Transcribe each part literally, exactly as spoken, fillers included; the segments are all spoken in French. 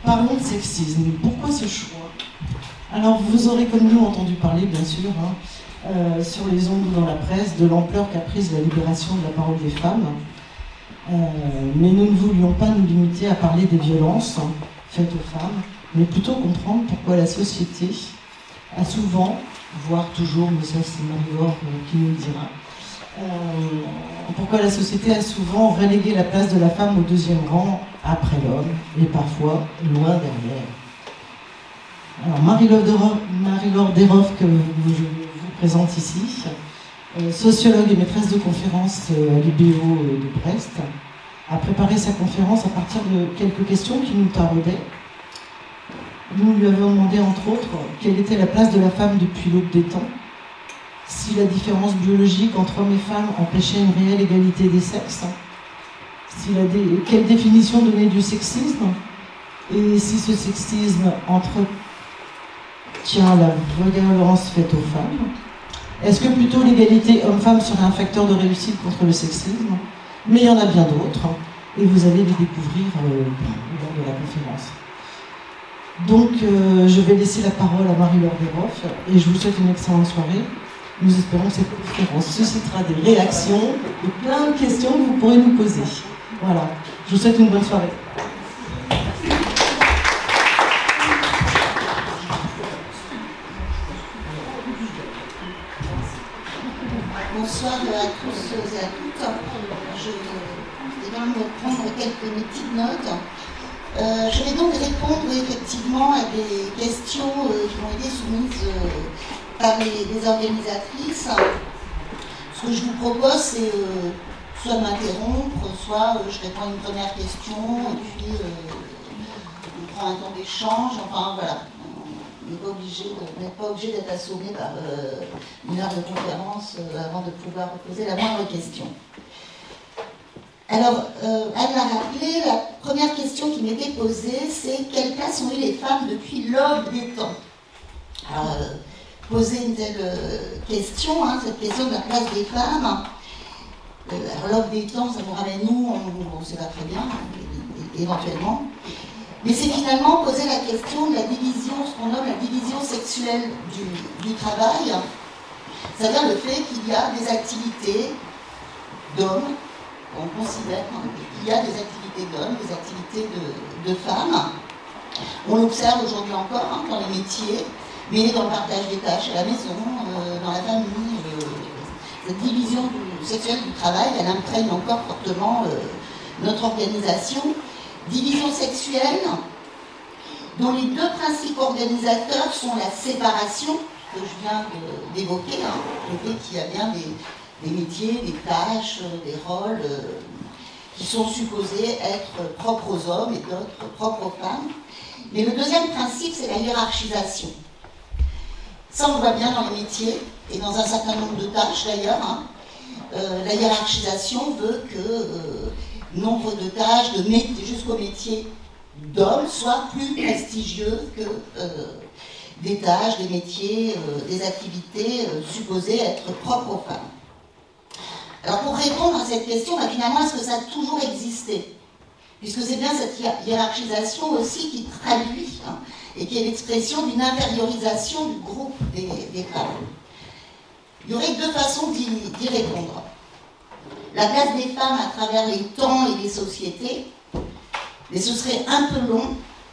Parlons de sexisme. Pourquoi ce choix? Alors, vous aurez comme nous entendu parler, bien sûr, hein, euh, sur les ondes ou dans la presse, de l'ampleur qu'a prise la libération de la parole des femmes. Euh, mais nous ne voulions pas nous limiter à parler des violences faites aux femmes, mais plutôt comprendre pourquoi la société a souvent, voire toujours, mais ça c'est Marie-Laure qui nous le dira, euh, pourquoi la société a souvent relégué la place de la femme au deuxième rang après l'homme, et parfois loin derrière. Alors Marie-Laure Desroff, Marie-Laure Desroff, que je vous présente ici, euh, sociologue et maîtresse de conférence à l'I B O de Brest, a préparé sa conférence à partir de quelques questions qui nous taraudaient. Nous lui avions demandé, entre autres, quelle était la place de la femme depuis l'aube des temps, si la différence biologique entre hommes et femmes empêchait une réelle égalité des sexes, si la dé... quelle définition donner du sexisme, et si ce sexisme entretient la violence faite aux femmes. Est-ce que plutôt l'égalité homme-femme serait un facteur de réussite contre le sexisme? Mais il y en a bien d'autres, et vous allez les découvrir euh, lors de la conférence. Donc, euh, je vais laisser la parole à Marie-Laure Desroff, et je vous souhaite une excellente soirée. Nous espérons que cette conférence suscitera des réactions et plein de questions que vous pourrez nous poser. Voilà, je vous souhaite une bonne soirée. Bonsoir à tous et à toutes. Je vais même prendre quelques petites notes. Euh, je vais donc répondre effectivement à des questions euh, qui ont été soumises euh, par les, les organisatrices. Ce que je vous propose, c'est euh, soit m'interrompre, soit euh, je réponds à une première question, et puis euh, on prend un temps d'échange. Enfin voilà, on n'est pas obligé de, pas obligé d'être assommé par euh, une heure de conférence euh, avant de pouvoir poser la moindre question. Alors, euh, Anne l'a rappelé, la première question qui m'était posée, c'est quelle place ont eu les femmes depuis l'aube des temps? Alors, euh, poser une telle euh, question, hein, cette question de la place des femmes, euh, alors l'aube des temps, ça nous ramène nous, on ne sait pas très bien, hein, éventuellement, mais c'est finalement poser la question de la division, ce qu'on nomme la division sexuelle du, du travail, c'est-à-dire le fait qu'il y a des activités d'hommes. On considère qu'il y a des activités d'hommes, des activités de, de femmes. On l'observe aujourd'hui encore hein, dans les métiers, mais dans le partage des tâches à la maison, euh, dans la famille. Euh, cette division du, sexuelle du travail, elle imprègne encore fortement euh, notre organisation. Division sexuelle, dont les deux principes organisateurs sont la séparation, que je viens d'évoquer, hein, le fait qu'il y a bien des... des métiers, des tâches, des rôles euh, qui sont supposés être propres aux hommes et d'autres propres aux femmes. Mais le deuxième principe, c'est la hiérarchisation. Ça, on le voit bien dans les métiers et dans un certain nombre de tâches d'ailleurs. Hein. Euh, la hiérarchisation veut que euh, nombre de tâches, de métiers, jusqu'au métier d'hommes, soient plus prestigieux que euh, des tâches, des métiers, euh, des activités euh, supposées être propres aux femmes. Alors pour répondre à cette question, bah finalement, est-ce que ça a toujours existé? Puisque c'est bien cette hiérarchisation aussi qui traduit hein, et qui est l'expression d'une infériorisation du groupe des, des femmes. Il y aurait deux façons d'y répondre. La place des femmes à travers les temps et les sociétés, mais ce serait un peu long,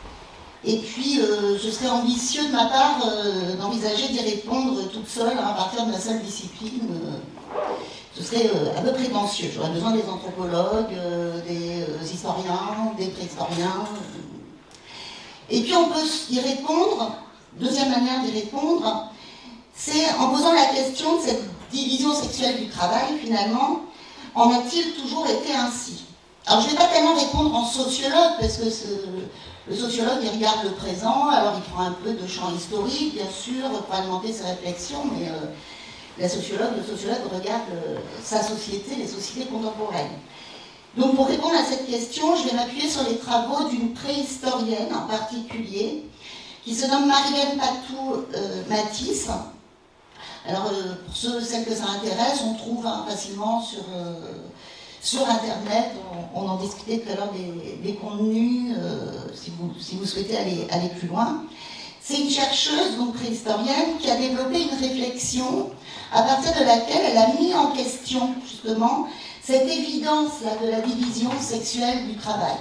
et puis euh, ce serait ambitieux de ma part euh, d'envisager d'y répondre toute seule hein, à partir de ma seule discipline. Euh, Ce serait euh, un peu prétentieux. J'aurais besoin des anthropologues, euh, des euh, historiens, des préhistoriens. Et puis on peut y répondre, deuxième manière d'y répondre, c'est en posant la question de cette division sexuelle du travail, finalement, en a-t-il toujours été ainsi? Alors je ne vais pas tellement répondre en sociologue, parce que ce, le sociologue il regarde le présent, alors il prend un peu de champ historique, bien sûr, pour alimenter ses réflexions, mais... Euh, La sociologue, le sociologue regarde euh, sa société, les sociétés contemporaines. Donc pour répondre à cette question, je vais m'appuyer sur les travaux d'une préhistorienne en particulier, qui se nomme Marie-Hélène Patou-Matisse. Euh, Alors euh, pour ceux, celles que ça intéresse, on trouve hein, facilement sur, euh, sur Internet, on, on en discutait tout à l'heure des, des contenus, euh, si, vous, si vous souhaitez aller, aller plus loin. C'est une chercheuse, donc préhistorienne, qui a développé une réflexion à partir de laquelle elle a mis en question, justement, cette évidence-là de la division sexuelle du travail.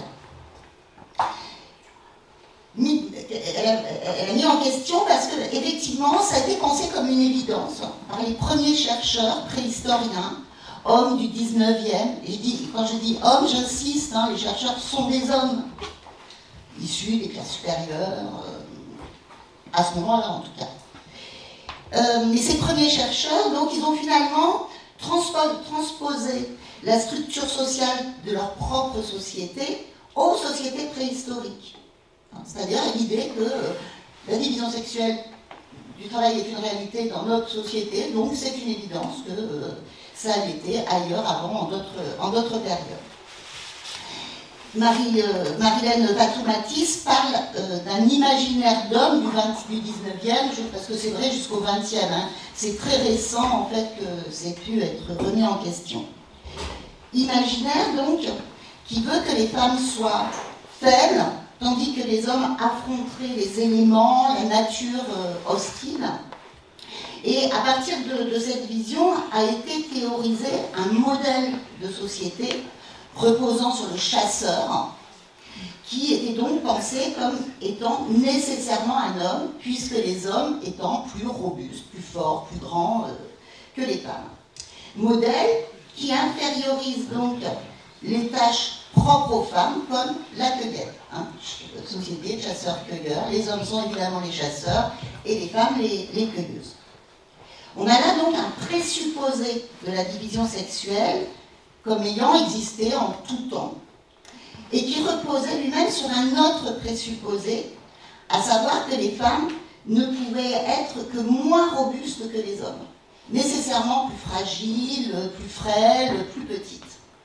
Elle a, elle a mis en question parce que, effectivement, ça a été pensé comme une évidence par les premiers chercheurs préhistoriens, hommes du dix-neuvième. Et je dis, quand je dis hommes, j'insiste, hein, les chercheurs sont des hommes, issus des classes supérieures, euh, à ce moment-là en tout cas. Euh, mais ces premiers chercheurs, donc, ils ont finalement transpo transposé la structure sociale de leur propre société aux sociétés préhistoriques. C'est-à-dire l'idée que la division sexuelle du travail est une réalité dans notre société, donc c'est une évidence que ça l'était ailleurs avant, en d'autres périodes. Marie, euh, Marilène Patou-Matisse parle euh, d'un imaginaire d'homme du, du dix-neuvième, parce que c'est vrai jusqu'au vingtième, hein. C'est très récent en fait que c'est pu être remis en question. Imaginaire donc qui veut que les femmes soient faibles, tandis que les hommes affronteraient les éléments, la nature euh, hostile. Et à partir de, de cette vision a été théorisé un modèle de société reposant sur le chasseur, qui était donc pensé comme étant nécessairement un homme, puisque les hommes étant plus robustes, plus forts, plus grands euh, que les femmes. Modèle qui infériorise donc les tâches propres aux femmes, comme la cueillette. Hein, société de chasseurs-cueilleurs, les hommes sont évidemment les chasseurs et les femmes les, les cueilleuses. On a là donc un présupposé de la division sexuelle comme ayant existé en tout temps, et qui reposait lui-même sur un autre présupposé, à savoir que les femmes ne pouvaient être que moins robustes que les hommes, nécessairement plus fragiles, plus frêles, plus petites.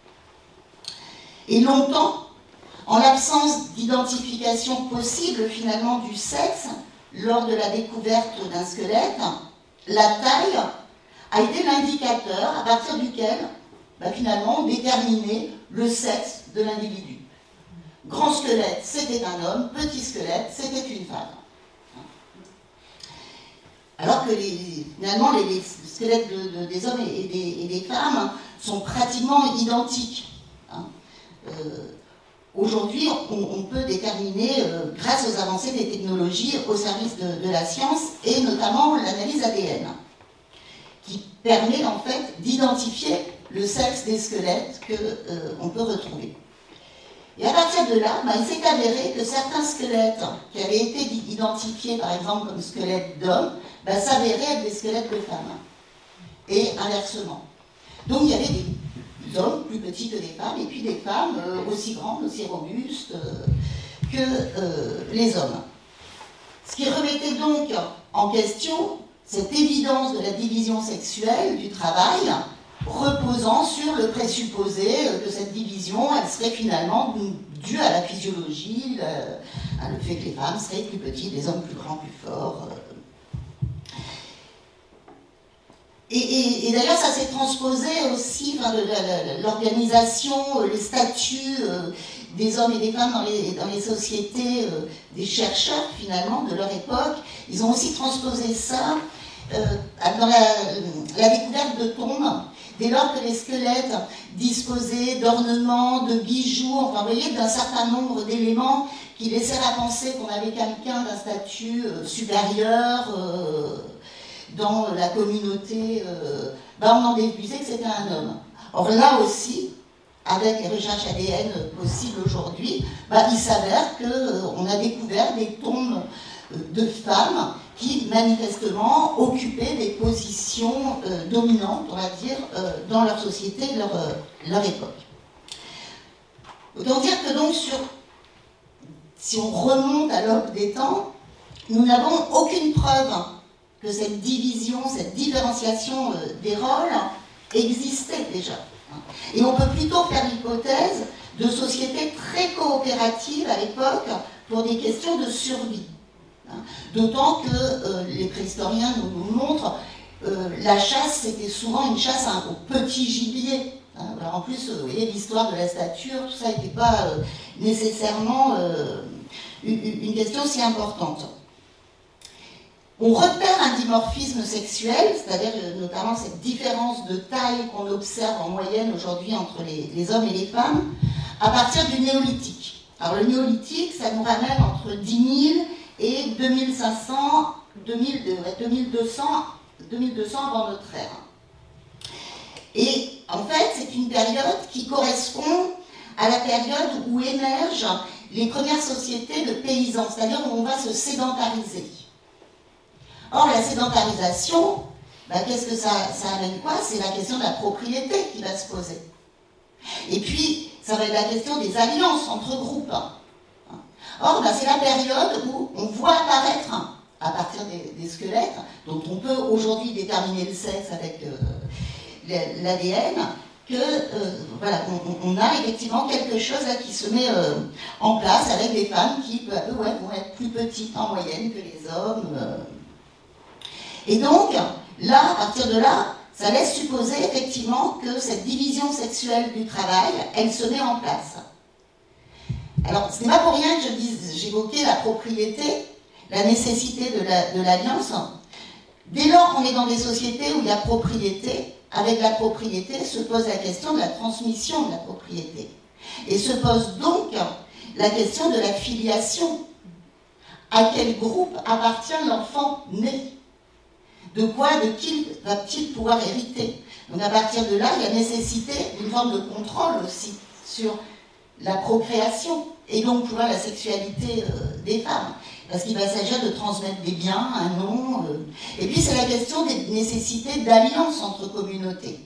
Et longtemps, en l'absence d'identification possible finalement du sexe, lors de la découverte d'un squelette, la taille a été l'indicateur à partir duquel bah, finalement, on déterminait le sexe de l'individu. Grand squelette, c'était un homme, petit squelette, c'était une femme. Alors que les, finalement, les, les squelettes de, de, des hommes et des, et des femmes sont pratiquement identiques. Hein. Euh, Aujourd'hui, on, on peut déterminer, euh, grâce aux avancées des technologies au service de, de la science, et notamment l'analyse A D N, qui permet en fait d'identifier le sexe des squelettes qu'on euh, peut retrouver. Et à partir de là, bah, il s'est avéré que certains squelettes qui avaient été identifiés par exemple comme squelettes d'hommes, bah, s'avéraient être des squelettes de femmes. Et inversement. Donc il y avait des hommes plus petits que des femmes, et puis des femmes euh, aussi grandes, aussi robustes euh, que euh, les hommes. Ce qui remettait donc en question cette évidence de la division sexuelle du travail, reposant sur le présupposé que cette division, elle serait finalement due à la physiologie, le, le fait que les femmes seraient plus petites, les hommes plus grands, plus forts. Et, et, et d'ailleurs, ça s'est transposé aussi, enfin, l'organisation, les statuts euh, des hommes et des femmes dans les, dans les sociétés euh, des chercheurs, finalement, de leur époque. Ils ont aussi transposé ça euh, dans la, la découverte de tombes. Dès lors que les squelettes disposaient d'ornements, de bijoux, enfin, vous voyez, d'un certain nombre d'éléments qui laissèrent à penser qu'on avait quelqu'un d'un statut euh, supérieur euh, dans la communauté, euh, ben on en déduisait que c'était un homme. Or là aussi, avec les recherches A D N possibles aujourd'hui, ben, il s'avère qu'on euh, a découvert des tombes euh, de femmes qui manifestement occupaient des positions euh, dominantes, on va dire, euh, dans leur société, leur, euh, leur époque. Autant dire que donc, sur, si on remonte à l'aube des temps, nous n'avons aucune preuve que cette division, cette différenciation euh, des rôles existait déjà. Et on peut plutôt faire l'hypothèse de sociétés très coopératives à l'époque pour des questions de survie. D'autant que euh, les préhistoriens nous, nous montrent euh, la chasse, c'était souvent une chasse hein, au petit gibier. Hein. Alors en plus, vous voyez, l'histoire de la stature, tout ça n'était pas euh, nécessairement euh, une, une question si importante. On repère un dimorphisme sexuel, c'est-à-dire notamment cette différence de taille qu'on observe en moyenne aujourd'hui entre les, les hommes et les femmes, à partir du néolithique. Alors le néolithique, ça nous ramène entre dix mille et deux mille cinq cents, deux mille, deux mille deux cents, deux mille deux cents avant notre ère. Et en fait, c'est une période qui correspond à la période où émergent les premières sociétés de paysans, c'est-à-dire où on va se sédentariser. Or, la sédentarisation, ben, qu'est-ce que ça, ça amène quoi? C'est la question de la propriété qui va se poser. Et puis, ça va être la question des alliances entre groupes. Or, ben, c'est la période où on voit apparaître, à partir des, des squelettes, dont on peut aujourd'hui déterminer le sexe avec euh, l'A D N, que euh, voilà, on, on a effectivement quelque chose là qui se met euh, en place avec des femmes qui peu à peu ouais, vont être plus petites en moyenne que les hommes. Euh. Et donc, là, à partir de là, ça laisse supposer effectivement que cette division sexuelle du travail, elle se met en place. Alors, ce n'est pas pour rien que je dise, j'évoquais la propriété, la nécessité de l'alliance. La, Dès lors qu'on est dans des sociétés où il y a propriété, avec la propriété se pose la question de la transmission de la propriété. Et se pose donc la question de la filiation. À quel groupe appartient l'enfant né? De quoi, de qui va-t-il pouvoir hériter? Donc à partir de là, il y a nécessité d'une forme de contrôle aussi sur la procréation et donc pour la sexualité euh, des femmes. Parce qu'il va s'agir de transmettre des biens, un nom. Euh, et puis c'est la question des nécessités d'alliance entre communautés.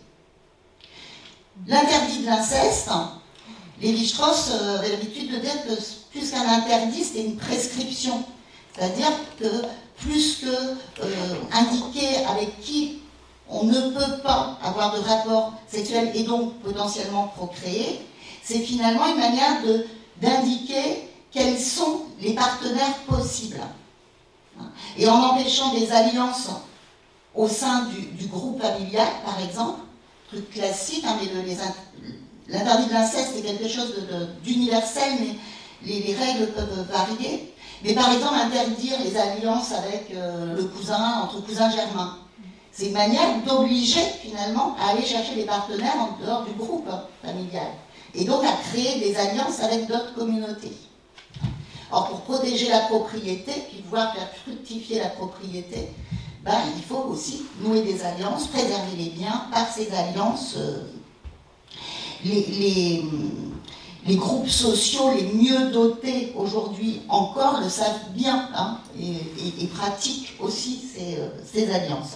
L'interdit de l'inceste, Lévi-Strauss euh, avait l'habitude de dire que plus qu'un interdit, c'était une prescription. C'est-à-dire que plus que euh, indiquer avec qui on ne peut pas avoir de rapport sexuel et donc potentiellement procréer, c'est finalement une manière de, d'indiquer quels sont les partenaires possibles. Et en empêchant des alliances au sein du, du groupe familial, par exemple, truc classique, hein, mais le, les, l'interdit de l'inceste est quelque chose de, de, d'universel, mais les, les règles peuvent varier. Mais par exemple, interdire les alliances avec euh, le cousin, entre cousins germains, c'est une manière d'obliger finalement à aller chercher des partenaires en dehors du groupe hein, familial. Et donc à créer des alliances avec d'autres communautés. Or, pour protéger la propriété, puis pouvoir faire fructifier la propriété, ben, il faut aussi nouer des alliances, préserver les biens. Par ces alliances, euh, les, les, les groupes sociaux les mieux dotés aujourd'hui encore le savent bien hein, et, et, et pratiquent aussi ces, euh, ces alliances.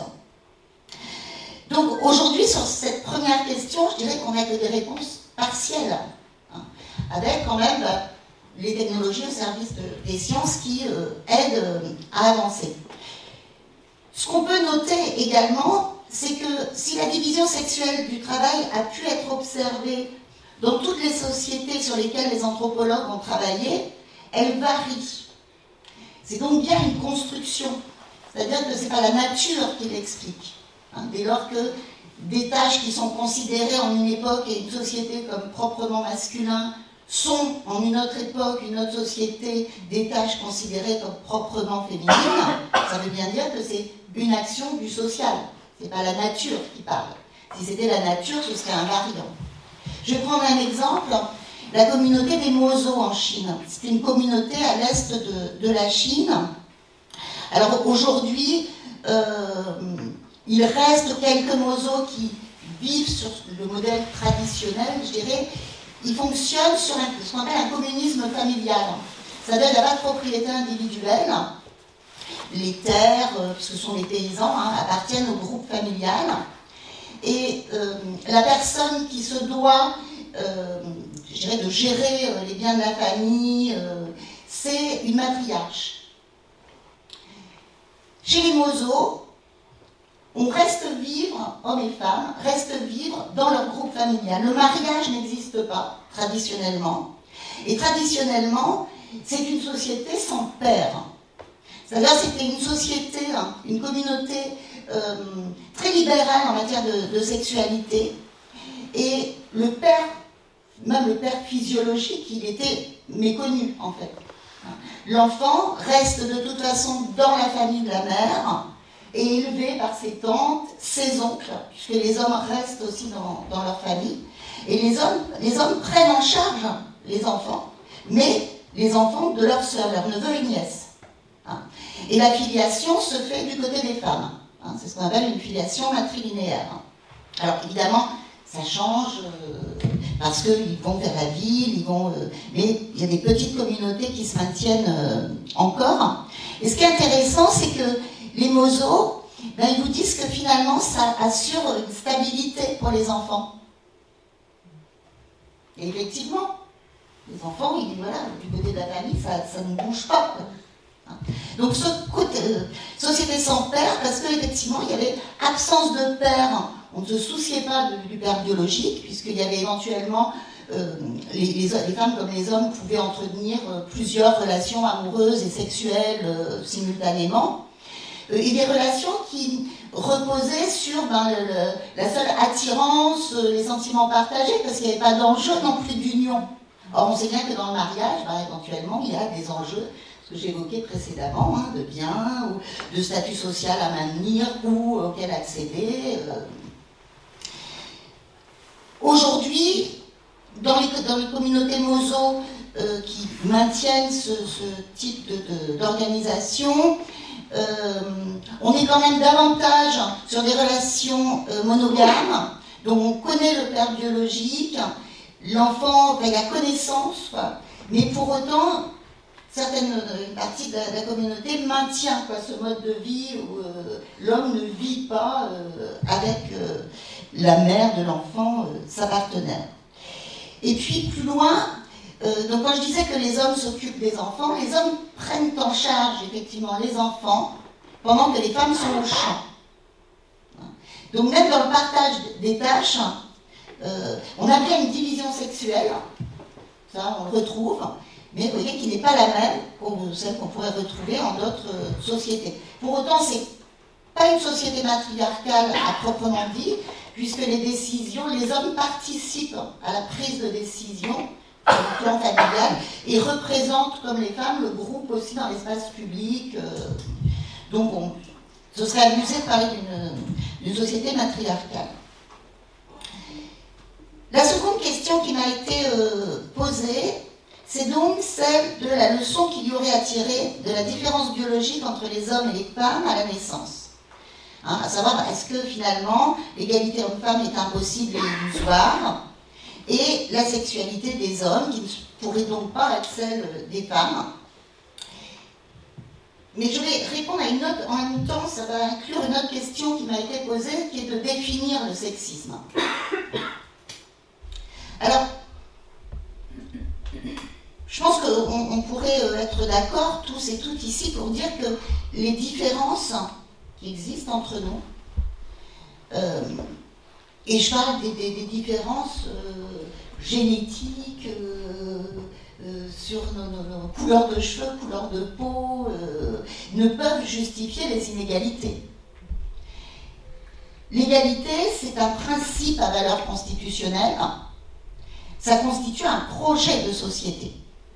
Donc aujourd'hui, sur cette première question, je dirais qu'on n'a que des réponses partielles, hein, avec quand même euh, les technologies au service de, des sciences qui euh, aident euh, à avancer. Ce qu'on peut noter également, c'est que si la division sexuelle du travail a pu être observée dans toutes les sociétés sur lesquelles les anthropologues ont travaillé, elle varie. C'est donc bien une construction, c'est-à-dire que ce n'est pas la nature qui l'explique. Hein, dès lors que des tâches qui sont considérées en une époque et une société comme proprement masculins sont en une autre époque, une autre société, des tâches considérées comme proprement féminines, ça veut bien dire que c'est une action du social. Ce n'est pas la nature qui parle. Si c'était la nature, ce serait un variant. Je vais prendre un exemple. La communauté des Mozo en Chine. C'est une communauté à l'est de, de la Chine. Alors aujourd'hui, euh, il reste quelques Mozo qui vivent sur le modèle traditionnel, je dirais. Ils fonctionnent sur un, ce qu'on appelle un communisme familial. C'est-à-dire qu'il n'y a pas de propriété individuelle. Les terres, euh, ce sont les paysans, hein, appartiennent au groupe familial. Et euh, la personne qui se doit, euh, je dirais, de gérer euh, les biens de la famille, euh, c'est une matriarche. Chez les Mozo, on reste vivre, hommes et femmes, restent vivre dans leur groupe familial. Le mariage n'existe pas, traditionnellement. Et traditionnellement, c'est une société sans père. C'est-à-dire que c'était une société, hein, une communauté euh, très libérale en matière de, de sexualité. Et le père, même le père physiologique, il était méconnu en fait. L'enfant reste de toute façon dans la famille de la mère et élevé par ses tantes, ses oncles, puisque les hommes restent aussi dans, dans leur famille. Et les hommes, les hommes prennent en charge les enfants, mais les enfants de leur sœur, leur neveu et nièce. Et la filiation se fait du côté des femmes. C'est ce qu'on appelle une filiation matrilinéaire. Alors évidemment, ça change euh, parce qu'ils vont vers la ville, ils vont, euh, mais il y a des petites communautés qui se maintiennent euh, encore. Et ce qui est intéressant, c'est que les mozos, ben, ils vous disent que finalement, ça assure une stabilité pour les enfants. Et effectivement, les enfants, ils, voilà, du côté de la famille, ça, ça ne bouge pas. Donc ce côté, euh, société sans père, parce qu'effectivement, il y avait absence de père. On ne se souciait pas de, du père biologique, puisqu'il y avait éventuellement, euh, les, les, les femmes comme les hommes pouvaient entretenir euh, plusieurs relations amoureuses et sexuelles euh, simultanément. Euh, et des relations qui reposaient sur ben, le, le, la seule attirance, euh, les sentiments partagés, parce qu'il n'y avait pas d'enjeu non plus d'union. Or, on sait bien que dans le mariage, ben, éventuellement, il y a des enjeux, ce que j'évoquais précédemment, hein, de biens, ou de statut social à maintenir, ou auquel accéder. Euh, Aujourd'hui, dans les, dans les communautés mozo euh, qui maintiennent ce, ce type d'organisation, euh, on est quand même davantage sur des relations euh, monogames, donc on connaît le père biologique, l'enfant, il y a connaissance, quoi, mais pour autant, certaines une partie de la, de la communauté maintient quoi, ce mode de vie où euh, l'homme ne vit pas euh, avec euh, la mère de l'enfant, euh, sa partenaire. Et puis plus loin, euh, donc quand je disais que les hommes s'occupent des enfants, les hommes prennent en charge effectivement les enfants pendant que les femmes sont au champ. Donc même dans le partage des tâches, euh, on a bien une division sexuelle, ça on le retrouve, mais vous voyez qu'il n'est pas la même que celle qu'on pourrait retrouver en d'autres sociétés. Pour autant, ce n'est pas une société matriarcale à proprement dit, puisque les décisions, les hommes participent à la prise de décision sur le plan familial et représentent, comme les femmes, le groupe aussi dans l'espace public. Donc, on, ce serait abusé de parler d'une société matriarcale. La seconde question qui m'a été euh, posée, c'est donc celle de la leçon qu'il y aurait à tirer de la différence biologique entre les hommes et les femmes à la naissance. Hein, à savoir, est-ce que finalement l'égalité homme-femme est impossible et illusoire, et la sexualité des hommes, qui ne pourrait donc pas être celle des femmes. Mais je vais répondre à une autre, en même temps, ça va inclure une autre question qui m'a été posée, qui est de définir le sexisme. Alors, je pense qu'on on pourrait être d'accord, tous et toutes ici, pour dire que les différences qui existent entre nous, euh, et je parle des, des, des différences euh, génétiques, euh, euh, sur nos, nos, nos couleurs de cheveux, couleurs de peau, euh, ne peuvent justifier les inégalités. L'égalité, c'est un principe à valeur constitutionnelle, ça constitue un projet de société.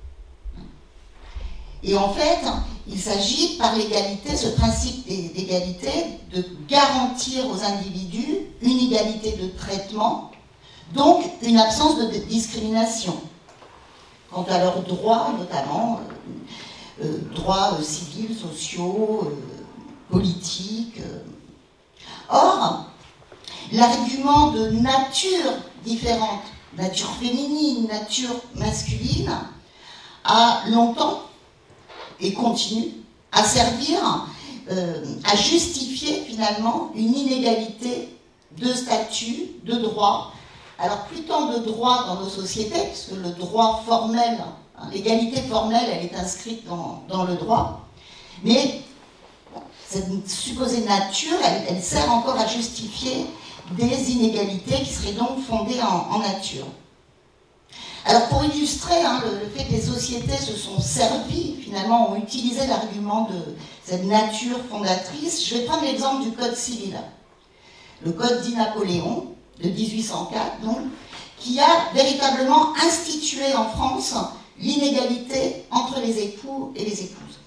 Et en fait, il s'agit par l'égalité, ce principe d'égalité, de garantir aux individus une égalité de traitement, donc une absence de discrimination quant à leurs droits, notamment euh, euh, droits euh, civils, sociaux, euh, politiques. Euh. Or, l'argument de nature différente, nature féminine, nature masculine, a longtemps et continue à servir, euh, à justifier finalement une inégalité de statut, de droit. Alors plus tant de droit dans nos sociétés, puisque le droit formel, hein, l'égalité formelle, elle est inscrite dans, dans le droit, mais bon, cette supposée nature, elle, elle sert encore à justifier des inégalités qui seraient donc fondées en, en nature. Alors pour illustrer hein, le, le fait que les sociétés se sont servies, finalement ont utilisé l'argument de cette nature fondatrice, je vais prendre l'exemple du Code civil. Le Code dit Napoléon, de mille huit cent quatre, donc, qui a véritablement institué en France l'inégalité entre les époux et les épouses.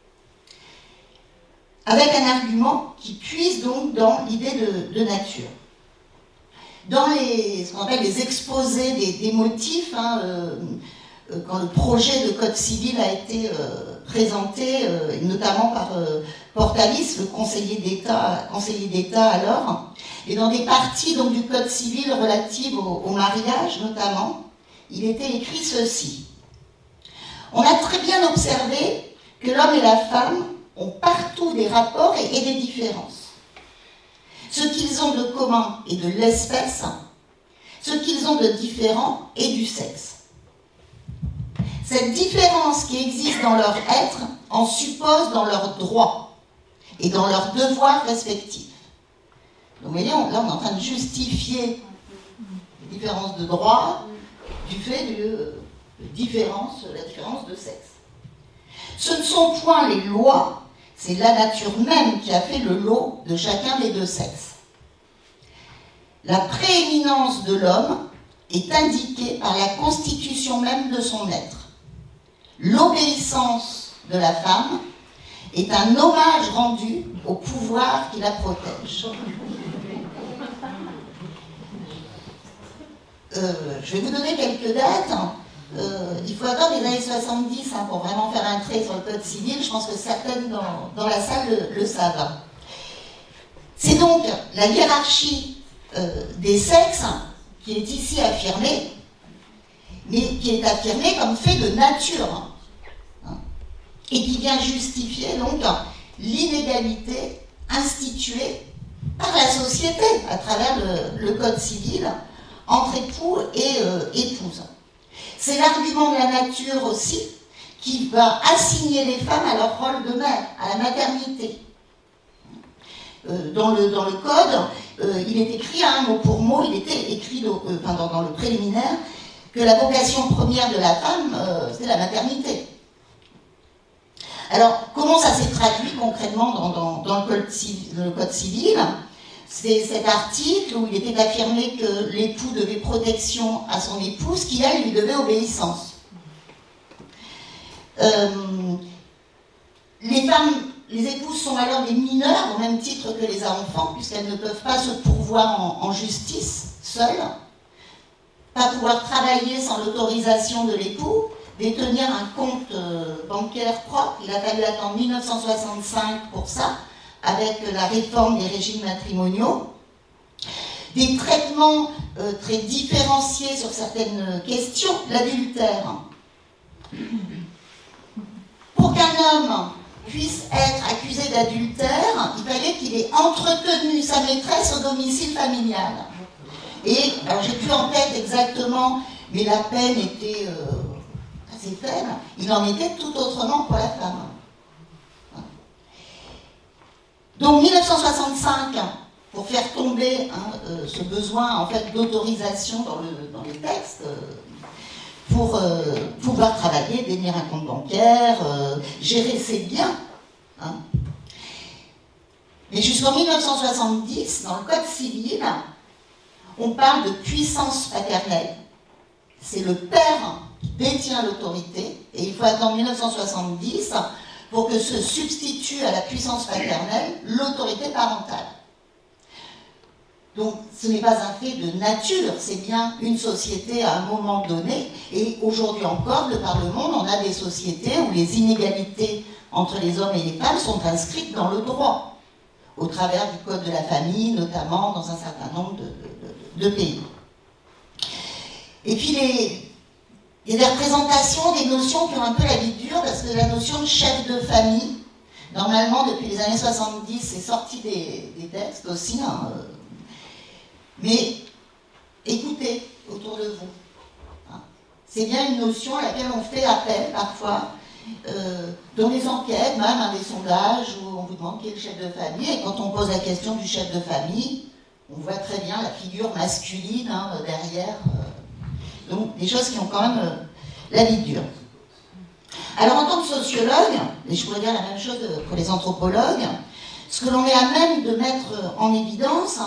Avec un argument qui puise donc dans l'idée de, de nature. Dans les, ce qu'on appelle les exposés des, des motifs, hein, euh, euh, quand le projet de code civil a été euh, présenté, euh, notamment par euh, Portalis, le conseiller d'État, conseiller d'État alors, et dans des parties donc, du code civil relatives au, au mariage notamment, il était écrit ceci. On a très bien observé que l'homme et la femme ont partout des rapports et, et des différences. Ce qu'ils ont de commun est de l'espèce, ce qu'ils ont de différent est du sexe. Cette différence qui existe dans leur être en suppose dans leurs droits et dans leurs devoirs respectifs. Donc vous voyez, on, là on est en train de justifier les différences de droit du fait de, de différence, la différence de sexe. Ce ne sont point les lois, c'est la nature même qui a fait le lot de chacun des deux sexes. La prééminence de l'homme est indiquée par la constitution même de son être. L'obéissance de la femme est un hommage rendu au pouvoir qui la protège. Euh, je vais vous donner quelques dates. Euh, il faut attendre les années soixante-dix hein, pour vraiment faire un trait sur le code civil. Je pense que certaines dans, dans la salle le, le savent. C'est donc la hiérarchie euh, des sexes qui est ici affirmée, mais qui est affirmée comme fait de nature, hein, et qui vient justifier donc l'inégalité instituée par la société à travers le, le code civil entre époux et euh, épouses. C'est l'argument de la nature aussi qui va assigner les femmes à leur rôle de mère, à la maternité. Euh, dans, le, dans le code, euh, il est écrit, hein, mot pour mot, il était écrit dans, euh, enfin, dans, dans le préliminaire, que la vocation première de la femme, euh, c'est la maternité. Alors, comment ça s'est traduit concrètement dans, dans, dans le, code civil, le code civil? C'est cet article où il était affirmé que l'époux devait protection à son épouse, qui, elle, lui devait obéissance. Euh, les femmes, les épouses sont alors des mineurs, au même titre que les enfants, puisqu'elles ne peuvent pas se pourvoir en, en justice, seules, pas pouvoir travailler sans l'autorisation de l'époux, détenir un compte euh, bancaire propre. Il a fallu attendre mille neuf cent soixante-cinq pour ça, avec la réforme des régimes matrimoniaux, des traitements euh, très différenciés sur certaines questions, l'adultère. Pour qu'un homme puisse être accusé d'adultère, il fallait qu'il ait entretenu sa maîtresse au domicile familial. Et, alors j'ai plus en tête exactement, mais la peine était euh, assez faible, il en était tout autrement pour la femme. Donc mille neuf cent soixante-cinq, pour faire tomber hein, euh, ce besoin en fait d'autorisation dans, le, dans les textes, euh, pour euh, pouvoir travailler, détenir un compte bancaire, euh, gérer ses biens. Hein. Mais jusqu'en mille neuf cent soixante-dix, dans le Code civil, on parle de puissance paternelle. C'est le père qui détient l'autorité, et il faut attendre mille neuf cent soixante-dix pour que se substitue à la puissance paternelle l'autorité parentale. Donc ce n'est pas un fait de nature, c'est bien une société à un moment donné, et aujourd'hui encore, de par le monde, on a des sociétés où les inégalités entre les hommes et les femmes sont inscrites dans le droit, au travers du code de la famille, notamment dans un certain nombre de, de, de, de pays. Et puis les... il y a des représentations, des notions qui ont un peu la vie dure, parce que la notion de chef de famille, normalement, depuis les années soixante-dix, c'est sorti des, des textes aussi. Hein, euh, mais écoutez autour de vous. Hein, c'est bien une notion à laquelle on fait appel parfois, euh, dans les enquêtes, même hein, des sondages, où on vous demande qui est le chef de famille, et quand on pose la question du chef de famille, on voit très bien la figure masculine hein, derrière. Euh, Donc, des choses qui ont quand même euh, la vie dure. Alors, en tant que sociologue, et je pourrais dire la même chose pour les anthropologues, ce que l'on est à même de mettre en évidence,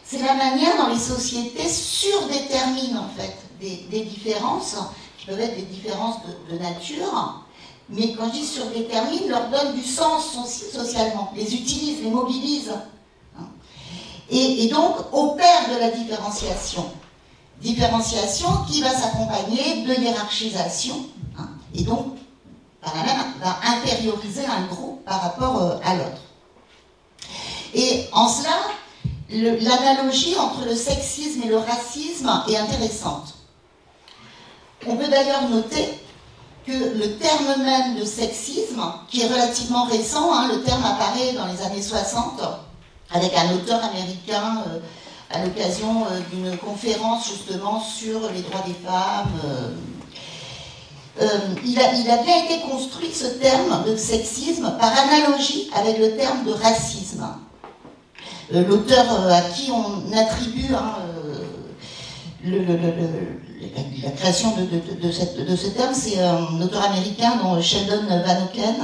c'est la manière dont les sociétés surdéterminent en fait des, des différences, qui peuvent être des différences de, de nature, mais quand je dis surdéterminent, leur donnent du sens socialement, les utilisent, les mobilisent. Et, et donc opèrent de la différenciation. Différenciation qui va s'accompagner de hiérarchisation, hein, et donc par la même va inférioriser un groupe par rapport euh, à l'autre. Et en cela, l'analogie entre le sexisme et le racisme est intéressante. On peut d'ailleurs noter que le terme même de sexisme, qui est relativement récent, hein, le terme apparaît dans les années soixante, avec un auteur américain euh, à l'occasion euh, d'une conférence justement sur les droits des femmes. Euh, euh, il, a, il a bien été construit, ce terme de sexisme, par analogie avec le terme de racisme. Euh, L'auteur euh, à qui on attribue hein, euh, le, le, le, le, la création de, de, de, de, cette, de ce terme, c'est un auteur américain, dont Sheldon Vanauken.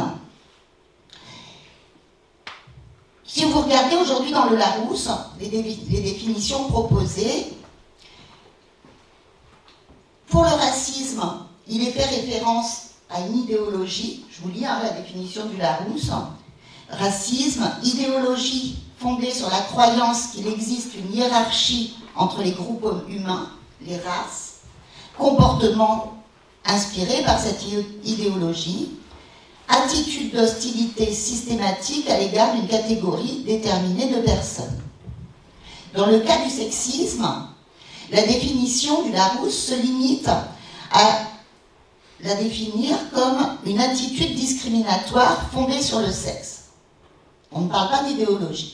Si vous regardez aujourd'hui dans le Larousse, les, les définitions proposées, pour le racisme, il est fait référence à une idéologie, je vous lis hein, la définition du Larousse, racisme, idéologie fondée sur la croyance qu'il existe une hiérarchie entre les groupes humains, les races, comportement inspiré par cette idéologie, attitude d'hostilité systématique à l'égard d'une catégorie déterminée de personnes. Dans le cas du sexisme, la définition du Larousse se limite à la définir comme une attitude discriminatoire fondée sur le sexe. On ne parle pas d'idéologie.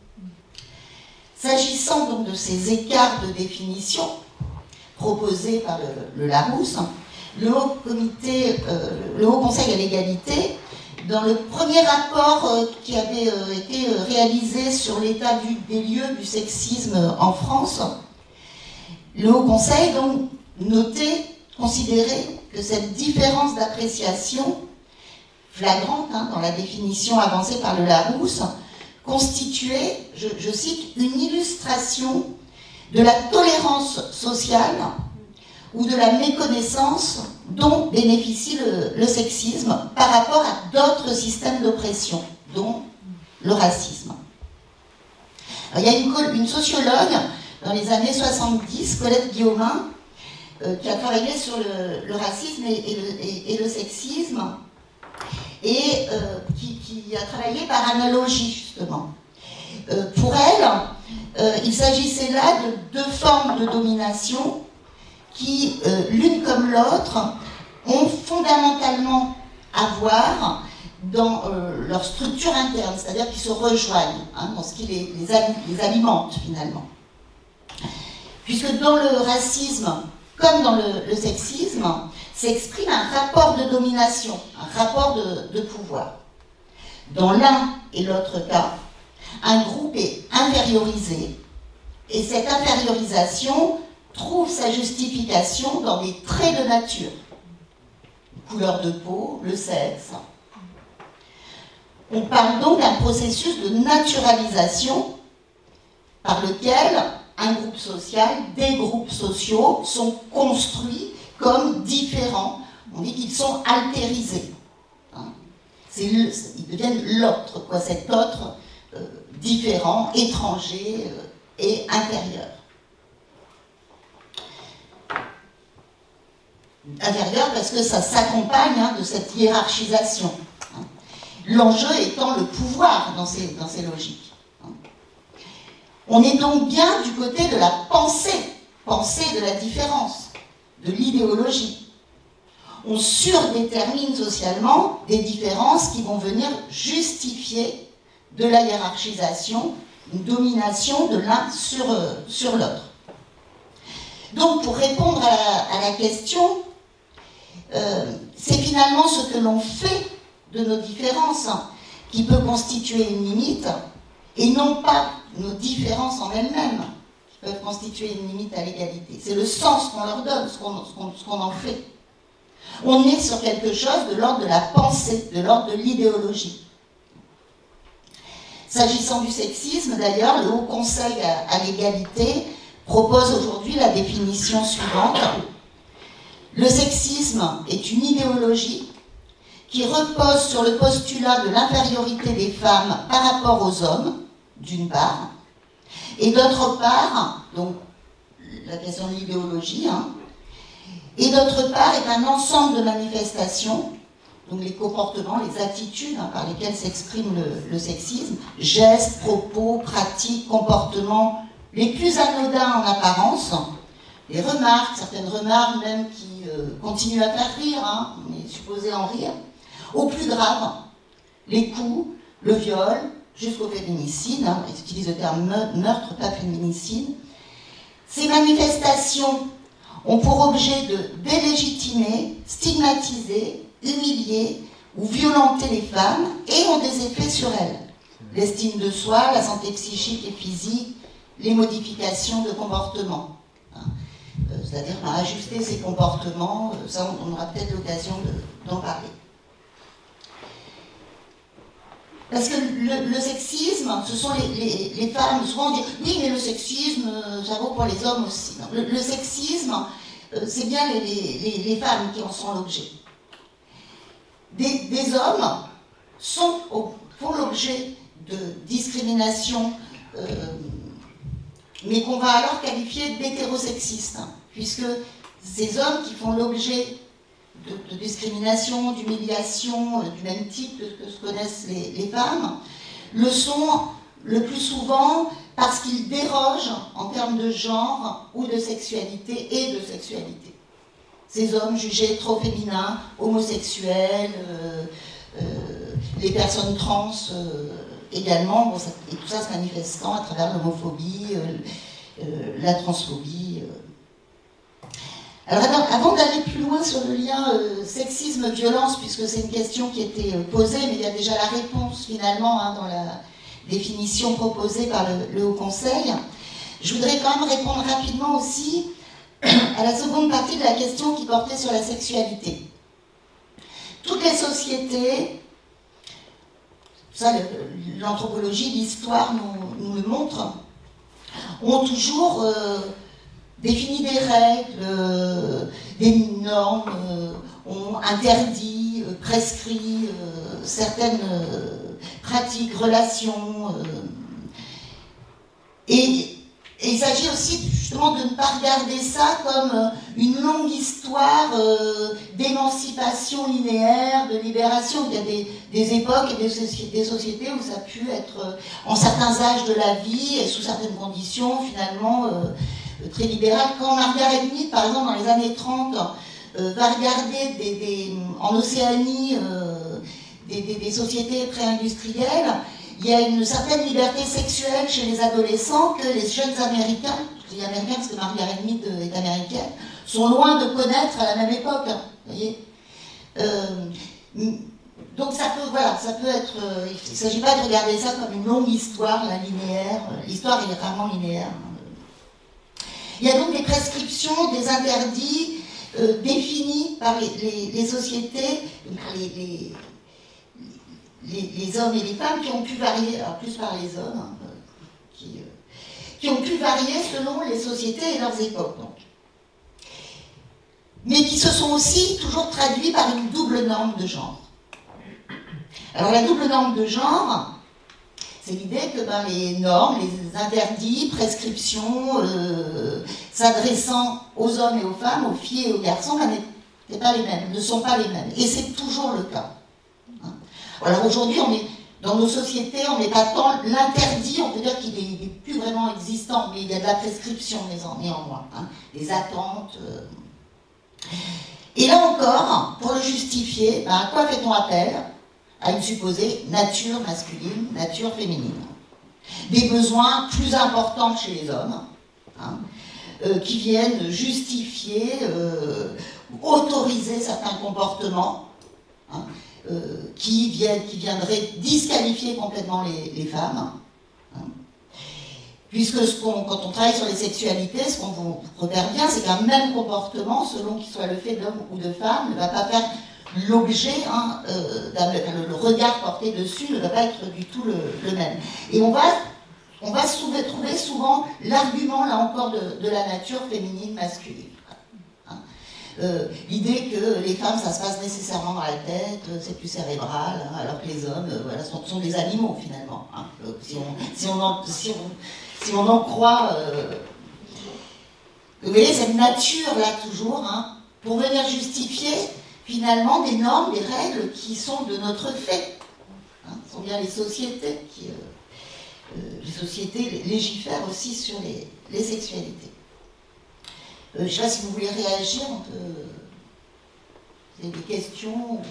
S'agissant donc de ces écarts de définition proposés par le, le Larousse, le Haut Comité, euh, le Haut Conseil à l'égalité, dans le premier rapport euh, qui avait euh, été euh, réalisé sur l'état des lieux du sexisme en France, le Haut Conseil donc notait, considérait que cette différence d'appréciation flagrante hein, dans la définition avancée par le Larousse constituait, je, je cite, une illustration de la tolérance sociale ou de la méconnaissance dont bénéficie le, le sexisme par rapport à d'autres systèmes d'oppression, dont le racisme. Alors, il y a une, une sociologue dans les années soixante-dix, Colette Guillaumin, euh, qui a travaillé sur le, le racisme et, et, le, et, et le sexisme, et euh, qui, qui a travaillé par analogie, justement. Euh, pour elle, euh, il s'agissait là de deux formes de domination qui, euh, l'une comme l'autre, ont fondamentalement à voir dans euh, leur structure interne, c'est-à-dire qu'ils se rejoignent hein, dans ce qui les, les, les alimente finalement. Puisque dans le racisme, comme dans le, le sexisme, s'exprime un rapport de domination, un rapport de, de pouvoir. Dans l'un et l'autre cas, un groupe est infériorisé, et cette infériorisation trouve sa justification dans des traits de nature. Couleur de peau, le sexe. On parle donc d'un processus de naturalisation par lequel un groupe social, des groupes sociaux sont construits comme différents. On dit qu'ils sont altérisés. Hein. Le, ils deviennent l'autre, quoi, cet autre euh, différent, étranger euh, et inférieur. Inférieur parce que ça s'accompagne hein, de cette hiérarchisation. Hein. L'enjeu étant le pouvoir dans ces, dans ces logiques. Hein. On est donc bien du côté de la pensée, pensée de la différence, de l'idéologie. On surdétermine socialement des différences qui vont venir justifier de la hiérarchisation, une domination de l'un sur, euh, sur l'autre. Donc pour répondre à la, à la question, euh, c'est finalement ce que l'on fait de nos différences hein, qui peut constituer une limite, et non pas nos différences en elles-mêmes qui peuvent constituer une limite à l'égalité. C'est le sens qu'on leur donne, ce qu'on, ce qu'on, ce qu'on en fait. On est sur quelque chose de l'ordre de la pensée, de l'ordre de l'idéologie. S'agissant du sexisme, d'ailleurs, le Haut Conseil à, à l'égalité propose aujourd'hui la définition suivante. Le sexisme est une idéologie qui repose sur le postulat de l'infériorité des femmes par rapport aux hommes, d'une part, et d'autre part, donc la question de l'idéologie, hein, et d'autre part est un ensemble de manifestations, donc les comportements, les attitudes hein, par lesquelles s'exprime le, le sexisme, gestes, propos, pratiques, comportements les plus anodins en apparence, les remarques, certaines remarques même qui euh, continuent à faire rire, hein, on est supposé en rire, au plus grave, les coups, le viol, jusqu'au féminicide, hein, ils utilisent le terme meurtre, pas féminicide. Ces manifestations ont pour objet de délégitimer, stigmatiser, humilier ou violenter les femmes et ont des effets sur elles. L'estime de soi, la santé psychique et physique, les modifications de comportement. Hein. Euh, C'est-à-dire à ajuster ses comportements, euh, ça on, on aura peut-être l'occasion d'en parler. Parce que le, le sexisme, ce sont les, les, les femmes, souvent on dit oui mais le sexisme, ça vaut pour les hommes aussi. Non, le, le sexisme, euh, c'est bien les, les, les femmes qui en sont l'objet. Des, des hommes sont, font l'objet de discrimination, euh, mais qu'on va alors qualifier d'hétérosexistes, hein, puisque ces hommes qui font l'objet de, de discrimination, d'humiliation, euh, du même type que, que se connaissent les, les femmes, le sont le plus souvent parce qu'ils dérogent en termes de genre ou de sexualité et de sexualité. Ces hommes jugés trop féminins, homosexuels, euh, euh, les personnes trans euh, également, bon, ça, et tout ça se manifestant à travers l'homophobie, euh, euh, la transphobie. Euh. Alors avant d'aller plus loin sur le lien euh, sexisme-violence, puisque c'est une question qui était euh, posée, mais il y a déjà la réponse finalement hein, dans la définition proposée par le, le Haut Conseil, je voudrais quand même répondre rapidement aussi à la seconde partie de la question qui portait sur la sexualité. Toutes les sociétés, ça l'anthropologie, l'histoire nous, nous le montre, ont toujours euh, défini des règles, euh, des normes, euh, ont interdit, euh, prescrit euh, certaines euh, pratiques, relations. Euh, et Et il s'agit aussi justement de ne pas regarder ça comme une longue histoire euh, d'émancipation linéaire, de libération. Il y a des, des époques et des, soci des sociétés où ça a pu être, euh, en certains âges de la vie, et sous certaines conditions, finalement, euh, très libéral. Quand Margaret Mead, par exemple, dans les années trente, euh, va regarder des, des, en Océanie euh, des, des, des sociétés pré-industrielles, il y a une certaine liberté sexuelle chez les adolescents que les jeunes Américains, je dis Américains parce que Margaret Mead est américaine, sont loin de connaître à la même époque. Vous voyez euh, donc ça peut, voilà, ça peut être. Euh, il ne s'agit pas de regarder ça comme une longue histoire, la linéaire. L'histoire est vraiment linéaire. Il y a donc des prescriptions, des interdits euh, définis par les, les, les sociétés, par les, les Les, les hommes et les femmes qui ont pu varier, alors plus par les hommes, hein, qui, euh, qui ont pu varier selon les sociétés et leurs époques, donc. Mais qui se sont aussi toujours traduits par une double norme de genre. Alors la double norme de genre, c'est l'idée que ben, les normes, les interdits, prescriptions euh, s'adressant aux hommes et aux femmes, aux filles et aux garçons, ben, pas les mêmes, ne sont pas les mêmes. Et c'est toujours le cas. Alors aujourd'hui, on est dans nos sociétés, on n'est pas tant l'interdit, on peut dire qu'il n'est plus vraiment existant, mais il y a de la prescription néanmoins, hein, des attentes. Euh. Et là encore, pour le justifier, ben, à quoi fait-on appel? À une supposée nature masculine, nature féminine. Des besoins plus importants chez les hommes, hein, euh, qui viennent justifier, euh, autoriser certains comportements, hein, Euh, qui, viennent, qui viendraient disqualifier complètement les, les femmes. Hein. Puisque ce qu'on, quand on travaille sur les sexualités, ce qu'on vous repère bien, c'est qu'un même comportement, selon qu'il soit le fait d'homme ou de femme, ne va pas faire l'objet, hein, euh, le, le regard porté dessus ne va pas être du tout le, le même. Et on va, on va trouver, trouver souvent l'argument, là encore, de, de la nature féminine, masculine. Hein. Euh, L'idée que les femmes, ça se passe nécessairement dans la tête, c'est plus cérébral, hein, alors que les hommes, euh, voilà, sont, sont des animaux, finalement. Hein. Euh, si, on, si, on en, si, on, si on en croit... Euh, vous voyez, cette nature-là, toujours, hein, pour venir justifier, finalement, des normes, des règles qui sont de notre fait. Hein, ce sont bien les sociétés qui... Euh, euh, les sociétés légifèrent aussi sur les, les sexualités. Euh, je ne sais pas si vous voulez réagir, on peut... Vous avez des questions ou...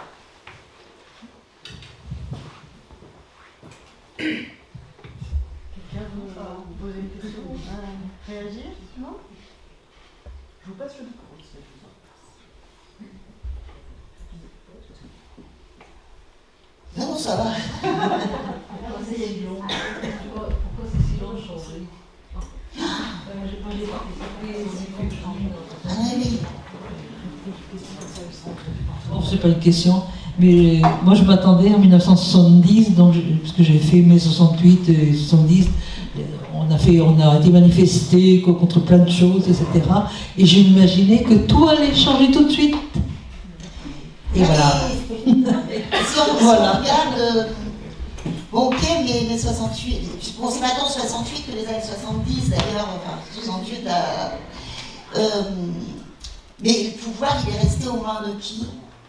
Quelqu'un veut vous poser une question, euh, réagir, justement? Je vous passe le micro. Non, non, ça va. Pourquoi c'est si long? Pourquoi c'est si long de changer? J'ai pas les Ah oui. Bon, c'est pas une question, mais moi je m'attendais en mille neuf cent soixante-dix, donc je, parce que j'ai fait mai soixante-huit et soixante-dix, on a fait, on a été manifesté contre plein de choses, et cetera. Et j'imaginais que tout allait changer tout de suite. Et voilà. Si on, voilà. Si on regarde, euh, bon, ok, mais, mais soixante-huit, bon, c'est pas tant soixante-huit que les années soixante-dix d'ailleurs, enfin soixante-huit, à, euh, mais le pouvoir il est resté aux mains de qui?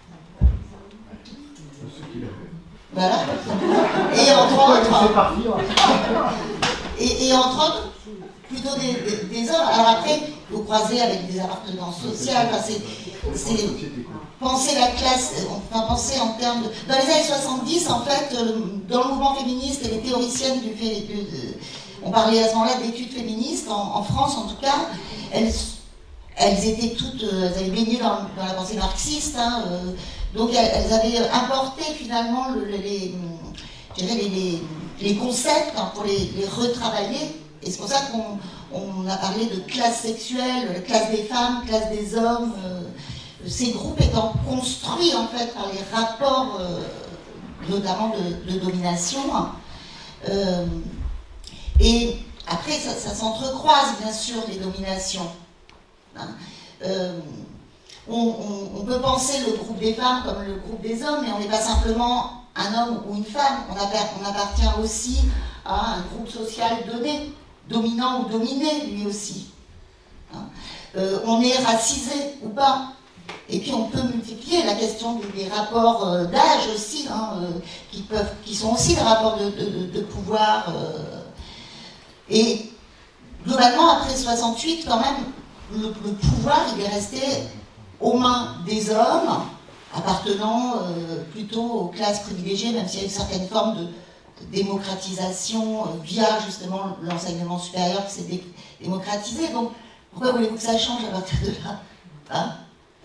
Voilà. Et entre autres, et, et entre autres, plutôt des, des, des hommes. Alors après, vous croisez avec des appartenances sociales, enfin, c'est penser la classe, enfin penser en termes de... Dans les années soixante-dix, en fait, dans le mouvement féministe et les théoriciennes du fait, de, de, on parlait à ce moment-là d'études féministes, en, en France en tout cas, elles, elles étaient toutes, elles avaient baigné dans, dans la pensée marxiste, hein, euh, donc elles, elles avaient importé finalement le, les, je dirais les, les, les concepts hein, pour les, les retravailler, et c'est pour ça qu'on on a parlé de classe sexuelle, classe des femmes, classe des hommes, euh, ces groupes étant construits en fait par les rapports euh, notamment de, de domination. Euh, et après ça, ça s'entrecroise bien sûr les dominations. Hein. Euh, on, on, on peut penser le groupe des femmes comme le groupe des hommes, mais on n'est pas simplement un homme ou une femme, on, on appartient aussi à un groupe social donné, dominant ou dominé lui aussi. Hein. Euh, on est racisé ou pas. Et puis on peut multiplier la question des rapports euh, d'âge aussi, hein, euh, qui, peuvent, qui sont aussi des rapports de, de, de pouvoir. Euh, et globalement, après soixante-huit, quand même, le, le pouvoir, il est resté aux mains des hommes, appartenant euh, plutôt aux classes privilégiées, même s'il y a une certaine forme de, de démocratisation euh, via justement l'enseignement supérieur qui s'est dé démocratisé. Donc, pourquoi voulez-vous que ça change à partir de là, hein?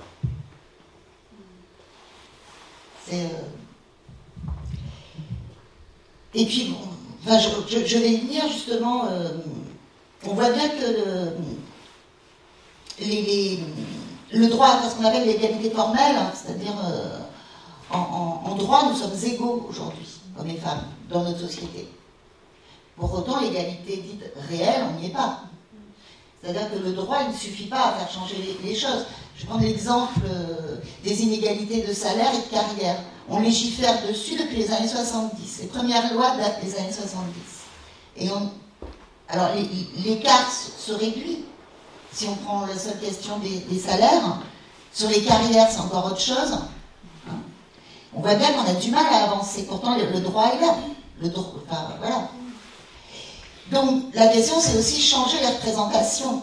Euh... Et puis, bon, enfin, je, je, je vais y venir justement, euh, on voit bien que le, les, les, le droit, ce qu'on appelle l'égalité formelle, hein, c'est-à-dire euh, en, en, en droit, nous sommes égaux aujourd'hui, hommes et femmes, dans notre société. Pour autant, l'égalité dite réelle, on n'y est pas. C'est-à-dire que le droit, il ne suffit pas à faire changer les, les choses. Je prends l'exemple euh, des inégalités de salaire et de carrière. On légifère dessus depuis les années soixante-dix. Les premières lois datent des années soixante-dix. Et on... Alors, l'écart se réduit. Si on prend la seule question des, des salaires, sur les carrières, c'est encore autre chose. Hein. On voit bien qu'on a du mal à avancer. Pourtant, le, le droit est là. Le droit, enfin, voilà. Donc, la question, c'est aussi changer les représentations.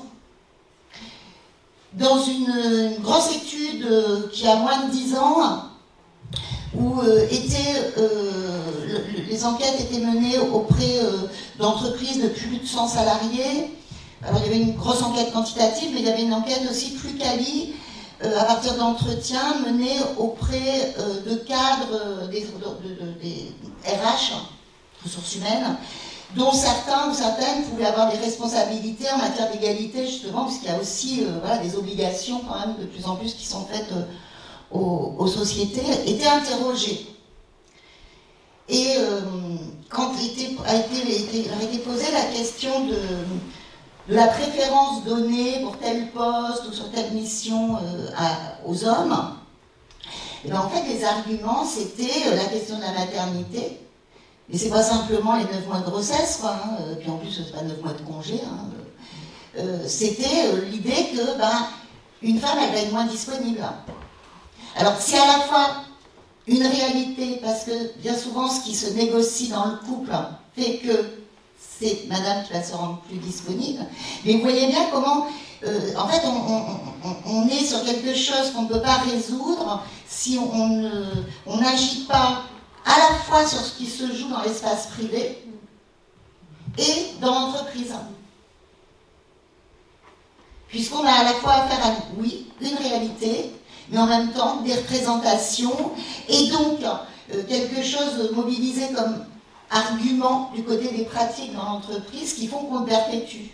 Dans une, une grosse étude euh, qui a moins de dix ans, où euh, étaient, euh, le, les enquêtes étaient menées auprès euh, d'entreprises de plus de cent salariés. Alors, il y avait une grosse enquête quantitative, mais il y avait une enquête aussi plus quali, euh, à partir d'entretiens menés auprès euh, de cadres euh, des, de, de, des R H, ressources humaines, dont certains ou certaines pouvaient avoir des responsabilités en matière d'égalité, justement, puisqu'il y a aussi euh, voilà, des obligations quand même de plus en plus qui sont faites euh, aux, aux sociétés étaient interrogés. Et euh, quand était, a, été, été, a été posée la question de, de la préférence donnée pour tel poste ou sur telle mission euh, à, aux hommes, et bien en fait les arguments c'était euh, la question de la maternité, mais c'est pas simplement les neuf mois de grossesse, quoi, hein, euh, puis en plus c'est pas neuf mois de congé, hein, euh, c'était euh, l'idée que ben, une femme elle va être moins disponible. Alors c'est à la fois une réalité, parce que bien souvent ce qui se négocie dans le couple fait que c'est madame qui va se rendre plus disponible, mais vous voyez bien comment euh, en fait on, on, on, on est sur quelque chose qu'on ne peut pas résoudre si on n'agit pas à la fois sur ce qui se joue dans l'espace privé et dans l'entreprise. Puisqu'on a à la fois affaire à, oui, une réalité, mais en même temps des représentations, et donc euh, quelque chose mobilisé comme argument du côté des pratiques dans l'entreprise qui font qu'on le perpétue.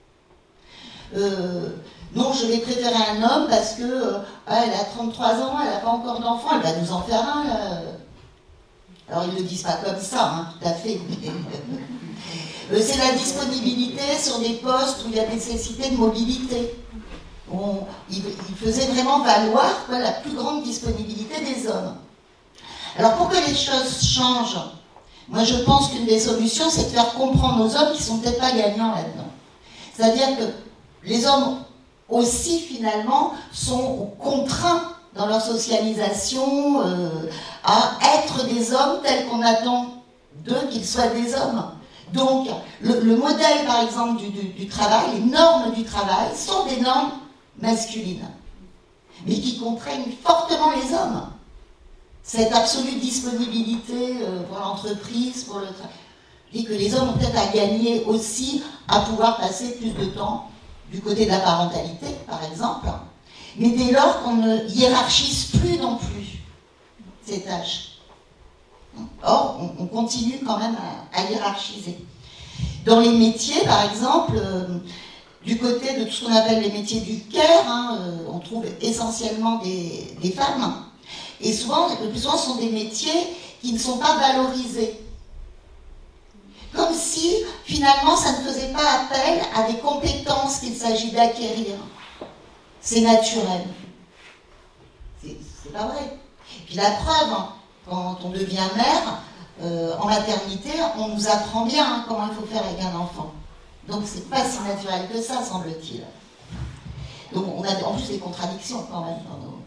Euh, non, je vais préférer un homme parce que euh, elle a trente-trois ans, elle n'a pas encore d'enfant, elle va nous en faire un. Là. Alors ils ne le disent pas comme ça, hein, tout à fait. Mais, euh, c'est la disponibilité sur des postes où il y a nécessité de mobilité. On, il, il faisait vraiment valoir quoi, la plus grande disponibilité des hommes. Alors pour que les choses changent, moi je pense qu'une des solutions c'est de faire comprendre aux hommes qu'ils ne sont peut-être pas gagnants là-dedans. C'est-à-dire que les hommes aussi finalement sont contraints dans leur socialisation euh, à être des hommes tels qu'on attend d'eux qu'ils soient des hommes. Donc le, le modèle par exemple du, du, du travail, les normes du travail sont des normes masculines, mais qui contraignent fortement les hommes. Cette absolue disponibilité euh, pour l'entreprise, pour le travail, dit que les hommes ont peut-être à gagner aussi à pouvoir passer plus de temps du côté de la parentalité, par exemple, mais dès lors qu'on ne hiérarchise plus non plus ces tâches. Or, on, on continue quand même à, à hiérarchiser. Dans les métiers, par exemple, euh, du côté de tout ce qu'on appelle les métiers du care, hein, euh, on trouve essentiellement des, des femmes, et souvent, le plus souvent, ce sont des métiers qui ne sont pas valorisés. Comme si, finalement, ça ne faisait pas appel à des compétences qu'il s'agit d'acquérir. C'est naturel. C'est pas vrai. Et puis la preuve, hein, quand on devient mère, euh, en maternité, on nous apprend bien hein, comment il faut faire avec un enfant. Donc c'est pas si naturel que ça, semble-t-il. Donc on a en plus des contradictions quand même dans nos...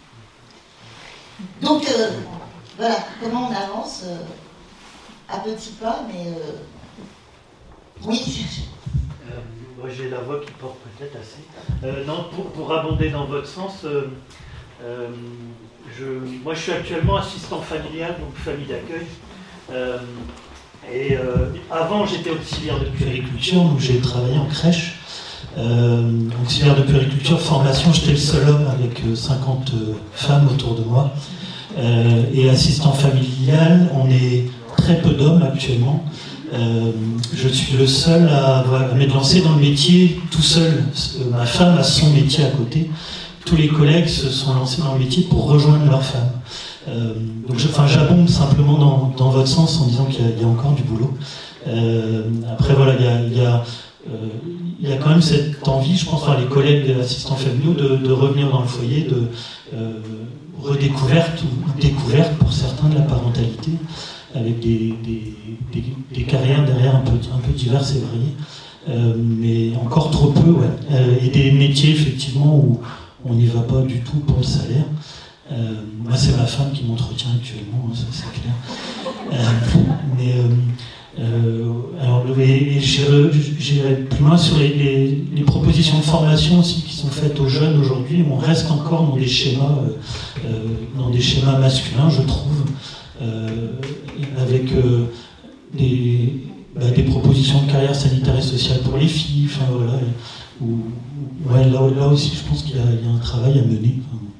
Donc euh, voilà, comment on avance euh, à petits pas, mais euh, oui. Euh, moi j'ai la voix qui porte peut-être assez. Euh, non, pour, pour abonder dans votre sens, euh, euh, je, moi je suis actuellement assistant familial, donc famille d'accueil. Euh, et euh, avant j'étais auxiliaire de puériculture, donc j'ai travaillé en crèche. Euh, auxiliaire de puériculture, formation, j'étais le seul homme avec cinquante femmes autour de moi. Euh, et assistant familial, on est très peu d'hommes actuellement. Euh, je suis le seul à, à m'être lancé dans le métier tout seul. Euh, ma femme a son métier à côté. Tous les collègues se sont lancés dans le métier pour rejoindre leur femme. Euh, donc je, enfin, j'abonde simplement dans, dans votre sens en disant qu'il y, y a encore du boulot. Euh, après voilà, il y a, il y a Euh, il y a quand même cette envie, je pense, par les collègues des assistants familiaux de, de revenir dans le foyer, de euh, redécouverte ou découverte pour certains de la parentalité, avec des, des, des, des carrières derrière un peu, un peu diverses et variées, euh, mais encore trop peu, ouais. Euh, et des métiers effectivement où on n'y va pas du tout pour le salaire. Euh, moi, c'est ma femme qui m'entretient actuellement, hein, ça c'est clair. Euh, mais euh, Euh, alors, j'irai plus loin sur les, les, les propositions de formation aussi qui sont faites aux jeunes aujourd'hui. On reste encore dans des schémas, euh, dans des schémas masculins, je trouve, euh, avec euh, des, bah, des propositions de carrière sanitaire et sociale pour les filles. Enfin voilà. Où, ouais, là, là aussi, je pense qu'il y, y a un travail à mener.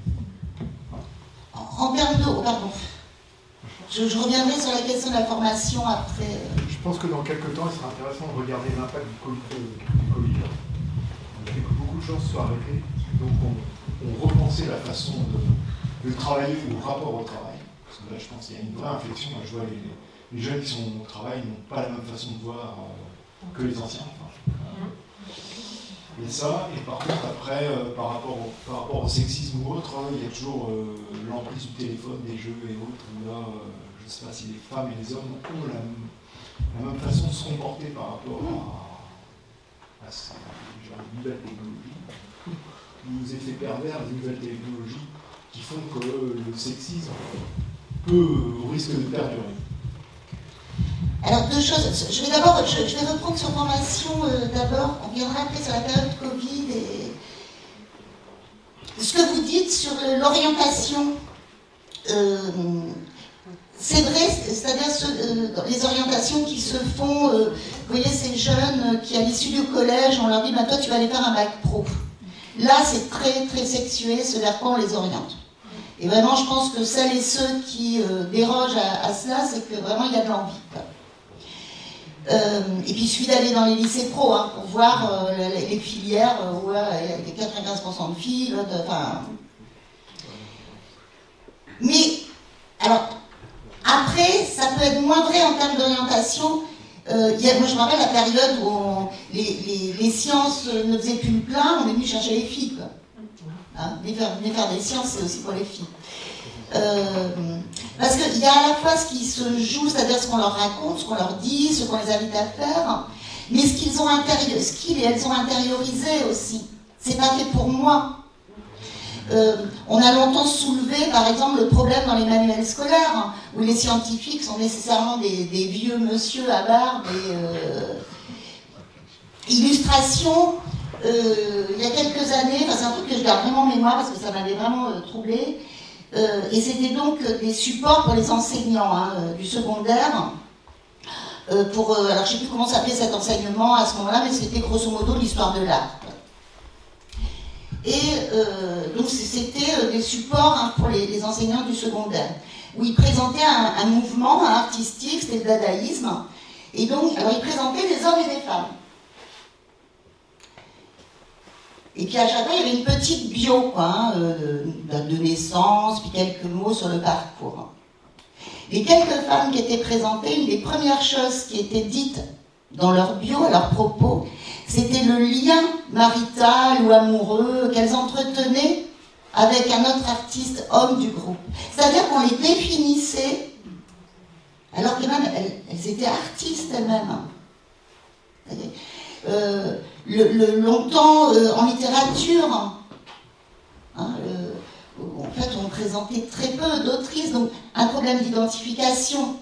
En, en termes de, pardon. Je, je reviendrai sur la question de la formation après. Je pense que dans quelques temps, il sera intéressant de regarder l'impact du Covid. On a vu que beaucoup de gens se sont arrêtés, donc on, on repensait la façon de, de travailler au rapport au travail. Parce que là, je pense qu'il y a une vraie inflexion. Moi, je vois les, les jeunes qui sont au travail n'ont pas la même façon de voir euh, que les anciens. Enfin, euh, et ça, et par contre, après, euh, par, rapport au, par rapport au sexisme ou autre, hein, il y a toujours euh, l'emprise du téléphone, des jeux et autres, où là, euh, je ne sais pas si les femmes et les hommes ont la, la même façon de se comporter par rapport à, à ces genre, nouvelles technologies, ou aux effets pervers des nouvelles technologies qui font que le sexisme peut, risque de perdurer. Alors deux choses, je vais d'abord, je, je vais reprendre sur formation euh, d'abord, on viendra après sur la période Covid et ce que vous dites sur l'orientation, euh, c'est vrai, c'est-à-dire euh, les orientations qui se font, euh, vous voyez ces jeunes qui à l'issue du collège, on leur dit bah, toi tu vas aller faire un bac pro. Là c'est très très sexué, ce vers quoi on les oriente. Et vraiment je pense que celles et ceux qui euh, dérogent à, à cela, c'est que vraiment il y a de l'envie. Euh, et puis il suffit d'aller dans les lycées pro hein, pour voir euh, les, les filières euh, où euh, il y a quatre-vingt-quinze pour cent de filles, enfin. Mais alors après, ça peut être moins vrai en termes d'orientation. Euh, moi je me rappelle la période où on, les, les, les sciences ne faisaient plus le plein, on est venu chercher les filles. Quoi. Hein, venez, faire, venez faire des sciences, c'est aussi pour les filles. Euh, parce qu'il y a à la fois ce qui se joue, c'est-à-dire ce qu'on leur raconte, ce qu'on leur dit, ce qu'on les invite à faire, mais ce qu'ils ont intériorisé, ce qu'ils et elles ont intériorisé aussi. C'est pas fait pour moi. Euh, on a longtemps soulevé, par exemple, le problème dans les manuels scolaires, hein, où les scientifiques sont nécessairement des, des vieux monsieur à barbe et euh, illustration. Euh, il y a quelques années, enfin, c'est un truc que je garde vraiment en mémoire parce que ça m'avait vraiment euh, troublée. Euh, et c'était donc des supports pour les enseignants hein, euh, du secondaire. Euh, pour, euh, alors je ne sais plus comment s'appelait cet enseignement à ce moment-là, mais c'était grosso modo l'histoire de l'art. Et euh, donc c'était euh, des supports hein, pour les, les enseignants du secondaire, où ils présentaient un, un mouvement un artistique, c'était le dadaïsme. Et donc, alors ils présentaient des hommes et des femmes. Et puis à chaque fois, il y avait une petite bio, quoi, hein, euh, de naissance, puis quelques mots sur le parcours. Les quelques femmes qui étaient présentées, une des premières choses qui étaient dites dans leur bio, à leur propos, c'était le lien marital ou amoureux qu'elles entretenaient avec un autre artiste homme du groupe. C'est-à-dire qu'on les définissait, alors que même elles, elles étaient artistes elles-mêmes. Euh, le, le, longtemps euh, en littérature, hein, euh, en fait on présentait très peu d'autrices, donc un problème d'identification.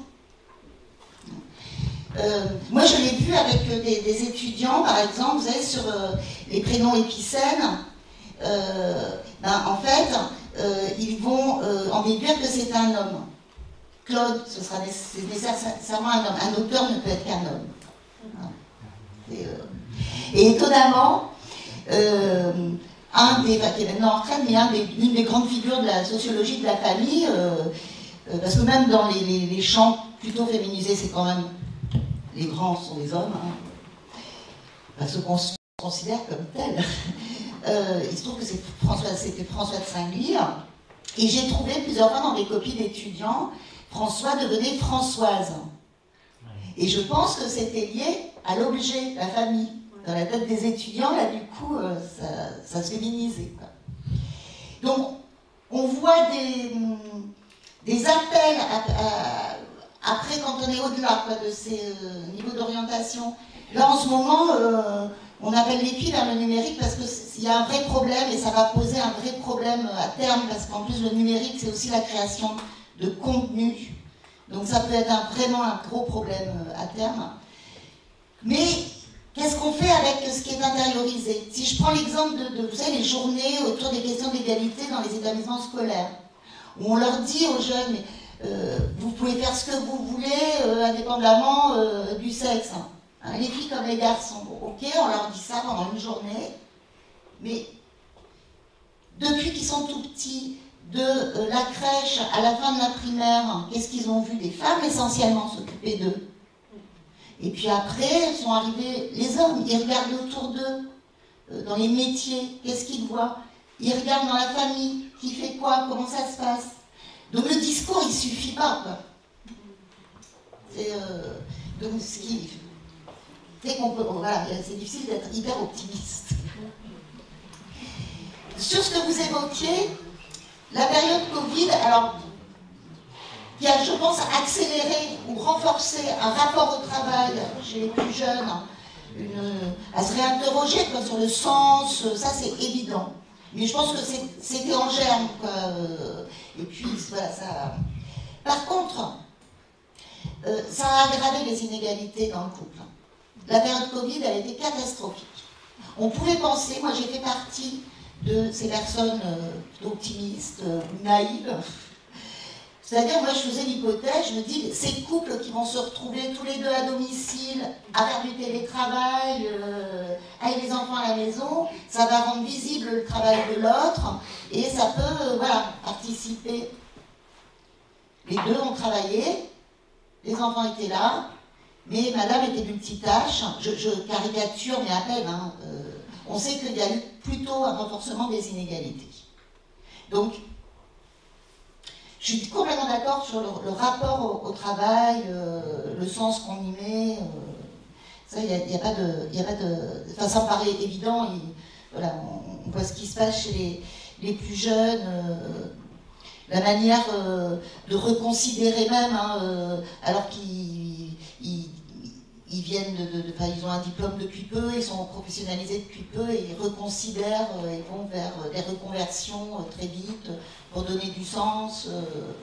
Euh, moi je l'ai vu avec des, des étudiants, par exemple, vous savez, sur euh, les prénoms épicènes, euh, ben, en fait, euh, ils vont euh, en déduire que c'est un homme. Claude, ce sera nécessairement un homme. Un auteur ne peut être qu'un homme. Hein. Et, euh, et étonnamment, euh, un des, enfin, qui est maintenant en retraite, mais un des, une des grandes figures de la sociologie de la famille, euh, euh, parce que même dans les, les, les champs plutôt féminisés, c'est quand même les grands sont des hommes, hein, parce qu'on se considère comme tels. Euh, il se trouve que c'était François, François de Saint-Glir, et j'ai trouvé plusieurs fois dans des copies d'étudiants, François devenait Françoise. Et je pense que c'était lié à l'objet, la famille. Dans la tête des étudiants, là, du coup, euh, ça, ça se féminisait. Quoi. Donc, on voit des, des appels à, à, après, quand on est au-delà de ces euh, niveaux d'orientation. Là, en ce moment, euh, on appelle les filles vers le numérique parce qu'il y a un vrai problème et ça va poser un vrai problème à terme parce qu'en plus, le numérique, c'est aussi la création de contenu. Donc, ça peut être un, vraiment un gros problème à terme. Mais qu'est-ce qu'on fait avec ce qui est intériorisé? Si je prends l'exemple de, de, vous savez, les journées autour des questions d'égalité dans les établissements scolaires, où on leur dit aux jeunes, mais, euh, vous pouvez faire ce que vous voulez, euh, indépendamment euh, du sexe. Hein, les filles comme les garçons. Bon, ok, on leur dit ça pendant une journée, mais depuis qu'ils sont tout petits, de euh, la crèche à la fin de la primaire, qu'est-ce qu'ils ont vu? Des femmes essentiellement s'occuper d'eux. Et puis après, sont arrivés les hommes, ils regardent autour d'eux, euh, dans les métiers, qu'est-ce qu'ils voient? Ils regardent dans la famille, Qui fait quoi? Comment ça se passe? Donc le discours, il suffit pas, quoi. C'est, euh, donc ce qui fait qu'on peut... Voilà, c'est difficile d'être hyper optimiste. Sur ce que vous évoquiez, la période Covid, alors, qui a, je pense, accéléré ou renforcé un rapport au travail chez les plus jeunes, une, à se réinterroger quoi, sur le sens, ça c'est évident. Mais je pense que c'était en germe, quoi. Et puis, voilà, ça... Par contre, euh, ça a aggravé les inégalités dans le couple. La période Covid, elle était catastrophique. On pouvait penser, moi j'ai fait partie de ces personnes euh, optimistes, euh, naïves. C'est-à-dire, moi je faisais l'hypothèse, je me dis, ces couples qui vont se retrouver tous les deux à domicile, à faire du télétravail, euh, avec les enfants à la maison, ça va rendre visible le travail de l'autre, et ça peut, euh, voilà, participer. Les deux ont travaillé, les enfants étaient là, mais madame était multitâche, je, je caricature, mais à peine, hein, euh, on sait qu'il y a eu plutôt un renforcement des inégalités. Donc, je suis complètement d'accord sur le, le rapport au, au travail, euh, le sens qu'on y met. Euh, ça, il n'y a, a pas de... Y a pas de enfin, ça me paraît évident. Il, voilà, on, on voit ce qui se passe chez les, les plus jeunes, euh, la manière euh, de reconsidérer même, hein, euh, alors qu'ils ils, ils viennent de, de, de... Enfin, ils ont un diplôme depuis peu, ils sont professionnalisés depuis peu, et ils reconsidèrent, euh, ils vont vers des reconversions euh, très vite, pour donner du sens, euh,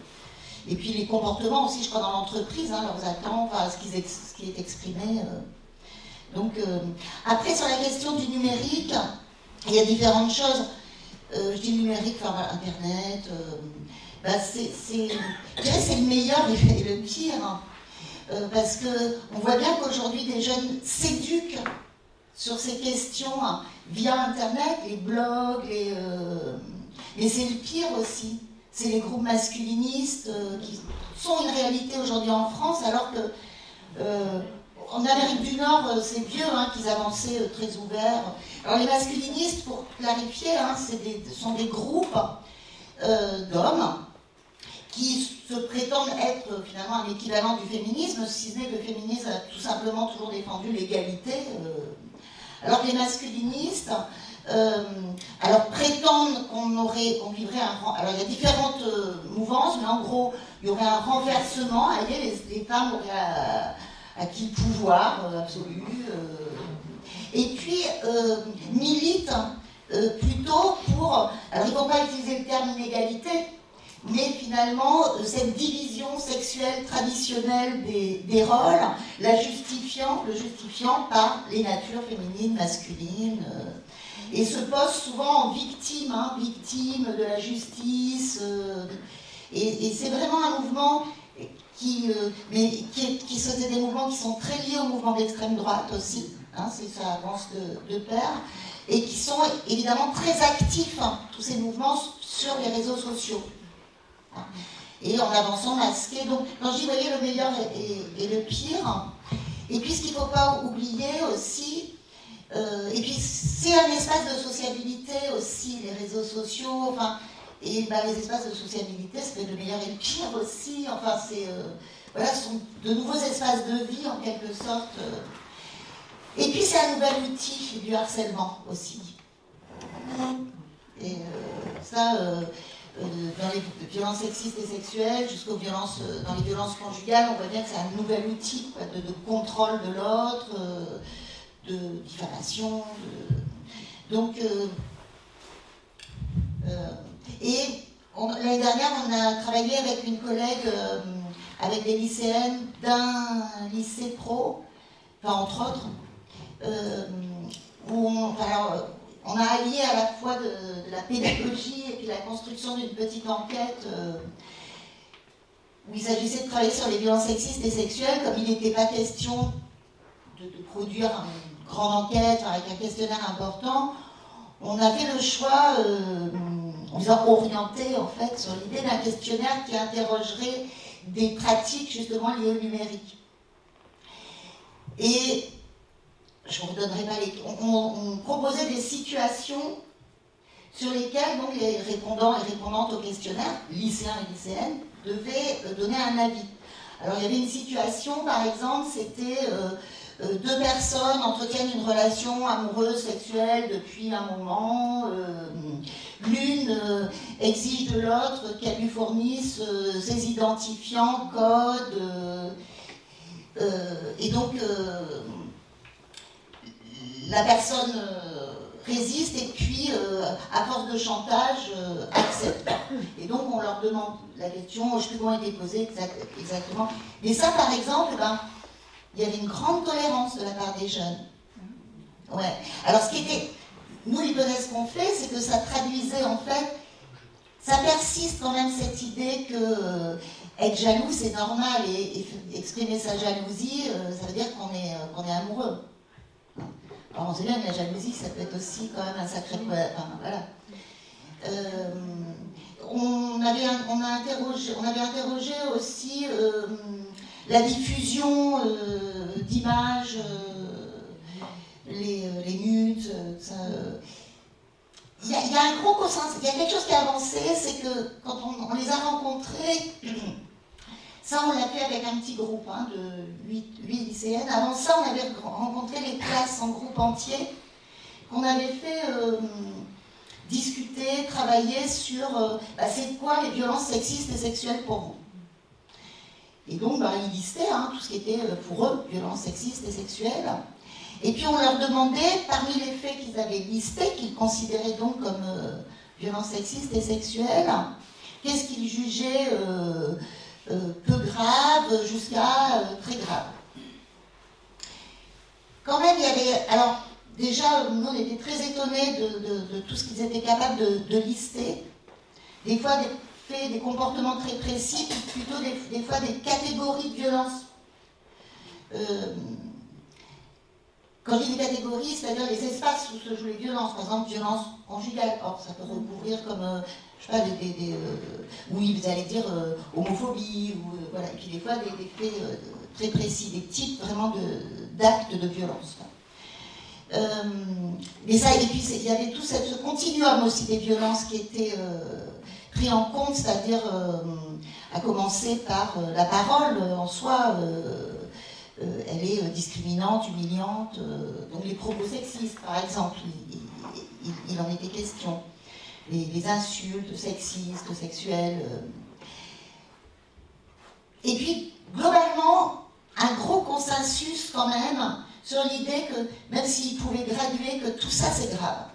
et puis les comportements aussi, je crois, dans l'entreprise, hein, leurs attentes, enfin, ce, qui est, ce qui est exprimé. Euh. Donc, euh, après, sur la question du numérique, il y a différentes choses. Euh, je dis numérique, enfin, Internet, euh, bah, c'est, c'est, je dirais c'est le meilleur et le pire, hein, euh, parce qu'on voit bien qu'aujourd'hui, des jeunes s'éduquent sur ces questions hein, via Internet, les blogs, les... Euh, mais c'est le pire aussi, c'est les groupes masculinistes euh, qui sont une réalité aujourd'hui en France, alors que euh, en Amérique du Nord, euh, c'est vieux hein, qu'ils avançaient euh, très ouverts. Alors les masculinistes, pour clarifier, hein, c'est des, sont des groupes euh, d'hommes qui se prétendent être euh, finalement un équivalent du féminisme, si ce n'est que le féminisme a tout simplement toujours défendu l'égalité. Euh, alors que les masculinistes... Euh, alors prétendre qu'on aurait, qu'on vivrait un... Alors il y a différentes euh, mouvances, mais en gros, il y aurait un renversement, allez, les, les femmes auraient acquis le pouvoir euh, absolu, euh, et puis euh, militent euh, plutôt pour... Alors ils ne vont pas utiliser le terme inégalité, mais finalement, euh, cette division sexuelle traditionnelle des, des rôles, la justifiant, le justifiant par les natures féminines, masculines... Euh, et se pose souvent en victime, hein, victime de la justice. Euh, et, et c'est vraiment un mouvement qui, euh, mais qui, est, qui sont des mouvements qui sont très liés au mouvement d'extrême droite aussi, hein, c'est, ça avance de, de pair, et qui sont évidemment très actifs, hein, tous ces mouvements, sur les réseaux sociaux. Hein, et en avançant masqué. Donc, quand je dis, vous voyez, le meilleur et, et, et le pire. Et puis, ce qu'il ne faut pas oublier aussi, Euh, et puis c'est un espace de sociabilité aussi, les réseaux sociaux, enfin, et bah, les espaces de sociabilité, c'est le meilleur et le pire aussi, enfin c'est, euh, voilà, ce sont de nouveaux espaces de vie en quelque sorte. Euh. Et puis c'est un nouvel outil du harcèlement aussi. Et euh, ça, euh, euh, dans les violences sexistes et sexuelles, jusqu'aux violences, euh, dans les violences conjugales, on voit bien que c'est un nouvel outil quoi, de, de contrôle de l'autre, euh, de diffamation, de... donc euh, euh, et on, l'année dernière on a travaillé avec une collègue, euh, avec des lycéennes d'un lycée pro, enfin entre autres, euh, où on, alors, on a allié à la fois de, de la pédagogie et puis la construction d'une petite enquête euh, où il s'agissait de travailler sur les violences sexistes et sexuelles, comme il n'était pas question de, de produire un grande enquête avec un questionnaire important, on a fait le choix, euh, on les a orientés en fait sur l'idée d'un questionnaire qui interrogerait des pratiques justement liées au numérique. Et je ne vous donnerai pas les... On, on, on proposait des situations sur lesquels donc, les répondants et répondantes au questionnaire, lycéens et lycéennes, devaient euh, donner un avis. Alors il y avait une situation, par exemple, c'était euh, euh, deux personnes entretiennent une relation amoureuse, sexuelle depuis un moment. Euh, L'une euh, exige de l'autre qu'elle lui fournisse euh, ses identifiants, codes, euh, euh, et donc euh, la personne euh, résiste et puis, euh, à force de chantage, euh, accepte. Et donc on leur demande la question, je ne sais plus comment elle était posée exact, exactement. Mais ça, par exemple, ben, il y avait une grande tolérance de la part des jeunes. Ouais. Alors ce qui était... Nous, l'hypothèse qu'on fait, c'est que ça traduisait en fait, ça persiste quand même cette idée que euh, être jaloux c'est normal et, et exprimer sa jalousie, euh, ça veut dire qu'on est, euh, qu'on est amoureux. Alors on sait bien que la jalousie, ça peut être aussi quand même un sacré... Enfin, voilà. Euh, on, avait, on, a interrogé, on avait interrogé aussi euh, la diffusion euh, d'images... Euh, les, les nudes, ça... Il y, a, il y a un gros consensus, il y a quelque chose qui a avancé, c'est que quand on, on les a rencontrés, ça on l'a fait avec un petit groupe hein, de huit lycéennes. Avant ça, on avait rencontré les classes en groupe entier, qu'on avait fait euh, discuter, travailler sur euh, bah, c'est quoi les violences sexistes et sexuelles pour vous. Et donc, bah, ils listaient hein, tout ce qui était pour eux, violences sexistes et sexuelles. Et puis on leur demandait, parmi les faits qu'ils avaient listés, qu'ils considéraient donc comme euh, violences sexistes et sexuelles, qu'est-ce qu'ils jugeaient euh, euh, peu grave jusqu'à euh, très grave. Quand même, il y avait... Alors, déjà, nous, on était très étonnés de, de, de tout ce qu'ils étaient capables de, de lister. Des fois, des faits, des comportements très précis, puis plutôt des, des fois des catégories de violences. Euh, Quand je dis des catégories, c'est-à-dire les espaces où se jouent les violences, par exemple violence conjugale, or ça peut recouvrir comme, euh, je sais pas, des, des, des euh, oui, vous allez dire euh, homophobie, ou euh, voilà, et puis des fois des, des faits euh, très précis, des types vraiment d'actes de, de violence. Euh, mais ça, et puis il y avait tout cette, ce continuum aussi des violences qui était euh, pris en compte, c'est-à-dire euh, à commencer par euh, la parole en soi. Euh, Euh, elle est euh, discriminante, humiliante, euh, donc les propos sexistes par exemple, il, il, il en était question, les, les insultes sexistes, sexuelles. Euh. Et puis globalement, un gros consensus quand même sur l'idée que même s'il pouvait graduer, que tout ça c'est grave.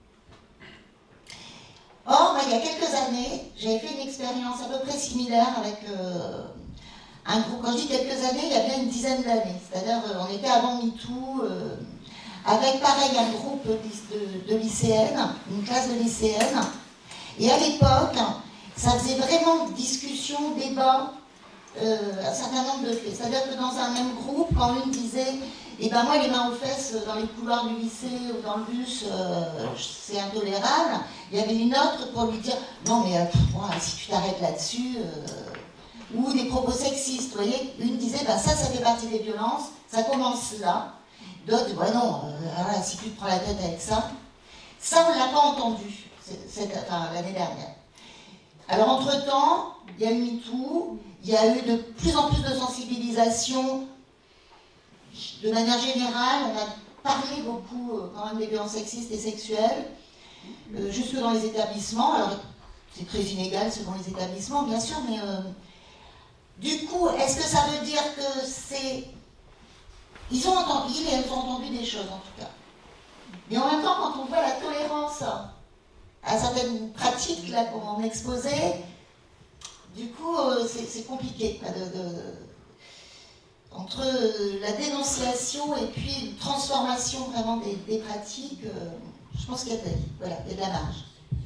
Or, bah, il y a quelques années, j'avais fait une expérience à peu près similaire avec... Euh, un groupe, quand je dis quelques années, il y a bien une dizaine d'années. C'est-à-dire, on était avant MeToo, euh, avec pareil un groupe de, de, de lycéennes, une classe de lycéennes. Et à l'époque, ça faisait vraiment discussion, débat, euh, un certain nombre de faits. C'est-à-dire que dans un même groupe, quand une disait, eh ben moi les mains aux fesses dans les couloirs du lycée ou dans le bus, euh, c'est intolérable, il y avait une autre pour lui dire, non mais euh, pff, moi, si tu t'arrêtes là-dessus... Euh, ou des propos sexistes, vous voyez, une disait, ben ça, ça fait partie des violences, ça commence là. D'autres, ouais non, euh, voilà, si tu te prends la tête avec ça. Ça, on ne l'a pas entendu enfin, l'année dernière. Alors, entre-temps, il y a eu MeToo, il y a eu de plus en plus de sensibilisation. De manière générale, on a parlé beaucoup euh, quand même des violences sexistes et sexuelles, euh, jusque dans les établissements. Alors, c'est très inégal selon les établissements, bien sûr, mais... Euh, Du coup, est-ce que ça veut dire que c'est... Ils ont entendu, ils et elles ont entendu des choses en tout cas. Mais en même temps, quand on voit la tolérance à certaines pratiques là qu'on exposait, du coup, euh, c'est compliqué de, de, entre la dénonciation et puis une transformation vraiment des, des pratiques. Euh, je pense qu'il y a de, voilà, il y a de la marge.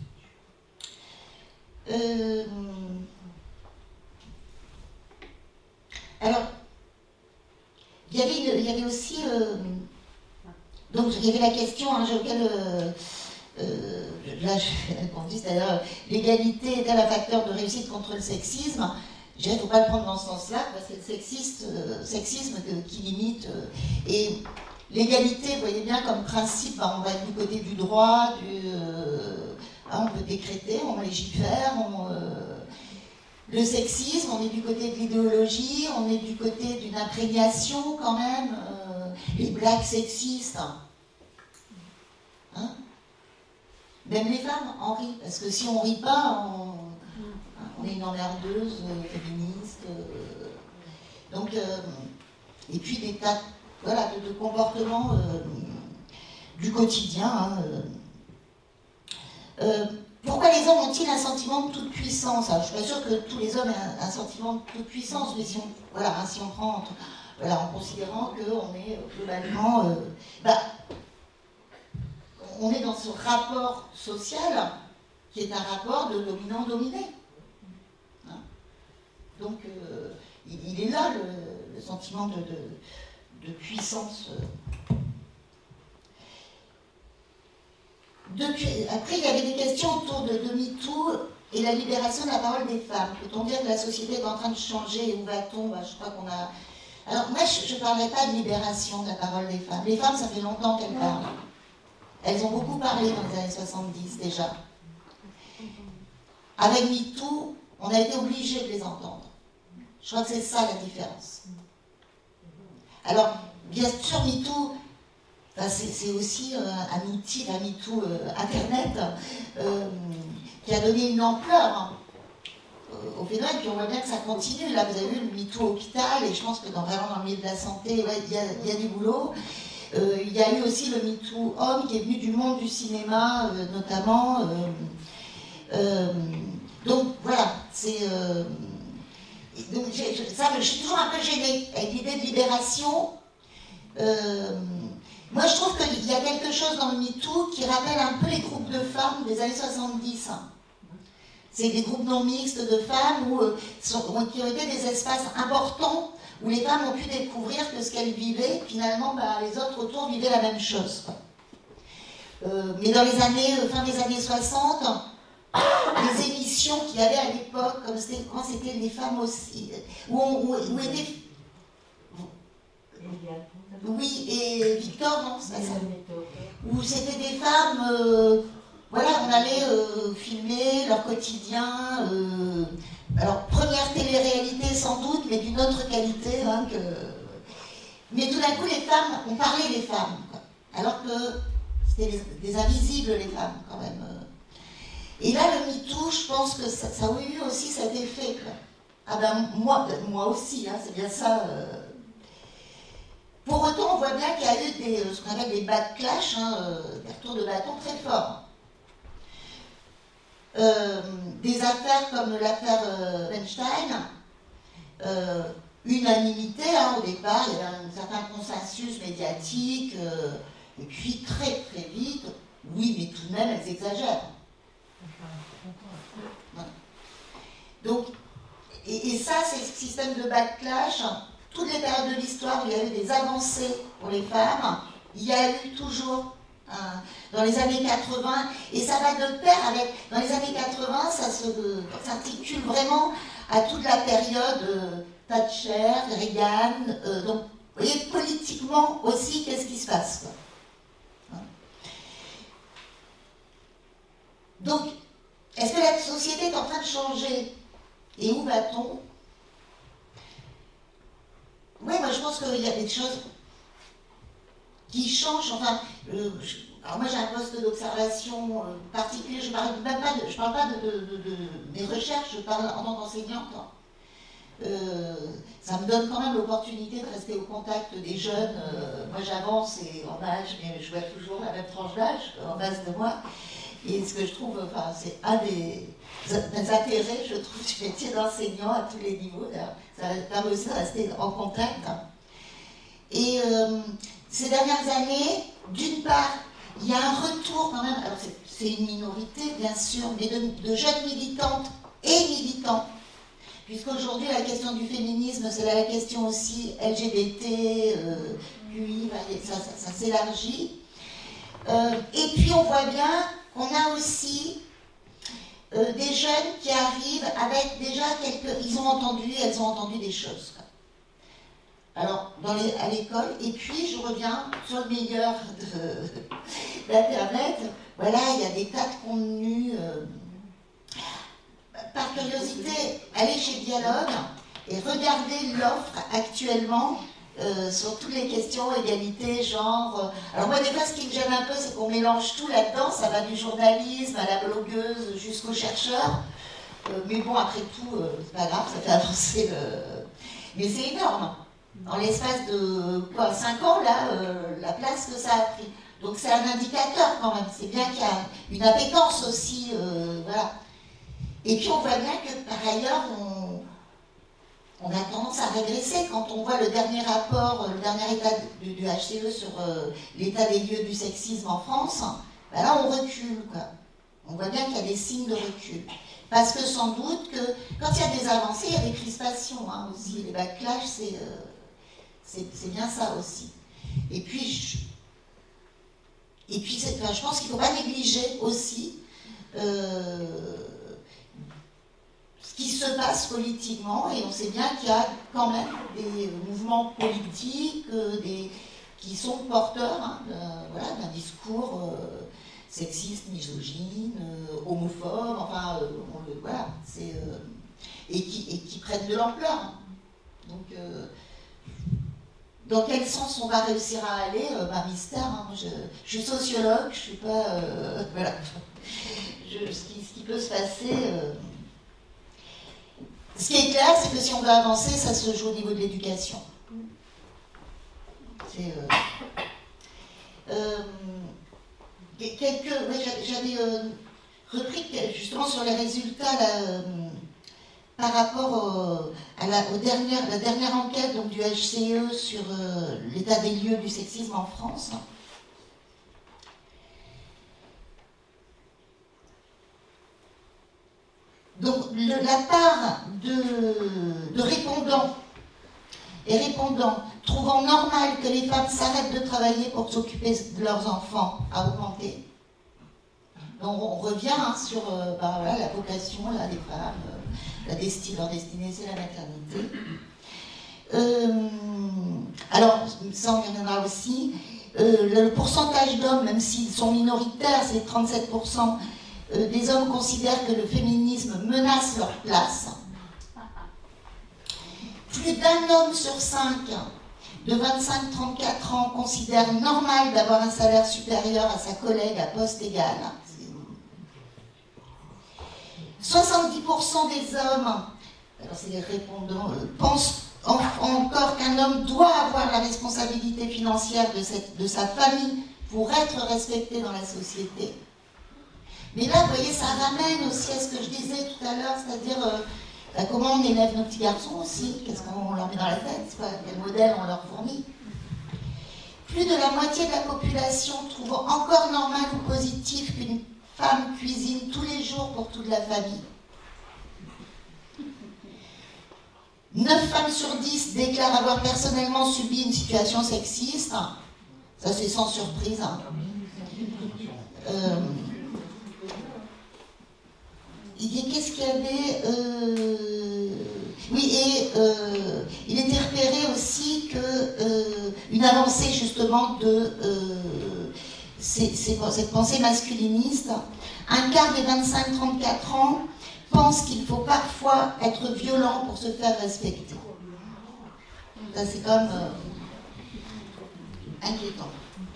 Euh, Alors, il y avait, une, il y avait aussi, euh, donc il y avait la question hein, auquel, euh, euh, là j'ai répondu, c'est-à-dire l'égalité est-elle un facteur de réussite contre le sexisme? Je dirais qu'il ne faut pas le prendre dans ce sens-là, parce que c'est le sexiste, euh, sexisme qui limite. Euh, et l'égalité, vous voyez bien, comme principe, bah, on va du côté du droit, du, euh, Hein, on peut décréter, on légifère, on, euh, le sexisme, on est du côté de l'idéologie, on est du côté d'une imprégnation quand même, euh, les blagues sexistes. Hein, même les femmes en rient, parce que si on rit pas, on, on est une emmerdeuse, euh, féministe. Euh, donc, euh, et puis des tas voilà, de, de comportements euh, du quotidien. Hein, euh, Euh, pourquoi les hommes ont-ils un sentiment de toute puissance? Alors, je ne suis pas sûre que tous les hommes aient un, un sentiment de toute puissance, mais si on, voilà, hein, si on prend voilà, en considérant qu'on est globalement... Euh, bah, on est dans ce rapport social qui est un rapport de dominant-dominé. Hein, donc, euh, il, il est là le, le sentiment de, de, de puissance. Euh. Depuis, après, il y avait des questions autour de, de MeToo et la libération de la parole des femmes. Peut-on dire que la société est en train de changer et où va-t-on? Ben, je crois qu'on a... Alors, moi, je ne parlerai pas de libération de la parole des femmes. Les femmes, ça fait longtemps qu'elles parlent. Elles ont beaucoup parlé dans les années soixante-dix, déjà. Avec MeToo, on a été obligé de les entendre. Je crois que c'est ça la différence. Alors, bien sûr, MeToo... Enfin, c'est aussi euh, un outil, un MeToo euh, Internet, euh, qui a donné une ampleur hein, au phénomène, puis on voit bien que ça continue. Là, vous avez vu le MeToo hôpital, et je pense que dans, vraiment dans le milieu de la santé, ouais, il y a, il y a du boulot. Euh, il y a eu aussi le MeToo homme, qui est venu du monde du cinéma, euh, notamment. Euh, euh, donc, voilà, c'est... Euh, donc, ça, je suis toujours un peu gênée avec l'idée de libération. Euh, Moi, je trouve qu'il y a quelque chose dans le MeToo qui rappelle un peu les groupes de femmes des années soixante-dix. C'est des groupes non mixtes de femmes où, euh, sont, qui ont été des espaces importants où les femmes ont pu découvrir que ce qu'elles vivaient, finalement, bah, les autres autour vivaient la même chose. Euh, mais dans les années, euh, fin des années soixante, les émissions qu'il y avait à l'époque, comme c'était, quand c'était les femmes aussi, où, on, où, où étaient... Oui, et Victor, non, c'est ça. Où c'était des femmes, euh, voilà, on allait euh, filmer leur quotidien. Euh, alors, première télé-réalité sans doute, mais d'une autre qualité. Hein, que... Mais tout d'un coup, les femmes, on parlait des femmes, quoi, alors que c'était des, des invisibles, les femmes, quand même. Et là, le MeToo, je pense que ça, ça a eu aussi cet effet. Quoi. Ah ben, moi, moi aussi, hein, c'est bien ça. Euh... Pour autant, on voit bien qu'il y a eu des, ce qu'on appelle des backlash, hein, euh, des retours de bâton très forts. Euh, des affaires comme l'affaire euh, Weinstein, euh, unanimité, hein, au départ, il y avait un certain consensus médiatique, euh, et puis très très vite, oui, mais tout de même, elles exagèrent. Ouais. Donc, et, et ça, c'est ce système de backlash. Toutes les périodes de l'histoire où il y a eu des avancées pour les femmes, il y a eu toujours, hein, dans les années quatre-vingts, et ça va de pair avec, dans les années quatre-vingts, ça s'articule vraiment à toute la période euh, Thatcher, Reagan, euh, donc, vous voyez, politiquement aussi, qu'est-ce qui se passe, quoi. Hein. Donc, est-ce que la société est en train de changer? Et où va-t-on? Oui, moi je pense qu'il y a des choses qui changent. Enfin, euh, je, alors moi j'ai un poste d'observation euh, particulier. Je parle même pas de, je parle pas de, de, de, de mes recherches. Je parle en tant qu'enseignante. Euh, ça me donne quand même l'opportunité de rester au contact des jeunes. Euh, moi j'avance et en âge, mais je vois toujours la même tranche d'âge en face de moi. Et ce que je trouve, enfin, c'est un des, des intérêts, je trouve, du métier d'enseignant à tous les niveaux. Ça permet aussi de rester en contact. Et euh, ces dernières années, d'une part, il y a un retour quand même, alors c'est une minorité bien sûr, mais de, de jeunes militantes et militants, puisqu'aujourd'hui la question du féminisme, c'est la question aussi L G B T, euh, Q I, ça, ça, ça s'élargit. Euh, et puis on voit bien qu'on a aussi euh, des jeunes qui arrivent avec déjà quelques... Ils ont entendu, elles ont entendu des choses. Alors, dans les, à l'école, et puis je reviens sur le meilleur d'Internet. voilà, il y a des tas de contenus. Euh, par curiosité, allez chez Dialogue et regardez l'offre actuellement euh, sur toutes les questions, égalité, genre. Euh, alors moi, des fois, ce qui me gêne un peu, c'est qu'on mélange tout là-dedans. Ça va du journalisme à la blogueuse jusqu'au chercheur. Euh, mais bon, après tout, euh, c'est pas grave, ça fait avancer le... Mais c'est énorme. En l'espace de quoi, cinq ans, là, euh, la place que ça a pris. Donc c'est un indicateur quand même. C'est bien qu'il y a une appétence aussi, euh, voilà. Et puis on voit bien que par ailleurs, on, on a tendance à régresser quand on voit le dernier rapport, le dernier état du, du H C E sur euh, l'état des lieux du sexisme en France. Ben là, on recule, quoi. On voit bien qu'il y a des signes de recul. Parce que sans doute que quand il y a des avancées, il y a des crispations hein, aussi. Les backlash, c'est euh, c'est bien ça aussi. Et puis, je, et puis enfin, je pense qu'il ne faut pas négliger aussi euh, ce qui se passe politiquement. Et on sait bien qu'il y a quand même des mouvements politiques euh, des, qui sont porteurs hein, d'un voilà, d'un discours... Euh, sexiste, misogyne, euh, homophobe, enfin, euh, on le, voilà, c'est euh, et qui et qui prennent de l'ampleur. Donc, euh, dans quel sens on va réussir à aller, euh, bah, mystère. Hein, je, je suis sociologue, je suis pas, euh, voilà, je, ce, qui, ce qui peut se passer. Euh, ce qui est clair, c'est que si on veut avancer, ça se joue au niveau de l'éducation. C'est euh, euh, Quelques, ouais, j'avais euh, repris justement sur les résultats là, euh, par rapport au, à la, aux dernières, la dernière enquête donc, du H C E sur euh, l'état des lieux du sexisme en France. Donc le, la part de, de répondants et répondants trouvant normal que les femmes s'arrêtent de travailler pour s'occuper de leurs enfants a augmenté. Donc on revient hein, sur euh, bah, voilà, la vocation là, des femmes, euh, la destinée, leur destinée c'est la maternité. Euh, alors, ça on y reviendra aussi, euh, le pourcentage d'hommes, même s'ils sont minoritaires, c'est trente-sept pour cent, euh, des hommes considèrent que le féminisme menace leur place. Plus d'un homme sur cinq de vingt-cinq à trente-quatre ans considère normal d'avoir un salaire supérieur à sa collègue à poste égal. soixante-dix pour cent des hommes, alors c'est les répondants, euh, pensent en, encore qu'un homme doit avoir la responsabilité financière de, cette, de sa famille pour être respecté dans la société. Mais là, vous voyez, ça ramène aussi à ce que je disais tout à l'heure, c'est-à-dire... Euh, Ben, comment on élève nos petits garçons aussi? Qu'est-ce qu'on leur met dans la tête? Quel modèle on leur fournit? Plus de la moitié de la population trouve encore normal ou positif qu'une femme cuisine tous les jours pour toute la famille. neuf femmes sur dix déclarent avoir personnellement subi une situation sexiste. Ça, c'est sans surprise. Hein. Euh, Qu'est-ce qu'il y avait euh, Oui, et euh, il était repéré aussi que euh, une avancée justement de euh, ces, ces, cette pensée masculiniste. Un quart des vingt-cinq à trente-quatre ans pense qu'il faut parfois être violent pour se faire respecter. Ça, c'est quand même euh, inquiétant.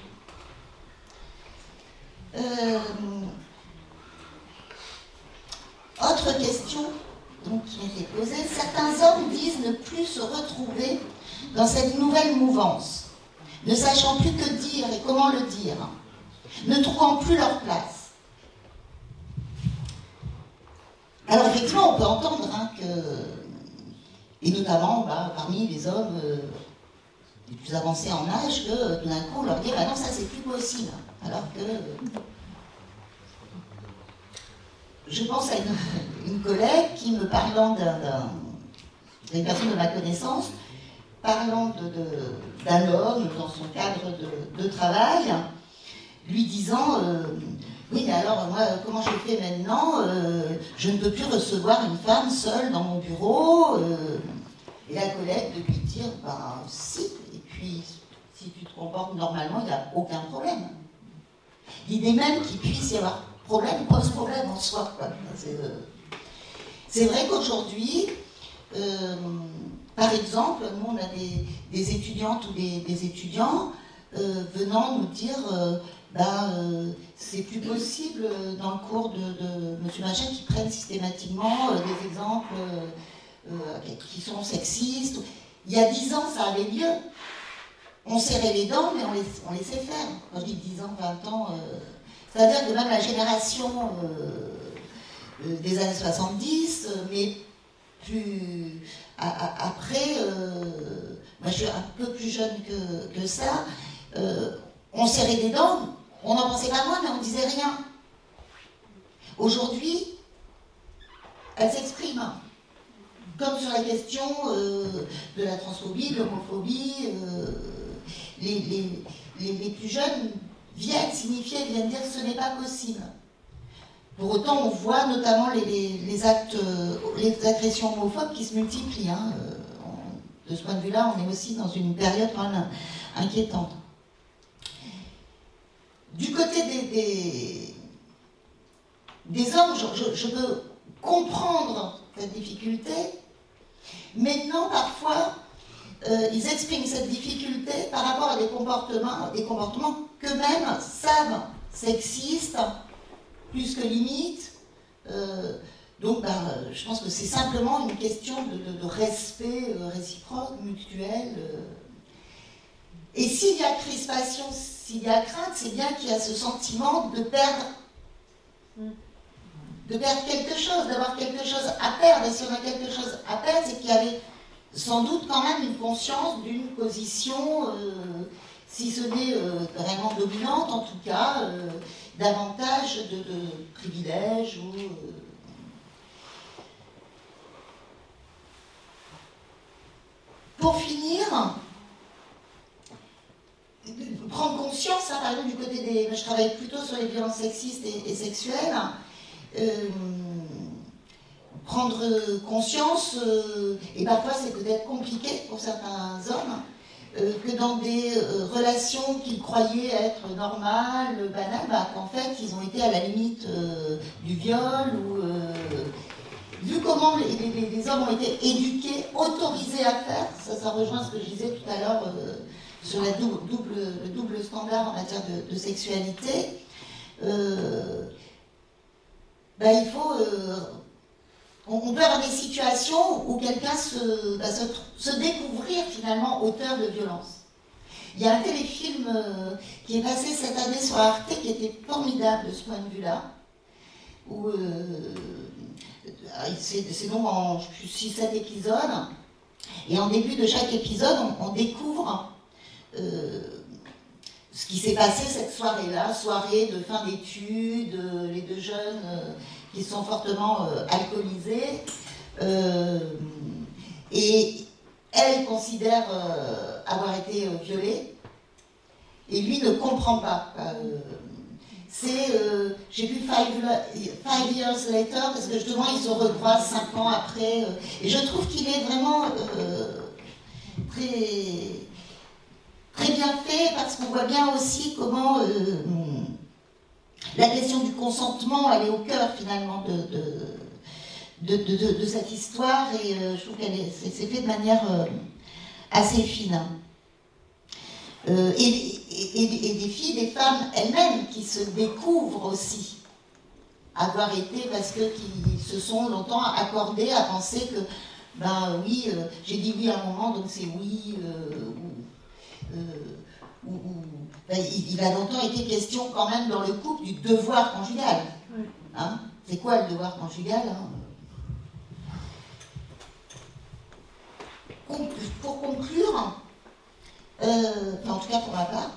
Euh, Autre question donc, qui a été posée, certains hommes disent ne plus se retrouver dans cette nouvelle mouvance, ne sachant plus que dire et comment le dire, ne trouvant plus leur place. Alors effectivement, on peut entendre hein, que, et notamment bah, parmi les hommes euh, les plus avancés en âge, que tout d'un coup on leur dit bah non, ça c'est plus possible, alors que... Je pense à une, une collègue qui me parlant d'une personne de ma connaissance, parlant d'un homme dans son cadre de, de travail, lui disant euh, oui, mais alors moi, comment je fais maintenant euh, je ne peux plus recevoir une femme seule dans mon bureau. Euh, et la collègue de lui dire ben si, et puis si tu te comportes normalement, il n'y a aucun problème. l'idée même qu'il puisse y avoir problème pose problème en soi. C'est euh... vrai qu'aujourd'hui, euh, par exemple, nous on a des, des étudiantes ou des, des étudiants euh, venant nous dire euh, bah, euh, c'est plus possible dans le cours de, de M. Machin qui prennent systématiquement euh, des exemples euh, euh, qui sont sexistes. Il y a dix ans, ça avait lieu. On serrait les dents, mais on, les, on laissait faire. Quand je dis dix ans, vingt ans, euh, c'est-à-dire que même la génération euh, euh, des années soixante-dix, euh, mais plus a, a, après, euh, moi je suis un peu plus jeune que, que ça, euh, on serrait des dents, on n'en pensait pas moins, mais on ne disait rien. Aujourd'hui, elle s'exprime. Comme sur la question euh, de la transphobie, de l'homophobie, euh, les, les, les, les plus jeunes viennent signifier, viennent dire ce n'est pas possible. Pour autant, on voit notamment les, les, les actes, les agressions homophobes qui se multiplient. Hein. On, de ce point de vue-là, on est aussi dans une période quand même inquiétante. Du côté des, des, des hommes, je, je, je peux comprendre cette difficulté. Maintenant, parfois, euh, ils expriment cette difficulté par rapport à des comportements, des comportements qu'eux-mêmes savent sexistes, plus que limites. Euh, donc, ben, je pense que c'est simplement une question de, de, de respect euh, réciproque, mutuel. Euh. Et s'il y a crispation, s'il y a crainte, c'est bien qu'il y a ce sentiment de perdre. de perdre quelque chose, d'avoir quelque chose à perdre. Et si on a quelque chose à perdre, c'est qu'il y avait sans doute quand même une conscience d'une position, euh, si ce n'est euh, vraiment dominante, en tout cas, euh, davantage de, de privilèges. Ou, euh... Pour finir, prendre conscience, hein, par exemple, du côté des... Je travaille plutôt sur les violences sexistes et, et sexuelles. Euh, prendre conscience, euh, et parfois c'est peut-être compliqué pour certains hommes, euh, que dans des euh, relations qu'ils croyaient être normales, banales, bah, qu'en fait ils ont été à la limite euh, du viol, ou euh, vu comment les, les, les hommes ont été éduqués, autorisés à faire, ça, ça rejoint ce que je disais tout à l'heure euh, sur la double, double, le double standard en matière de, de sexualité. Euh, Ben, il faut, euh, on, on peut avoir des situations où quelqu'un se, ben, se, se découvrir finalement auteur de violence. Il y a un téléfilm euh, qui est passé cette année sur Arte qui était formidable de ce point de vue-là, où euh, c'est donc en six sept épisodes, et en début de chaque épisode, on, on découvre euh, ce qui s'est passé cette soirée-là, soirée de fin d'études, euh, les deux jeunes euh, qui sont fortement euh, alcoolisés. Euh, et elle considère euh, avoir été euh, violée, et lui ne comprend pas. Euh, C'est, euh, j'ai vu five, five Years Later, parce que justement ils se recroisent cinq ans après, euh, et je trouve qu'il est vraiment euh, très... très bien fait, parce qu'on voit bien aussi comment euh, la question du consentement, elle est au cœur finalement de, de, de, de, de cette histoire, et euh, je trouve qu'elle est, c'est, c'est fait de manière euh, assez fine. Euh, et, et, et des filles, des femmes elles-mêmes qui se découvrent aussi avoir été, parce que qui se sont longtemps accordées à penser que, ben oui, euh, j'ai dit oui à un moment, donc c'est oui, euh, ou, euh, ou, ou ben, il, il a longtemps été question quand même dans le couple du devoir conjugal. Hein, c'est quoi le devoir conjugal, hein? Pour conclure, euh, enfin, en tout cas pour ma part,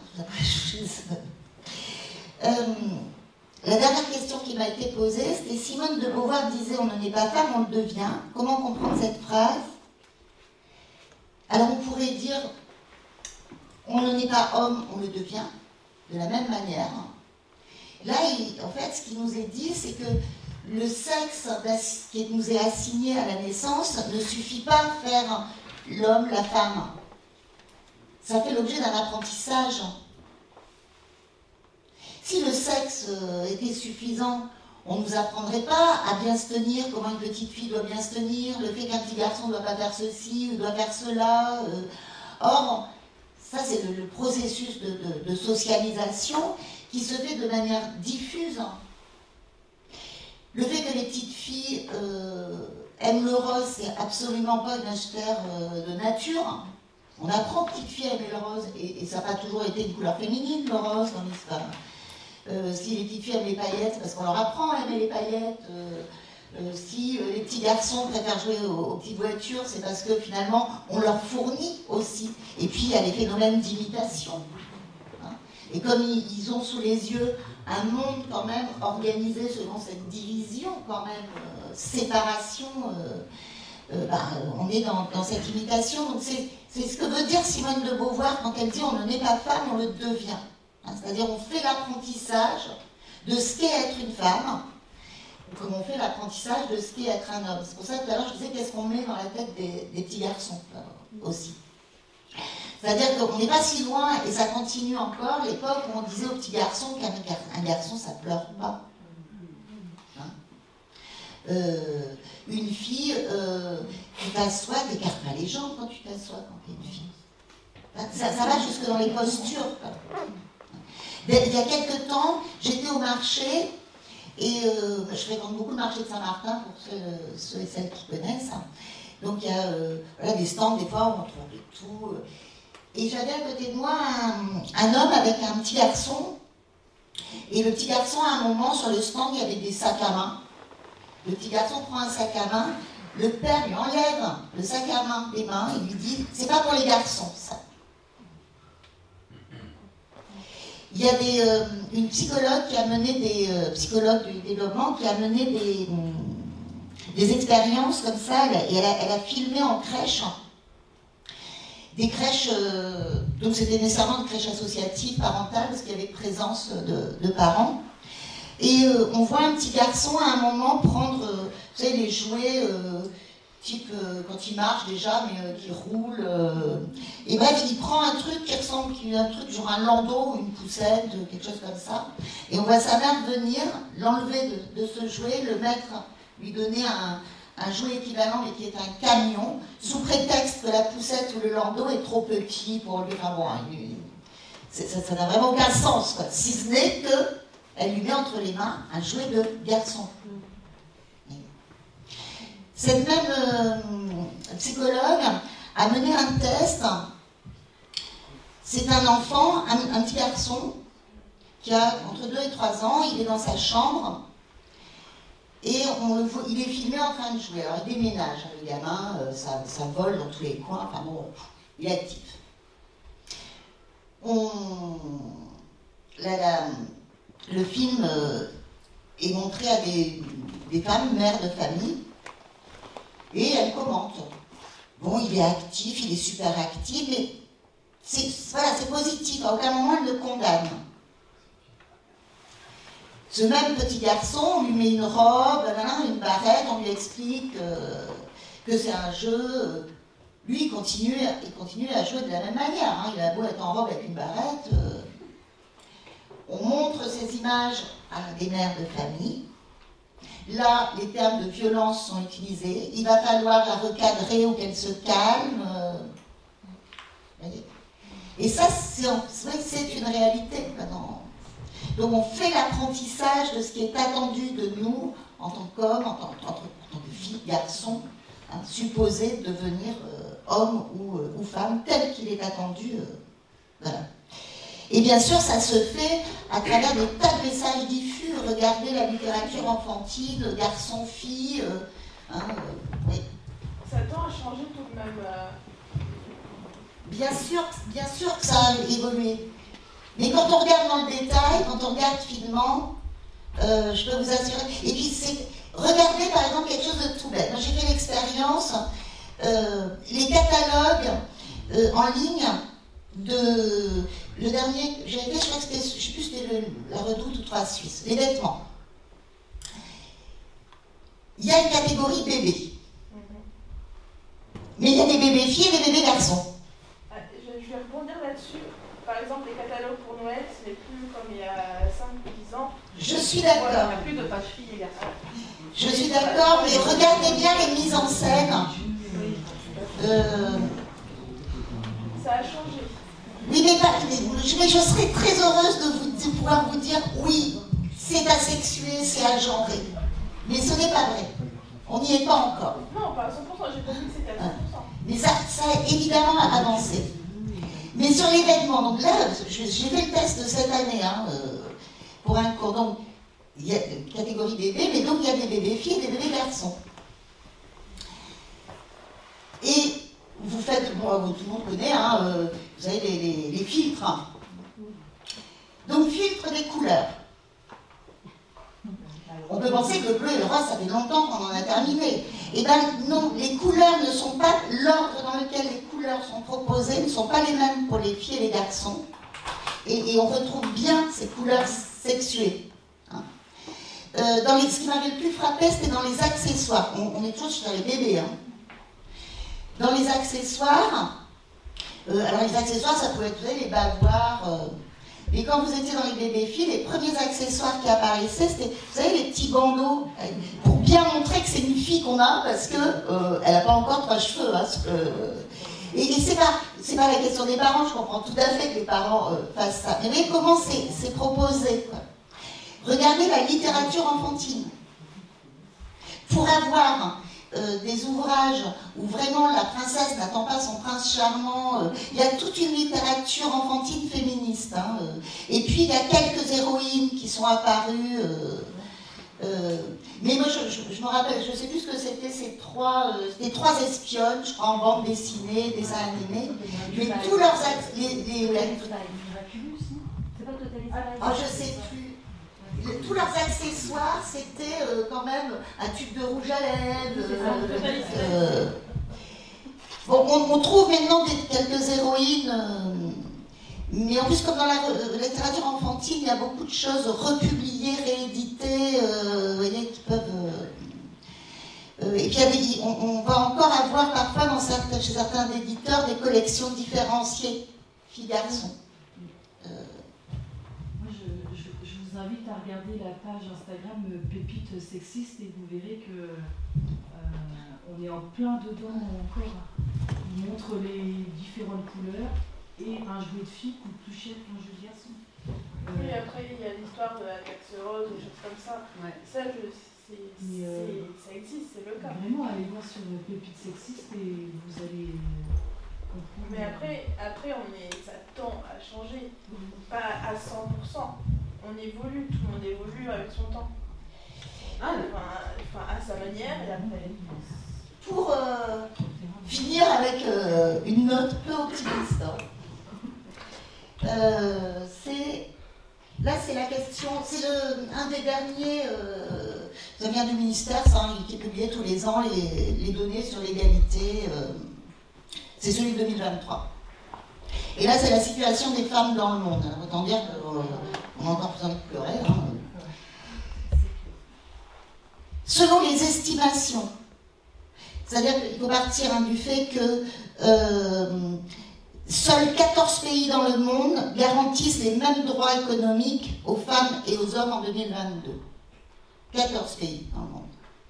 euh, la dernière question qui m'a été posée, c'était Simone de Beauvoir disait « On ne naît pas femme, on le devient ». Comment comprendre cette phrase? Alors on pourrait dire « On ne naît pas homme, on le devient », de la même manière. Là, il, en fait, ce qui nous est dit, c'est que le sexe qui nous est assigné à la naissance ne suffit pas à faire l'homme, la femme. Ça fait l'objet d'un apprentissage. Si le sexe euh, était suffisant, on ne nous apprendrait pas à bien se tenir, comment une petite fille doit bien se tenir, le fait qu'un petit garçon ne doit pas faire ceci ou doit faire cela. Euh. Or, ça c'est le, le processus de, de, de socialisation qui se fait de manière diffuse. Le fait que les petites filles euh, aiment le rose, c'est absolument pas une affaire euh, de nature. On apprend aux petites filles à aimer le rose, et, et ça n'a pas toujours été une couleur féminine, le rose, dans l'histoire. Euh, si les petites filles aiment les paillettes, c'est parce qu'on leur apprend à aimer les paillettes. Euh, euh, si euh, les petits garçons préfèrent jouer aux, aux petites voitures, c'est parce que finalement, on leur fournit aussi. Et puis, il y a les phénomènes d'imitation. Hein. Et comme ils, ils ont sous les yeux un monde quand même organisé selon cette division, quand même, euh, séparation, euh, euh, bah, on est dans, dans cette imitation. Donc c'est ce que veut dire Simone de Beauvoir quand elle dit on ne naît pas femme, on le devient. Hein, c'est-à-dire on fait l'apprentissage de ce qu'est être une femme, comme on fait l'apprentissage de ce qu'est être un homme. C'est pour ça que tout à l'heure je disais qu'est-ce qu'on met dans la tête des, des petits garçons euh, aussi. C'est-à-dire qu'on n'est pas si loin, et ça continue encore, l'époque où on disait aux petits garçons qu'un un garçon, ça pleure pas. Hein euh, une fille, euh, tu t'assois, t'écartes pas les jambes quand tu t'assois quand t'es une fille. Ça, ça va jusque dans les postures. Il y a quelques temps, j'étais au marché, et euh, je fréquente beaucoup le marché de Saint-Martin, pour ceux, ceux et celles qui connaissent. Donc il y a euh, voilà, des stands, des fois, où on trouve de tout. Euh, Et j'avais à côté de moi un, un homme avec un petit garçon. Et le petit garçon, à un moment, sur le stand, il y avait des sacs à main. Le petit garçon prend un sac à main. Le père lui enlève le sac à main des mains et lui dit « c'est pas pour les garçons, ça ». Il y a des, euh, une psychologue qui a mené des euh, psychologues du développement qui a mené des, des expériences comme ça. Et elle a, elle a filmé en crèche. Des crèches, euh, donc c'était nécessairement des crèches associatives, parentales, parce qu'il y avait présence de, de parents. Et euh, on voit un petit garçon à un moment prendre, euh, vous savez, les jouets, euh, type euh, quand il marche déjà, mais euh, qui roule. Euh, et bref, il prend un truc qui ressemble à un truc, genre un landau, une poussette, quelque chose comme ça. Et on voit sa mère venir, l'enlever de, de ce jouet, le mettre, lui donner un... un jouet équivalent, mais qui est un camion, sous prétexte que la poussette ou le landau est trop petit pour lui. Enfin bon, ça n'a vraiment aucun sens, quoi. Si ce n'est qu'elle lui met entre les mains un jouet de garçon. Cette même euh, psychologue a mené un test. C'est un enfant, un, un petit garçon, qui a entre deux et trois ans, il est dans sa chambre. Et on le voit, il est filmé en train de jouer. Alors il déménage, hein, le gamin, euh, ça, ça vole dans tous les coins, enfin bon, il est actif. On, la, la, le film euh, est montré à des, des femmes, mères de famille, et elles commentent. Bon, il est actif, il est super actif, mais c'est voilà, c'est positif, à aucun moment elle le condamne. Ce même petit garçon, on lui met une robe, une barrette, on lui explique euh, que c'est un jeu. Lui, il continue, il continue à jouer de la même manière. Hein. Il a beau être en robe avec une barrette. Euh, on montre ces images à des mères de famille. Là, les termes de violence sont utilisés. Il va falloir la recadrer ou qu'elle se calme. Euh, voyez. Et ça, c'est une réalité maintenant. Donc on fait l'apprentissage de ce qui est attendu de nous en tant qu'hommes, en, en, en tant que filles, garçons, hein, supposés devenir euh, hommes ou, euh, ou femmes, tel qu'il est attendu. Euh, voilà. Et bien sûr, ça se fait à travers des tas de messages diffus. Regardez la littérature enfantine, garçons, filles. Euh, hein, euh, oui. Ça tend à changer tout de même. Euh... Bien sûr, bien sûr que ça a évolué. Mais quand on regarde dans le détail, quand on regarde finement, euh, je peux vous assurer. Et puis, c'est regardez par exemple quelque chose de tout bête. Moi, j'ai fait l'expérience, euh, les catalogues euh, en ligne de. Le dernier que j'avais fait, je crois que c'était, je ne sais plus si c'était la Redoute ou Trois Suisses, les vêtements. Il y a une catégorie bébé. Mais il y a des bébés filles et des bébés garçons. Je vais rebondir là-dessus. par exemple, les catalogues pour Noël, ce n'est plus comme il y a cinq ou dix ans. Je suis Voilà, d'accord. il n'y a plus de pages filles et garçons. Je suis d'accord, mais regardez bien les mises en scène. Euh, Ça a changé. Oui, mais, pas, mais, mais je serais très heureuse de, vous, de pouvoir vous dire oui, c'est asexué, c'est agenré. Mais ce n'est pas vrai. On n'y est pas encore. Non, pas à cent pour cent, j'ai pas dit que c'était à cent pour cent. Mais ça, ça a évidemment avancé. Mais sur l'événement, donc là, j'ai fait le test de cette année hein, euh, pour un cours. Donc, il y a une catégorie bébés, mais donc il y a des bébés filles et des bébés garçons. Et vous faites, bon, tout le monde connaît, hein, euh, vous savez, les, les, les filtres. Hein. Donc, filtre des couleurs. On peut penser que le bleu et le rose, ça fait longtemps qu'on en a terminé. Eh bien non, les couleurs ne sont pas, l'ordre dans lequel les couleurs sont proposées ne sont pas les mêmes pour les filles et les garçons. Et, et on retrouve bien ces couleurs sexuées. Hein. Euh, dans les, ce qui m'avait le plus frappé, c'était dans les accessoires. On, on est toujours sur les bébés. Hein. Dans les accessoires, euh, alors les accessoires, ça pouvait être, vous savez, les bavoirs... Euh, mais quand vous étiez dans les bébés filles, les premiers accessoires qui apparaissaient, c'était, vous savez, les petits bandeaux, pour bien montrer que c'est une fille qu'on a, parce que euh, elle n'a pas encore trois cheveux. Hein, euh, et et c'est pas, c'est pas la question des parents, je comprends tout à fait que les parents euh, fassent ça. Mais, mais comment c'est, c'est proposé quoi. Regardez la littérature enfantine. Pour avoir euh, des ouvrages où vraiment la princesse n'attend pas son prince charmant, euh, il y a toute une littérature enfantine féministe. Hein, euh, et puis il y a quelques héroïnes qui sont apparues. Euh, euh, mais moi je, je, je me rappelle, je ne sais plus ce que c'était, ces trois, euh, c'était trois espionnes, je crois, en bande dessinée, dessins animés. Mais tous leurs actes. Les, les, les, ah, je sais plus. Tous leurs accessoires, c'était euh, quand même un tube de rouge à lèvres. Euh, euh, bon, on, on trouve maintenant des, quelques héroïnes, euh, mais en plus, comme dans la, la littérature enfantine, il y a beaucoup de choses republiées, rééditées, euh, vous voyez, qui peuvent. Euh, euh, et puis, il y a des, on, on va encore avoir parfois dans certains, chez certains éditeurs des collections différenciées, filles-garçons. Je vous invite à regarder la page Instagram Pépites Sexistes et vous verrez que euh, on est en plein dedans encore. On montre les différentes couleurs et un jouet de fille coûte plus cher qu'un jouet de garçon. Euh, oui, après il y a l'histoire de la taxe rose, des choses comme ça. Ouais. Ça, je, c'est, c'est, euh, ça existe, c'est le cas. Vraiment, allez voir sur Pépites Sexistes et vous allez comprendre. Mais après, après on est, ça tend à changer, mmh. Pas à cent pour cent. On évolue, tout le monde évolue avec son temps. Ah, enfin, enfin, à sa manière et après. Pour euh, finir avec euh, une note peu optimiste, hein. euh, c'est là c'est la question, c'est le, un des derniers, euh, ça vient du ministère, ça, hein, qui est publié tous les ans, les, les données sur l'égalité, euh, c'est celui de deux mille vingt-trois. Et là, c'est la situation des femmes dans le monde. Alors, autant dire qu'on euh, a encore plus envie de pleurer. Hein. Selon les estimations, c'est-à-dire qu'il faut partir hein, du fait que euh, seuls quatorze pays dans le monde garantissent les mêmes droits économiques aux femmes et aux hommes en deux mille vingt-deux. quatorze pays dans le monde.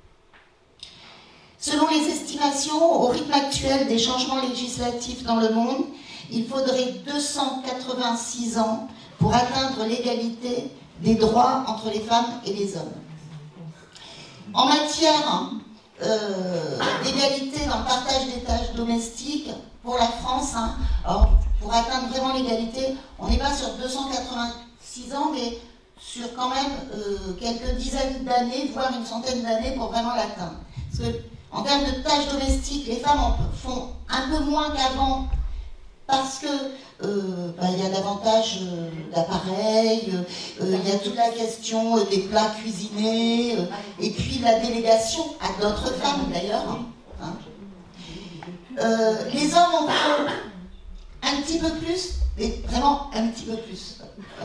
Selon les estimations, au rythme actuel des changements législatifs dans le monde, il faudrait deux cent quatre-vingt-six ans pour atteindre l'égalité des droits entre les femmes et les hommes. En matière euh, d'égalité dans le partage des tâches domestiques, pour la France, hein, alors, pour atteindre vraiment l'égalité, on n'est pas sur deux cent quatre-vingt-six ans, mais sur quand même euh, quelques dizaines d'années, voire une centaine d'années pour vraiment l'atteindre. Parce que, en termes de tâches domestiques, les femmes en font un peu moins qu'avant, parce que euh, bah, y a davantage euh, d'appareils, euh, il y a toute la question euh, des plats cuisinés, euh, et puis la délégation à d'autres femmes d'ailleurs. Hein. Euh, les hommes en font un petit peu plus, mais vraiment un petit peu plus.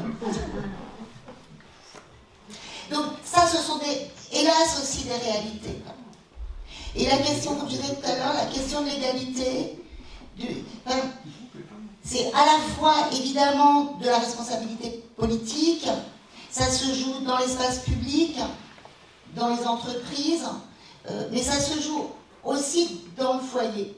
Donc ça, ce sont des, hélas aussi des réalités. Et la question, comme je disais tout à l'heure, la question de l'égalité, du, enfin, c'est à la fois évidemment de la responsabilité politique, ça se joue dans l'espace public, dans les entreprises, euh, mais ça se joue aussi dans le foyer.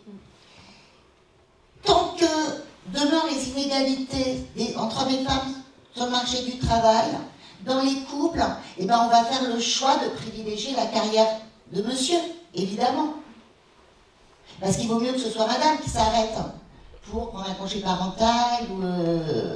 Tant que demeurent les inégalités entre hommes et femmes sur le marché du travail, dans les couples, eh ben on va faire le choix de privilégier la carrière de monsieur, évidemment. Parce qu'il vaut mieux que ce soit madame qui s'arrête pour prendre un congé parental ou... Euh...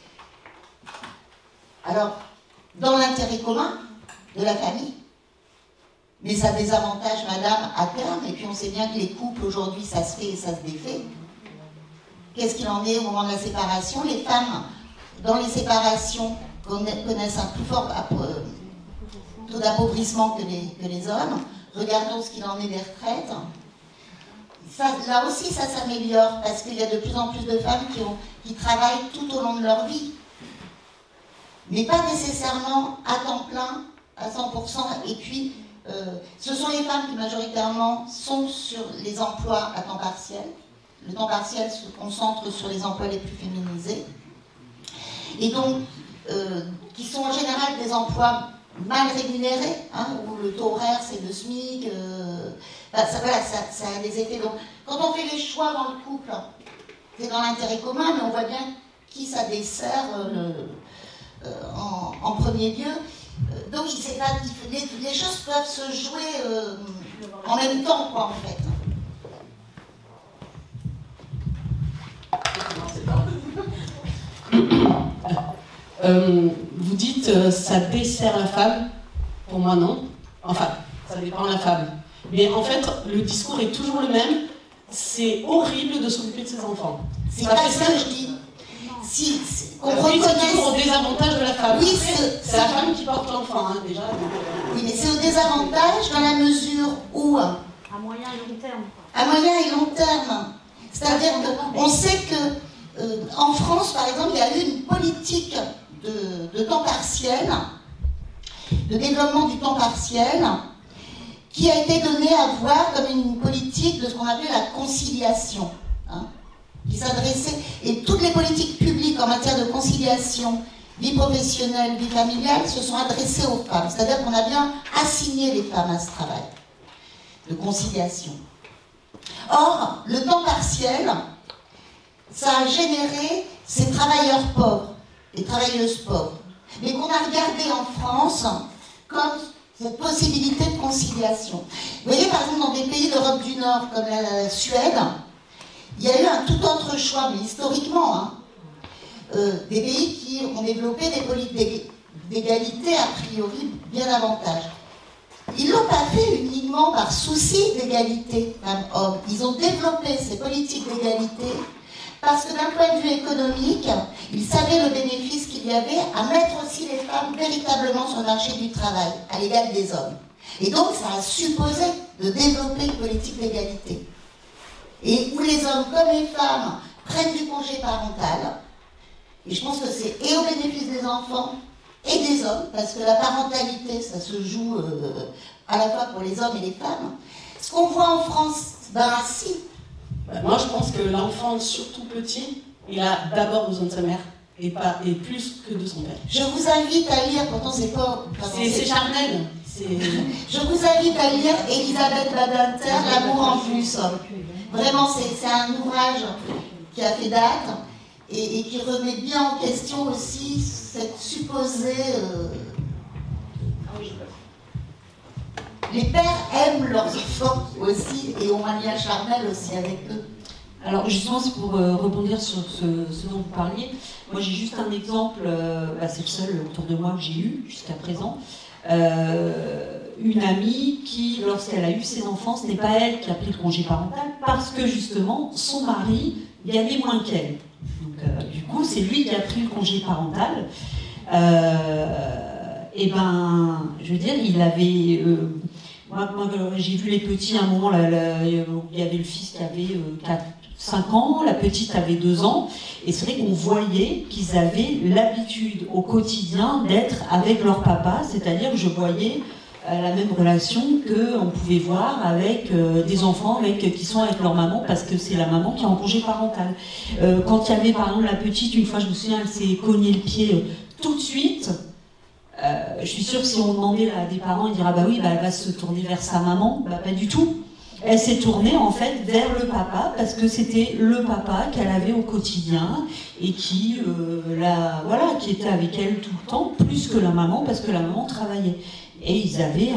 Alors, dans l'intérêt commun de la famille, mais ça désavantage madame à terme, et puis on sait bien que les couples aujourd'hui, ça se fait et ça se défait. Qu'est-ce qu'il en est au moment de la séparation? Les femmes, dans les séparations, connaissent un plus fort taux d'appauvrissement que les, que les hommes. Regardons ce qu'il en est des retraites. Ça, là aussi, ça s'améliore, parce qu'il y a de plus en plus de femmes qui, ont, qui travaillent tout au long de leur vie. Mais pas nécessairement à temps plein, à cent pour cent. Et puis, euh, ce sont les femmes qui majoritairement sont sur les emplois à temps partiel. Le temps partiel se concentre sur les emplois les plus féminisés. Et donc, euh, qui sont en général des emplois mal rémunérés, hein, où le taux horaire c'est le SMIC. Euh, ben ça, voilà, ça, ça a des effets. Donc, quand on fait les choix dans le couple, c'est dans l'intérêt commun, mais on voit bien qui ça dessert euh, le, euh, en, en premier lieu. Euh, donc, c'est pas, les, les choses peuvent se jouer euh, en même temps, quoi, en fait. Euh, vous dites euh, ça dessert la femme. Pour moi non. Enfin, ça dépend de la femme. Mais en fait, le discours est toujours le même. C'est horrible de s'occuper de ses enfants. C'est pas ça que je dis. Si, on reconnaît... C'est toujours au désavantage de la femme. Oui, c'est la femme qui porte l'enfant, hein, déjà. Oui, mais c'est au désavantage dans la mesure où... À moyen et long terme. À moyen et long terme. C'est-à-dire qu'on sait que euh, en France, par exemple, il y a eu une politique de, de temps partiel, de développement du temps partiel, qui a été donnée à voir comme une politique de ce qu'on appelait la conciliation. Hein, qui s'adressait, et toutes les politiques publiques en matière de conciliation, vie professionnelle, vie familiale, se sont adressées aux femmes. C'est-à-dire qu'on a bien assigné les femmes à ce travail de conciliation. Or, le temps partiel, ça a généré ces travailleurs pauvres, les travailleuses pauvres, mais qu'on a regardé en France comme cette possibilité de conciliation. Vous voyez, par exemple, dans des pays d'Europe du Nord, comme la Suède, il y a eu un tout autre choix, mais historiquement, hein, euh, des pays qui ont développé des politiques d'égalité a priori bien davantage. Ils ne l'ont pas fait uniquement par souci d'égalité femmes-hommes. Ils ont développé ces politiques d'égalité parce que d'un point de vue économique, ils savaient le bénéfice qu'il y avait à mettre aussi les femmes véritablement sur le marché du travail, à l'égal des hommes. Et donc ça a supposé de développer une politique d'égalité. Et où les hommes comme les femmes prennent du congé parental, et je pense que c'est et au bénéfice des enfants et des hommes, parce que la parentalité, ça se joue euh, à la fois pour les hommes et les femmes. Ce qu'on voit en France, ben si. Ben, moi, je pense que l'enfant, surtout petit, il a d'abord besoin de sa mère, et, pas, et plus que de son père. Je vous invite à lire, pourtant c'est pas... C'est charnel. Je vous invite à lire Elisabeth Badinter, L'amour en plus. Vraiment, c'est un ouvrage qui a fait date, et, et qui remet bien en question aussi cette supposée... Euh... Les pères aiment leurs enfants aussi et ont un lien charnel aussi avec eux. Alors justement, c'est pour euh, rebondir sur ce, ce dont vous parliez. Moi j'ai juste un exemple, euh, bah, c'est le seul autour de moi que j'ai eu jusqu'à présent. Euh, une amie qui, lorsqu'elle a eu ses enfants, ce n'est pas elle qui a pris le congé parental parce que justement son mari gagnait moins qu'elle. Donc euh, du coup c'est lui qui a pris le congé parental. Euh, et ben, je veux dire, il avait... Euh, moi, moi j'ai vu les petits à un moment, là, là, il y avait le fils qui avait euh, quatre, cinq ans, la petite avait deux ans, et c'est vrai qu'on voyait qu'ils avaient l'habitude au quotidien d'être avec leur papa, c'est-à-dire que je voyais euh, la même relation qu'on pouvait voir avec euh, des enfants avec, qui sont avec leur maman parce que c'est la maman qui est en congé parental. Euh, quand il y avait par exemple la petite, une fois je me souviens, elle s'est cognée le pied euh, tout de suite. Euh, je suis sûre que si on demandait à des parents, ils diraient ah bah oui, bah, elle va se tourner vers sa maman. Bah pas du tout. Elle s'est tournée en fait vers le papa parce que c'était le papa qu'elle avait au quotidien et qui, euh, la, voilà, qui était avec elle tout le temps, plus que la maman parce que la maman travaillait. Et ils avaient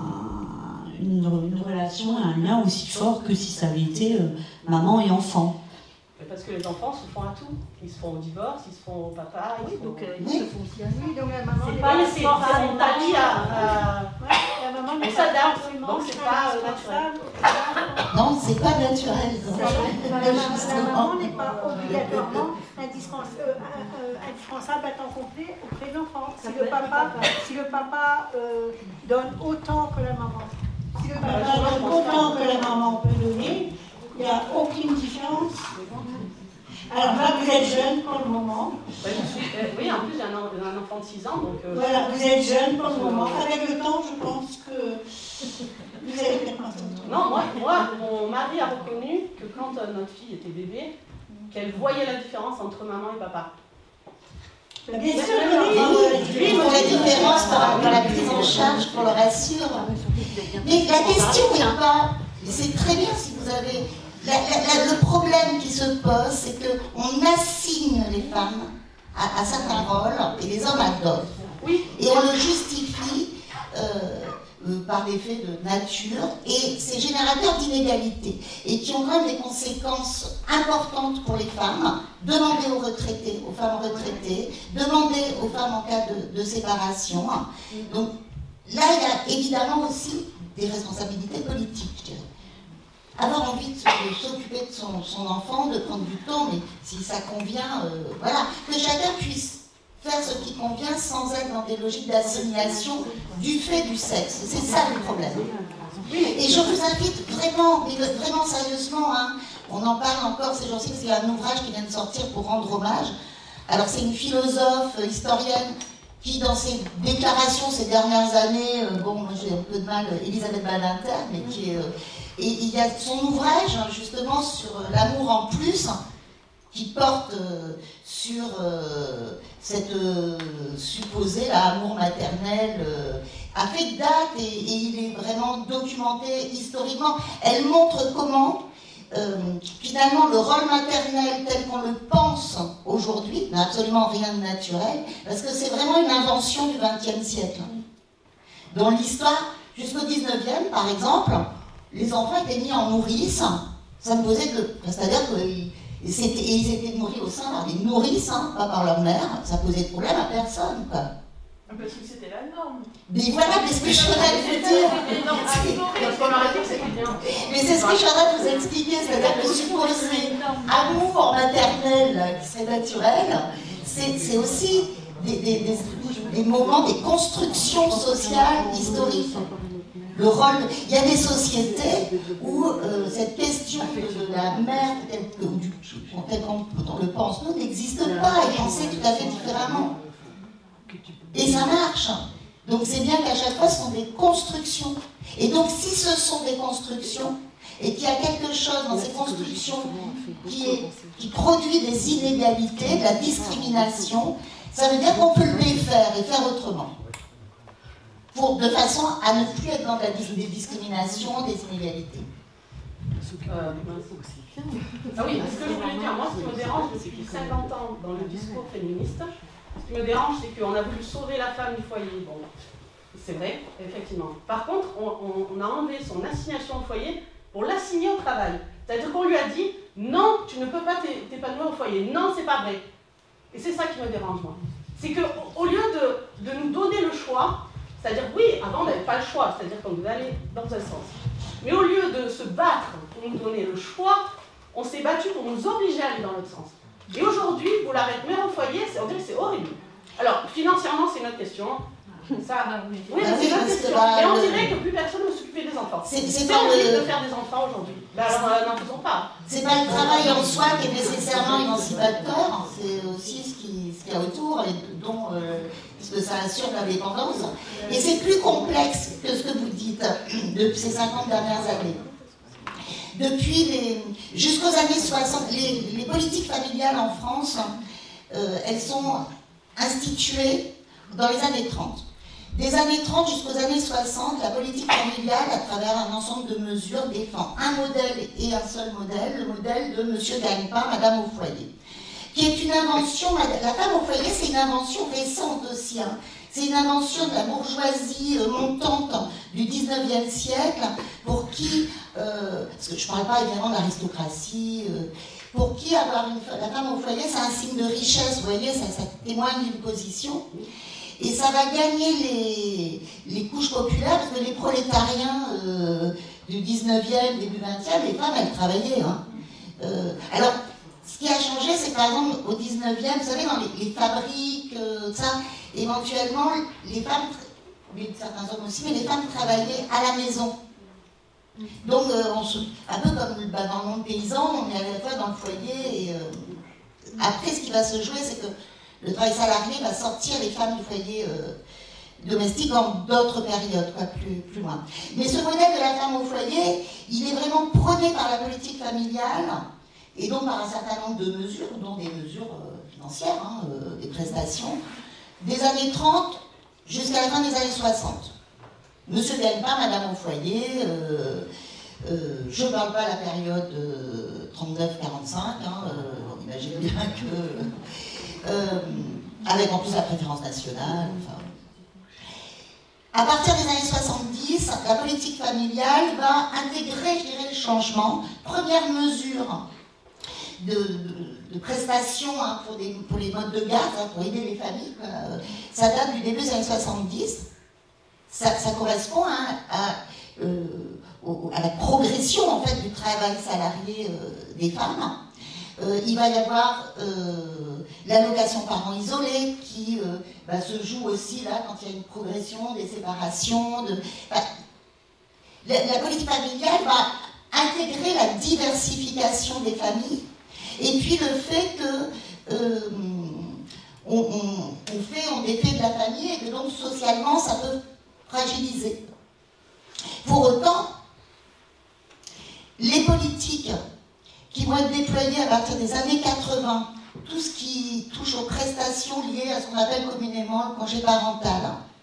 un, une, une relation, un lien aussi fort que si ça avait été euh, maman et enfant. Parce que les enfants se font à tout. Ils se font au divorce, ils se font au papa. Oui, ils donc font... euh, ils se font aussi à lui. Donc la maman. C'est pas laissé, on t'a dit à. à... Ouais, la maman on s'adapte, donc c'est pas euh, naturel. Non, c'est pas naturel. La, la, la maman n'est pas obligatoirement indispensable, euh, euh, indispensable à temps complet auprès de l'enfant. Si, si le papa, si le papa euh, donne autant que la maman, si le papa donne autant que la maman peut donner, il n'y a aucune différence. Alors là, vous êtes jeune pour le moment. Ouais, je suis, euh, oui, en plus, j'ai un, un enfant de six ans, donc... Euh, voilà, vous êtes jeune pour le moment. Avec le temps, je pense que vous allez peut-être pas. Non, moi, moi, mon mari a reconnu que quand euh, notre fille était bébé, qu'elle voyait la différence entre maman et papa. Bien sûr, lui, il faut la différence par rapport à la prise en charge, qu'on le rassure. Mais la question n'est pas... C'est très bien si vous avez... La, la, la, le problème qui se pose, c'est qu'on assigne les femmes à, à certains rôles et les hommes à d'autres. Oui. Et on le justifie euh, euh, par des faits de nature, et c'est générateur d'inégalités, et qui ont quand même des conséquences importantes pour les femmes. Demander aux retraités, aux femmes retraitées, demander aux femmes en cas de, de séparation. Donc là, il y a évidemment aussi des responsabilités politiques, je dirais. Avoir envie de s'occuper de son, son enfant, de prendre du temps, mais si ça convient, euh, voilà, que chacun puisse faire ce qui convient sans être dans des logiques d'assignation du fait du sexe. C'est ça le problème. Et je vous invite vraiment, mais vraiment sérieusement, hein, on en parle encore ces jours-ci, parce qu'il y a un ouvrage qui vient de sortir pour rendre hommage. Alors c'est une philosophe, historienne, qui dans ses déclarations ces dernières années, euh, bon, moi j'ai un peu de mal, Elisabeth Badinter, mais qui est... Euh, Et il y a son ouvrage, justement, sur l'amour en plus, qui porte euh, sur euh, cette euh, supposée amour maternel, euh, a fait date et, et il est vraiment documenté historiquement. Elle montre comment, euh, finalement, le rôle maternel tel qu'on le pense aujourd'hui n'a absolument rien de naturel, parce que c'est vraiment une invention du vingtième siècle. Dans l'histoire, jusqu'au dix-neuvième, par exemple, les enfants étaient mis en nourrice, ça me posait de... C'est-à-dire qu'ils ils étaient nourris au sein par des nourrices, hein, pas par leur mère, ça posait de problème à personne, quoi. Parce que c'était la norme. Mais voilà, mais ce que je voudrais vous dire... Mais c'est ce que je voudrais vous expliquer, c'est-à-dire que supposer amour maternel qui serait naturel, c'est aussi des, des, des, des moments, des constructions sociales, historiques. Le rôle, il y a des sociétés où euh, cette question de, de la mère, telle qu'on le pense nous, n'existe pas et pensée tout à fait différemment. Et ça marche. Donc c'est bien qu'à chaque fois ce sont des constructions. Et donc si ce sont des constructions, et qu'il y a quelque chose dans ces constructions qui, est, qui produit des inégalités, de la discrimination, ça veut dire qu'on peut le défaire et faire autrement. Pour, de façon à ne plus être dans la, des discriminations, des inégalités. Euh, ah oui, ce que je voulais dire, moi ce qui me dérange depuis cinquante ans dans le discours féministe, ce qui me dérange c'est qu'on a voulu sauver la femme du foyer. Bon, c'est vrai, effectivement. Par contre, on, on, on a enlevé son assignation au foyer pour l'assigner au travail. C'est-à-dire qu'on lui a dit, non, tu ne peux pas t'épanouir au foyer. Non, c'est pas vrai. Et c'est ça qui me dérange, moi. C'est qu'au lieu de, de nous donner le choix, c'est-à-dire, oui, avant on n'avait pas le choix, c'est-à-dire qu'on devait aller dans un sens. Mais au lieu de se battre pour nous donner le choix, on s'est battu pour nous obliger à aller dans l'autre sens. Et aujourd'hui, vous la mettre mère au foyer, on dirait que c'est horrible. Alors, financièrement, c'est une autre question. Ça, oui, Bah mais oui, c'est la parce que question. là, Et on le- dirait que plus personne ne s'occupait des enfants. C'est- c'est C'est pas horrible le- de faire des enfants aujourd'hui. Ben alors, euh, n'en faisons pas. C'est pas le travail en soi qui est nécessairement émancipateur, c'est aussi ce qui- ce qu'il y a autour et dont euh, ce que ça assure l'indépendance. Et c'est plus complexe que ce que vous dites depuis ces cinquante dernières années. Depuis les jusqu'aux années soixante, les, les politiques familiales en France, euh, elles sont instituées dans les années trente. Des années trente jusqu'aux années soixante, la politique familiale, à travers un ensemble de mesures, défend un modèle et un seul modèle, le modèle de M. Gagne-Pain, Madame au foyer, qui est une invention, la femme au foyer, c'est une invention récente aussi, hein. C'est une invention de la bourgeoisie euh, montante du dix-neuvième siècle, pour qui, euh, parce que je ne parle pas évidemment de l'aristocratie, euh, pour qui avoir une, la femme au foyer, c'est un signe de richesse, vous voyez, ça, ça témoigne d'une position. Et ça va gagner les, les couches populaires, parce que les prolétariens euh, du dix-neuvième, début vingtième, les femmes, elles travaillaient. Hein. Euh, alors, ce qui a changé, c'est par exemple, au dix-neuvième, vous savez, dans les, les fabriques, euh, ça, éventuellement, les femmes, mais certains hommes aussi, mais les femmes travaillaient à la maison. Donc, euh, on se, un peu comme bah, dans le monde paysan, on est à la fois dans le foyer, et euh, après, ce qui va se jouer, c'est que le travail salarié va sortir les femmes du foyer euh, domestique en d'autres périodes, quoi, plus, plus loin. Mais ce modèle de la femme au foyer, il est vraiment prôné par la politique familiale, et donc par un certain nombre de mesures, dont des mesures euh, financières, hein, euh, des prestations, des années trente jusqu'à la fin des années soixante. Monsieur Gagne-Pain, Madame au foyer, euh, euh, je ne parle pas de la période euh, trente-neuf quarante-cinq, hein, euh, on imagine bien que... Euh, avec en plus la préférence nationale. Enfin. À partir des années soixante-dix, la politique familiale va intégrer, je dirais, le changement. Première mesure de, de, de prestations hein, pour, des, pour les modes de garde, hein, pour aider les familles. Euh, ça date du début des années soixante-dix. Ça, ça correspond hein, à, euh, au, à la progression en fait, du travail salarié euh, des femmes. Euh, il va y avoir euh, l'allocation parents isolés qui euh, bah, se joue aussi là quand il y a une progression des séparations. De, bah, la, la politique familiale va intégrer la diversification des familles et puis le fait que euh, on, on, on fait, on défait de la famille et que donc socialement ça peut fragiliser. Pour autant, les politiques qui vont être déployés à partir des années quatre-vingts, tout ce qui touche aux prestations liées à ce qu'on appelle communément le congé parental.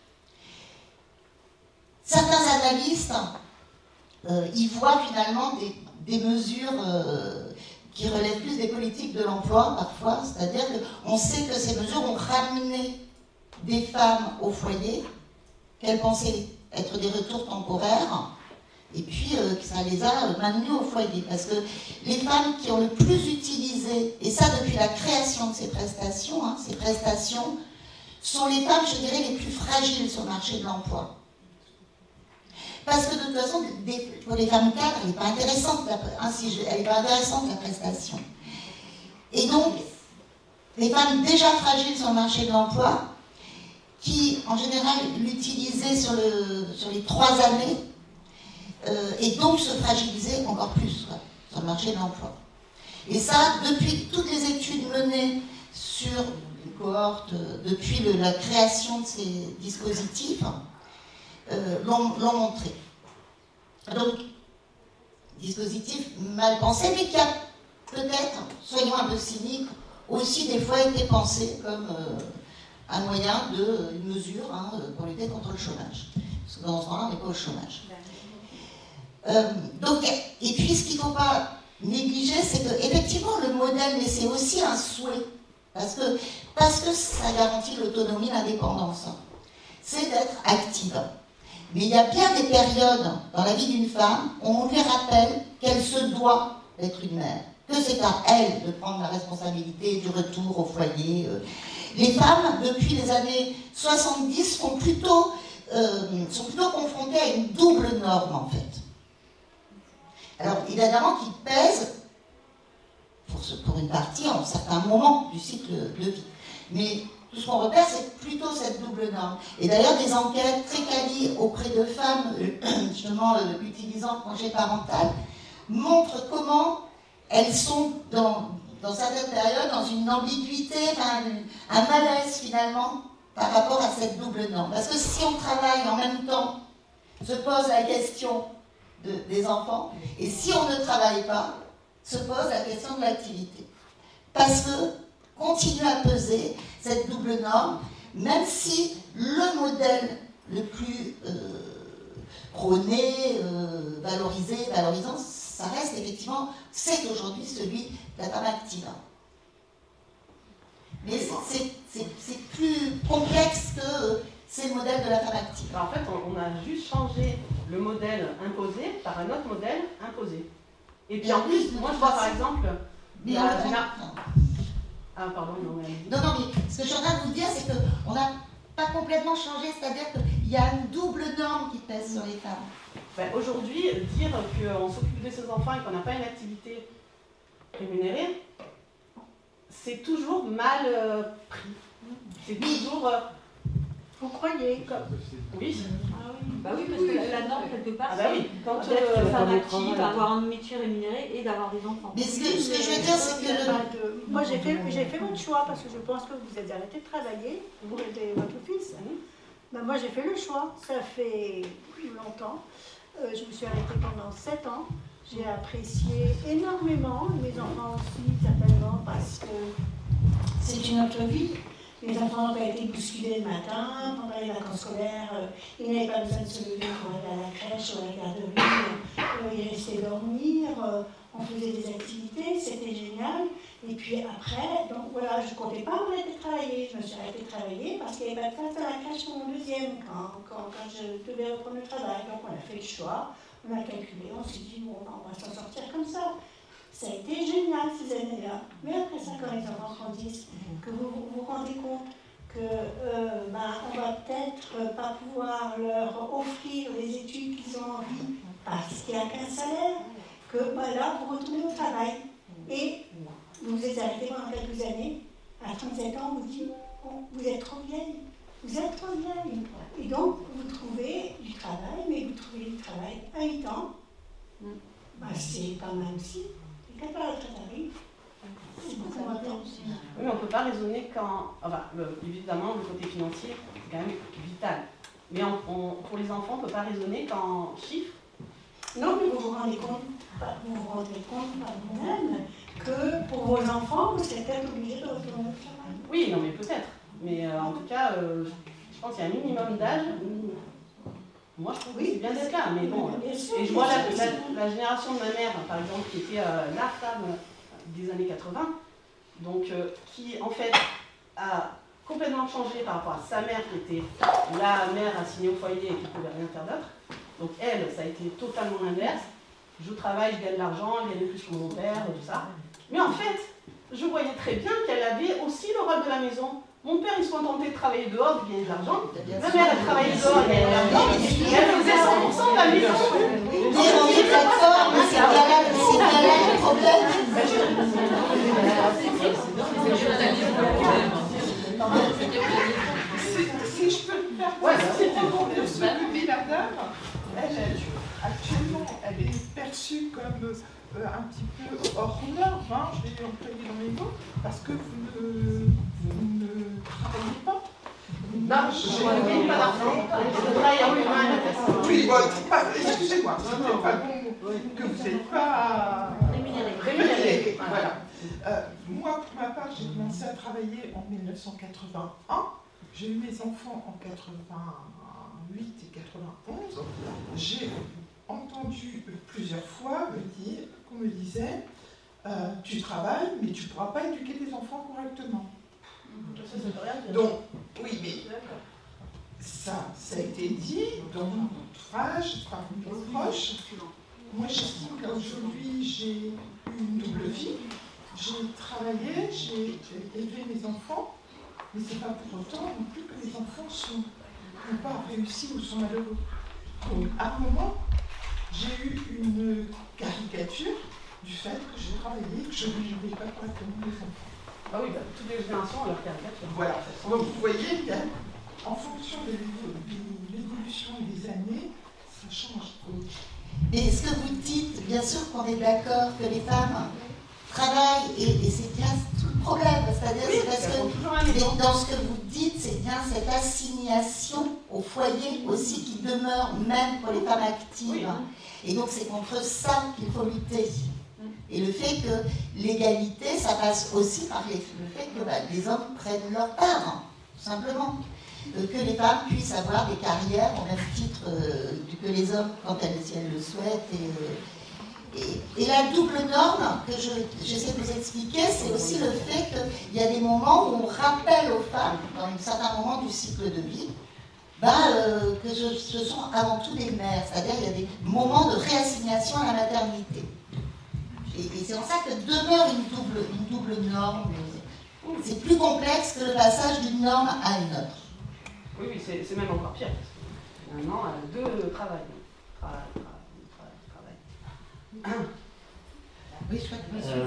Certains analystes euh, y voient finalement des, des mesures euh, qui relèvent plus des politiques de l'emploi parfois, c'est-à-dire qu'on sait que ces mesures ont ramené des femmes au foyer, qu'elles pensaient être des retours temporaires, et puis euh, ça les a maintenues au foyer. Parce que les femmes qui ont le plus utilisé, et ça depuis la création de ces prestations, hein, ces prestations, sont les femmes, je dirais, les plus fragiles sur le marché de l'emploi. Parce que de toute façon, des, pour les femmes cadres, elle n'est pas intéressante, la, hein, si je, elle n'est pas intéressante la prestation. Et donc, les femmes déjà fragiles sur le marché de l'emploi, qui en général l'utilisaient sur, le, sur les trois années, Euh, et donc se fragiliser encore plus quoi, sur le marché de l'emploi. Et ça, depuis toutes les études menées sur une cohorte, euh, depuis le, la création de ces dispositifs, euh, l'ont montré. Donc, dispositif mal pensé, mais qui a peut-être, soyons un peu cyniques, aussi des fois été pensé comme euh, un moyen de, une mesure hein, pour lutter contre le chômage. Parce que dans ce moment-là, on n'est pas au chômage. Euh, donc, et puis ce qu'il ne faut pas négliger, c'est qu'effectivement le modèle, mais c'est aussi un souhait, parce que, parce que ça garantit l'autonomie, l'indépendance, c'est d'être active. Mais il y a bien des périodes dans la vie d'une femme où on lui rappelle qu'elle se doit d'être une mère, que c'est à elle de prendre la responsabilité du retour au foyer. Les femmes, depuis les années soixante-dix, sont plutôt, euh, sont plutôt confrontées à une double norme en fait. Alors, évidemment, qui pèse, pour, ce, pour une partie, en certains moments du cycle de vie. Mais tout ce qu'on repère, c'est plutôt cette double norme. Et d'ailleurs, des enquêtes très qualies auprès de femmes, justement, euh, utilisant le congé parental, montrent comment elles sont dans, dans certaines périodes dans une ambiguïté, enfin, un malaise finalement, par rapport à cette double norme. Parce que si on travaille en même temps, se pose la question de, des enfants, et si on ne travaille pas, se pose la question de l'activité. Parce que continue à peser cette double norme, même si le modèle le plus euh, prôné, euh, valorisé, valorisant, ça reste effectivement, c'est aujourd'hui celui de la femme active. Mais c'est plus complexe que c'est le modèle de la femme active. Alors, en fait, on, on a juste changé le modèle imposé par un autre modèle imposé. Et puis et en plus, moi je vois par exemple... Mais la, on la... a... Ah pardon, non, mais... Non, non, mais ce que je suis en train de vous dire, c'est qu'on n'a pas complètement changé, c'est-à-dire qu'il y a une double norme qui pèse sur les femmes. Ben, aujourd'hui, dire qu'on s'occupe de ses enfants et qu'on n'a pas une activité rémunérée, c'est toujours mal euh, pris. C'est toujours... Euh... Vous croyez comme... Oui. Ah oui. Bah oui, parce que la, la norme, quelque part, ah bah oui. c'est d'être euh, femme active, d'avoir un métier rémunéré et d'avoir des enfants. Mais ce que, ce que je veux dire, c'est que... Le... Moi, j'ai fait, fait votre choix, parce que je pense que vous êtes arrêté de travailler pour aider votre fils. Mmh. Ben, moi, j'ai fait le choix. Ça fait longtemps. Euh, je me suis arrêtée pendant sept ans. J'ai apprécié énormément, mes enfants aussi, certainement, parce que c'est une autre vie. Les enfants n'ont pas été bousculés le matin, pendant les vacances scolaires, euh, ils n'avaient pas besoin de se lever pour aller à la crèche ou à la garderie, euh, ils restaient dormir, euh, on faisait des activités, c'était génial. Et puis après, donc voilà, je ne comptais pas arrêter de travailler, je me suis arrêtée de travailler parce qu'il n'y avait pas de place à la crèche pour mon deuxième, quand, quand, quand je devais reprendre le travail. Donc on a fait le choix, on a calculé, on s'est dit, bon, on va s'en sortir comme ça. Ça a été génial ces années-là. Mais après ça, quand les enfants grandissent, que vous vous, vous rendez compte que euh, ben, on va peut-être pas pouvoir leur offrir les études qu'ils ont envie parce qu'il n'y a qu'un salaire, que ben, là, vous retournez au travail. Et vous vous êtes arrêté pendant quelques années, à trente-sept ans, vous dites, oh, vous êtes trop vieille, vous êtes trop vieille. Et donc, vous trouvez du travail, mais vous trouvez du travail à huit ans. Ben, c'est quand même si. Quand la retraite arrive, c'est beaucoup moins temps aussi. Oui, mais on ne peut pas raisonner quand... Enfin, le, évidemment, le côté financier, c'est quand même vital. Mais on, on, pour les enfants, on ne peut pas raisonner qu'en chiffres. Non, mais vous vous rendez compte, vous vous rendez compte par vous-même que pour vos enfants, vous serez peut-être obligé de retourner au travail. Oui, non, mais peut-être. Mais euh, en tout cas, euh, je pense qu'il y a un minimum d'âge. Moi, je trouve oui, que c'est bien d'être là, mais bon. Sûr, et je vois la, la, la génération de ma mère, par exemple, qui était euh, la femme des années quatre-vingts, donc euh, qui, en fait, a complètement changé par rapport à sa mère, qui était la mère assignée au foyer et qui ne pouvait rien faire d'autre. Donc, elle, ça a été totalement l'inverse. Je travaille, je gagne de l'argent, elle gagne plus que mon père et tout ça. Mais en fait, je voyais très bien qu'elle avait aussi le rôle de la maison. Mon père, il se contentait de travailler dehors, de gagner de l'argent. Ma mère, elle travaillait dehors, elle gagnait de l'argent. Elle faisait cent pour cent de la maison. Mais on est d'accord, mais c'est bien là, c'est bien là le problème. Si je peux me faire ouais, c'est pour le soulever la dame, elle, elle, actuellement, elle est perçue comme euh, un petit peu hors norme, hein, je vais employer dans mes mots, parce que vous ne, vous ne travaillez pas. Non, je ne gagne pas d'argent, je travaille en humain. Oui, bon, excusez-moi, c'est pas bon que vous n'êtes pas rémunéré. Rémunéré, voilà. Euh, moi, pour ma part, j'ai commencé à travailler en mille neuf cent quatre-vingt-un. J'ai eu mes enfants en quatre-vingt-huit et quatre-vingt-onze. J'ai entendu plusieurs fois me dire, qu'on me disait, euh, tu travailles, mais tu ne pourras pas éduquer tes enfants correctement. Ça, ça veut rien dire. Donc, oui, mais ça, ça a été dit dans mon entourage, par mes proches. Moi, j'estime qu'aujourd'hui, j'ai eu une double vie. J'ai travaillé, j'ai élevé mes enfants, mais ce n'est pas pour autant non plus que les enfants n'ont pas réussi ou sont malheureux. Donc, à un moment, j'ai eu une caricature du fait que j'ai travaillé et que je n'élevais pas correctement les enfants. Ah oui, bah, toutes les générations ont leur caricature. Voilà. Donc vous voyez, il y a, en fonction de l'évolution des années, ça change. Et ce que vous dites, bien sûr qu'on est d'accord que les femmes travaillent, et, et c'est bien tout le problème, c'est-à-dire Oui, c'est parce que mais dans ce que vous dites, c'est bien cette assignation au foyer aussi qui demeure même pour les femmes actives. Oui. Et donc c'est contre ça qu'il faut lutter. Et le fait que l'égalité, ça passe aussi par les, le fait que bah, les hommes prennent leur part, tout simplement. Euh, que les femmes puissent avoir des carrières au même titre euh, que les hommes quand elles, si elles le souhaitent. Et, euh, et, et la double norme que je, j'essaie de vous expliquer, c'est aussi le fait qu'il y a des moments où on rappelle aux femmes, dans un certain moment du cycle de vie, bah, euh, que ce, ce sont avant tout des mères. C'est-à-dire qu'il y a des moments de réassignation à la maternité. Et, et c'est en ça que demeure une double, une double norme. C'est plus complexe que le passage d'une norme à une autre. Oui, oui, c'est, c'est même encore pire. Maintenant, deux travail. Travail, travail, travail. Oui, je crois que euh,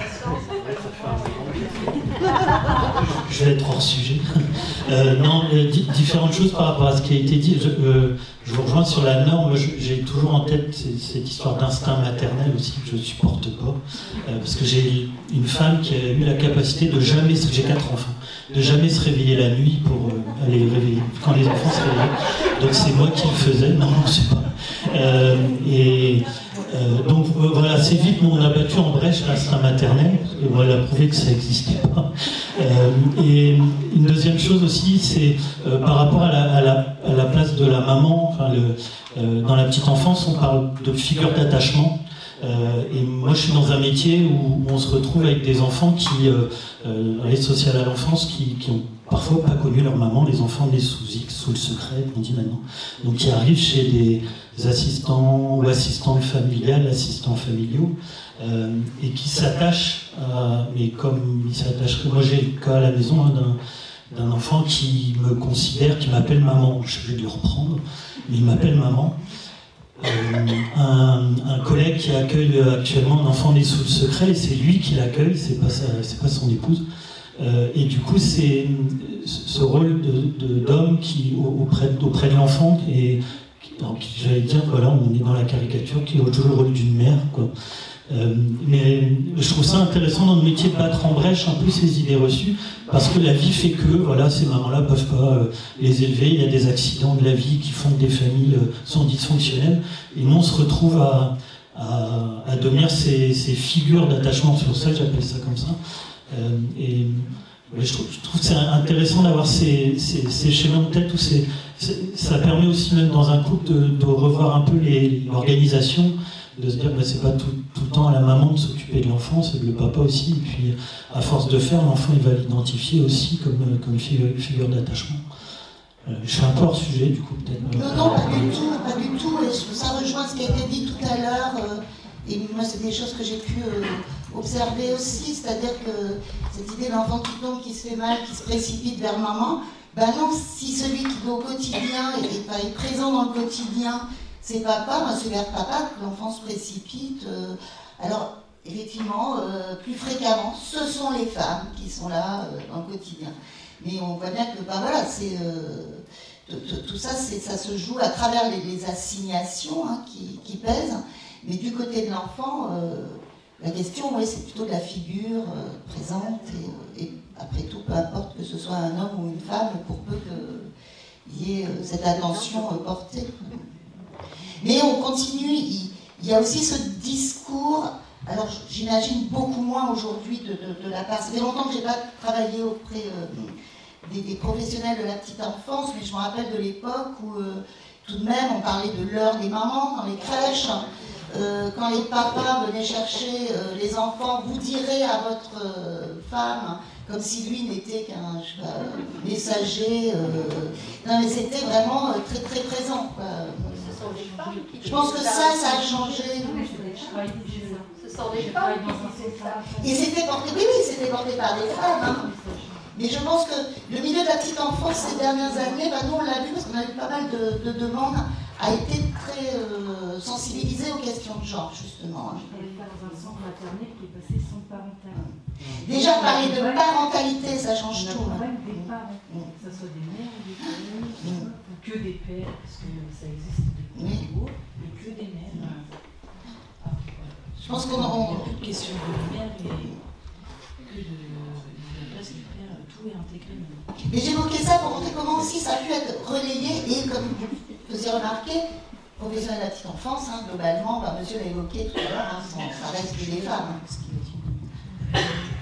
monsieur Je vais être hors sujet. Euh, non, euh, di- différentes choses par rapport à ce qui a été dit. Je, euh, je vous rejoins sur la norme. Je, j'ai toujours en tête c- cette histoire d'instinct maternel aussi que je ne supporte pas. Euh, parce que j'ai une femme qui a eu la capacité de jamais, j'ai quatre enfants, de jamais se réveiller la nuit pour euh, aller réveiller quand les enfants se réveillaient. Donc c'est moi qui le faisais. Non, non, c'est pas. Euh, et euh, donc euh, voilà, assez vite, nous on a battu en brèche l'instinct maternel, parce que voilà, prouvé que ça n'existait pas. Euh, et une deuxième chose aussi, c'est euh, par rapport à la, à, la, à la place de la maman. Enfin, le, euh, dans la petite enfance, on parle de figure d'attachement. Euh, et moi, je suis dans un métier où on se retrouve avec des enfants qui, euh, euh, l'aide sociale à l'enfance, qui, qui ont parfois pas connu leur maman, les enfants nés sous X, sous le secret, on dit maintenant. Donc, qui arrivent chez des assistants ou assistantes familiales, assistants familiaux, euh, et qui s'attachent, à, mais comme ils s'attacheraient. Moi, j'ai le cas à la maison hein, d'un, d'un enfant qui me considère, qui m'appelle maman. Je suis obligé de le reprendre, mais il m'appelle maman. Euh, un, un collègue qui accueille actuellement un enfant né sous le secret, et c'est lui qui l'accueille, c'est pas, sa, c'est pas son épouse. Euh, et du coup, c'est ce rôle de, de, d'homme qui, auprès, auprès de l'enfant, et donc, j'allais dire, voilà, on est dans la caricature, qui joue le rôle d'une mère, quoi. Euh, mais je trouve ça intéressant dans le métier de battre en brèche un peu ces idées reçues, parce que la vie fait que voilà, ces mamans-là ne peuvent pas euh, les élever, il y a des accidents de la vie qui font que des familles euh, sont dysfonctionnelles, et nous on se retrouve à, à, à devenir ces, ces figures d'attachement, sur ça j'appelle ça comme ça. Euh, et je trouve, je trouve que c'est intéressant d'avoir ces, ces, ces schémas en tête, où c'est, c'est, ça permet aussi même dans un couple de, de revoir un peu les, l'organisation, de se dire bah, c'est pas tout, tout le temps à la maman de s'occuper de l'enfant, c'est le papa aussi, et puis à force de faire, l'enfant il va l'identifier aussi comme, comme figure, figure d'attachement. Euh, je suis un peu hors sujet du coup peut-être. Non, non, pas du tout, pas du tout, et ça rejoint ce qui a été dit tout à l'heure, euh, et moi c'est des choses que j'ai pu euh, observer aussi, c'est-à-dire que cette idée d'enfant qui tombe, qui se fait mal, qui se précipite vers maman, ben non, si celui qui au quotidien est, est présent dans le quotidien, c'est papa, ben c'est vers papa que l'enfant se précipite. Euh, alors, effectivement, euh, plus fréquemment, ce sont les femmes qui sont là euh, dans le quotidien. Mais on voit bien que, ben voilà, c'est, euh, tout, tout ça, c'est, ça se joue à travers les, les assignations hein, qui, qui pèsent. Mais du côté de l'enfant, euh, la question, oui, c'est plutôt de la figure euh, présente. Et, et après tout, peu importe que ce soit un homme ou une femme, pour peu qu'il y ait euh, cette attention euh, portée. Mais on continue, il, il y a aussi ce discours, alors j'imagine beaucoup moins aujourd'hui de, de, de la part, ça fait longtemps que je n'ai pas travaillé auprès euh, des, des professionnels de la petite enfance, mais je me rappelle de l'époque où euh, tout de même on parlait de l'heure des mamans dans les crèches, euh, quand les papas venaient chercher euh, les enfants, vous direz à votre euh, femme, comme si lui n'était qu'un je sais pas, messager, euh, non mais c'était vraiment euh, très très présent, quoi. Je pense que ça, ça a changé. Ce sont des femmes qui Et c'était porté, oui, oui, c'était porté par des femmes. Hein. Mais je pense que le milieu de la petite enfance ces dernières années, bah, nous on l'a vu parce qu'on a eu pas mal de, de demandes, a été très euh, sensibilisé aux questions de genre, justement. Je suis allée dans un centre maternel qui est passé sans parental. Déjà, parler de parentalité, ça change tout. On a même des parents, que ce soit des mères ou des pères, ou que des pères, parce que ça existe des pères, et que des mères. Ah, je pense qu'on a... Il n'y a plus de question de mère et que de la place du père, tout est intégré maintenant. Mais j'évoquais ça pour montrer comment aussi ça a pu être relayé, et comme vous faisiez remarquer, professionnel de la petite enfance, hein, globalement, bah, monsieur l'a évoqué tout à l'heure, hein, ça reste des femmes. Hein.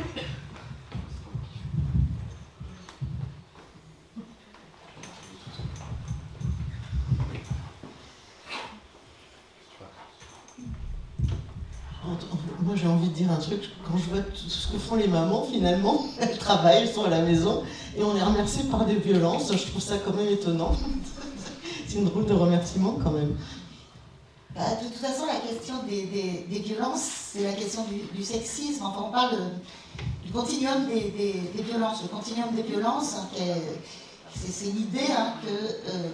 Moi j'ai envie de dire un truc, quand je vois tout ce que font les mamans finalement, elles travaillent, elles sont à la maison et on les remercie par des violences, je trouve ça quand même étonnant. C'est une drôle de remerciement quand même. Bah, de toute façon, la question des, des, des violences, c'est la question du, du sexisme. Enfin, on parle du continuum des, des, des violences. Le continuum des violences, hein, c'est l'idée hein, que euh,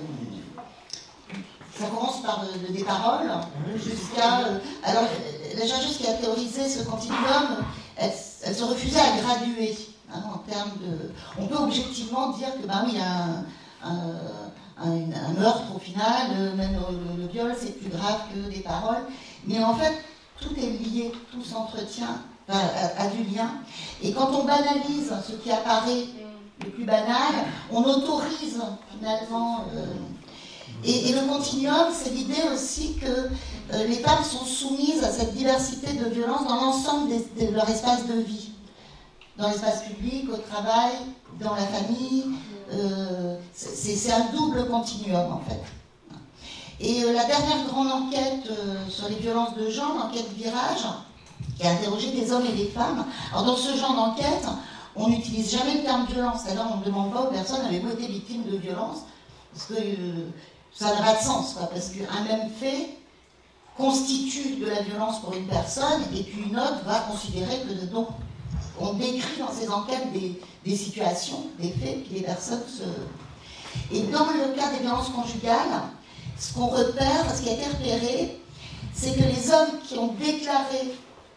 ça commence par de, de, des paroles jusqu'à... Euh, alors, la chercheuse qui a théorisé ce continuum, elle, elle se refusait à graduer. Hein, en termes de... On peut objectivement dire que, ben oui, il y a un... un Un, un meurtre au final, même le, le viol c'est plus grave que des paroles, mais en fait tout est lié, tout s'entretient, enfin, a, a du lien, et quand on banalise ce qui apparaît le plus banal, on autorise finalement, euh, et, et le continuum c'est l'idée aussi que euh, les femmes sont soumises à cette diversité de violences dans l'ensemble de leur espace de vie, dans l'espace public, au travail, dans la famille. Euh, c'est un double continuum en fait. Et euh, la dernière grande enquête euh, sur les violences de genre, l'enquête Virage, qui a interrogé des hommes et des femmes. Alors dans ce genre d'enquête, on n'utilise jamais le terme violence. Alors on ne demande pas aux personnes avez-vous été victime de violence, parce que euh, ça n'a pas de sens, quoi, parce qu'un même fait constitue de la violence pour une personne, et puis une autre va considérer que donc on décrit dans ces enquêtes des, des situations, des faits, puis les personnes se... Et dans le cas des violences conjugales, ce qu'on repère, ce qui a été repéré, c'est que les hommes qui ont déclaré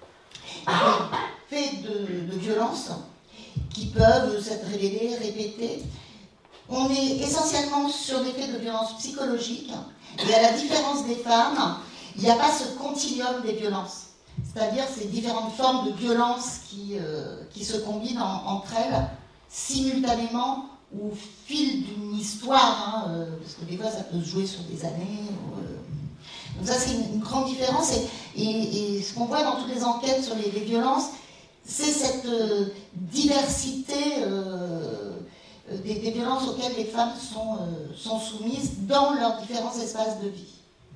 des faits de, de violence, qui peuvent s'être révélés, répétés, on est essentiellement sur des faits de violence psychologique, et à la différence des femmes, il n'y a pas ce continuum des violences. C'est-à-dire ces différentes formes de violence qui, euh, qui se combinent en, entre elles simultanément ou au fil d'une histoire, hein, euh, parce que des fois ça peut se jouer sur des années. Ou, euh... Donc ça c'est une, une grande différence, et, et, et ce qu'on voit dans toutes les enquêtes sur les, les violences, c'est cette euh, diversité euh, des, des violences auxquelles les femmes sont, euh, sont soumises dans leurs différents espaces de vie.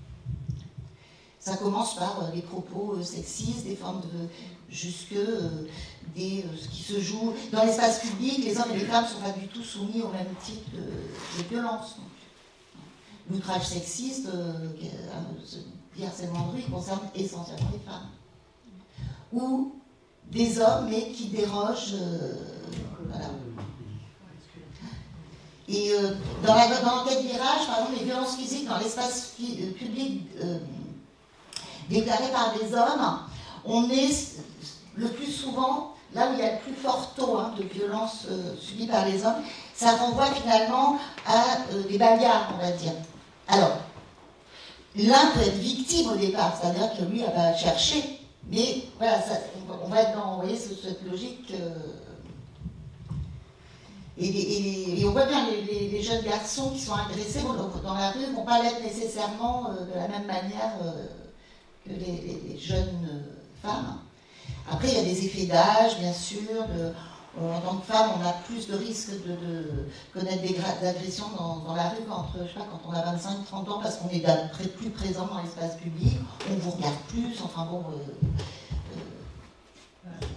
Ça commence par euh, les propos euh, sexistes, des formes de... jusque euh, des, euh, ce qui se joue dans l'espace public. Les hommes et les femmes ne sont pas du tout soumis au même type de, de violence. L'outrage sexiste, euh, le harcèlement de rue, concerne essentiellement les femmes. Ou des hommes, mais qui dérogent... Euh, voilà. Et euh, dans l'enquête Virage, par exemple, les violences physiques dans l'espace euh, public... Euh, déclarés par des hommes, on est le plus souvent là où il y a le plus fort taux hein, de violence euh, subie par les hommes. Ça renvoie finalement à euh, des bagarres, on va dire. Alors, l'un peut être victime au départ, c'est-à-dire que lui, elle va chercher, mais voilà, ça, on va être dans, vous voyez, cette logique. Euh, et, et, et on voit bien les, les, les jeunes garçons qui sont agressés dans la rue ne vont pas l'être nécessairement euh, de la même manière. Euh, que les, les, les jeunes femmes. Après, il y a des effets d'âge, bien sûr. De, en tant que femme, on a plus de risques de, de connaître des agressions dans, dans la rue qu'entre, je sais pas, quand on a vingt-cinq trente ans, parce qu'on est plus présent dans l'espace public, on vous regarde plus, enfin bon... Euh, euh,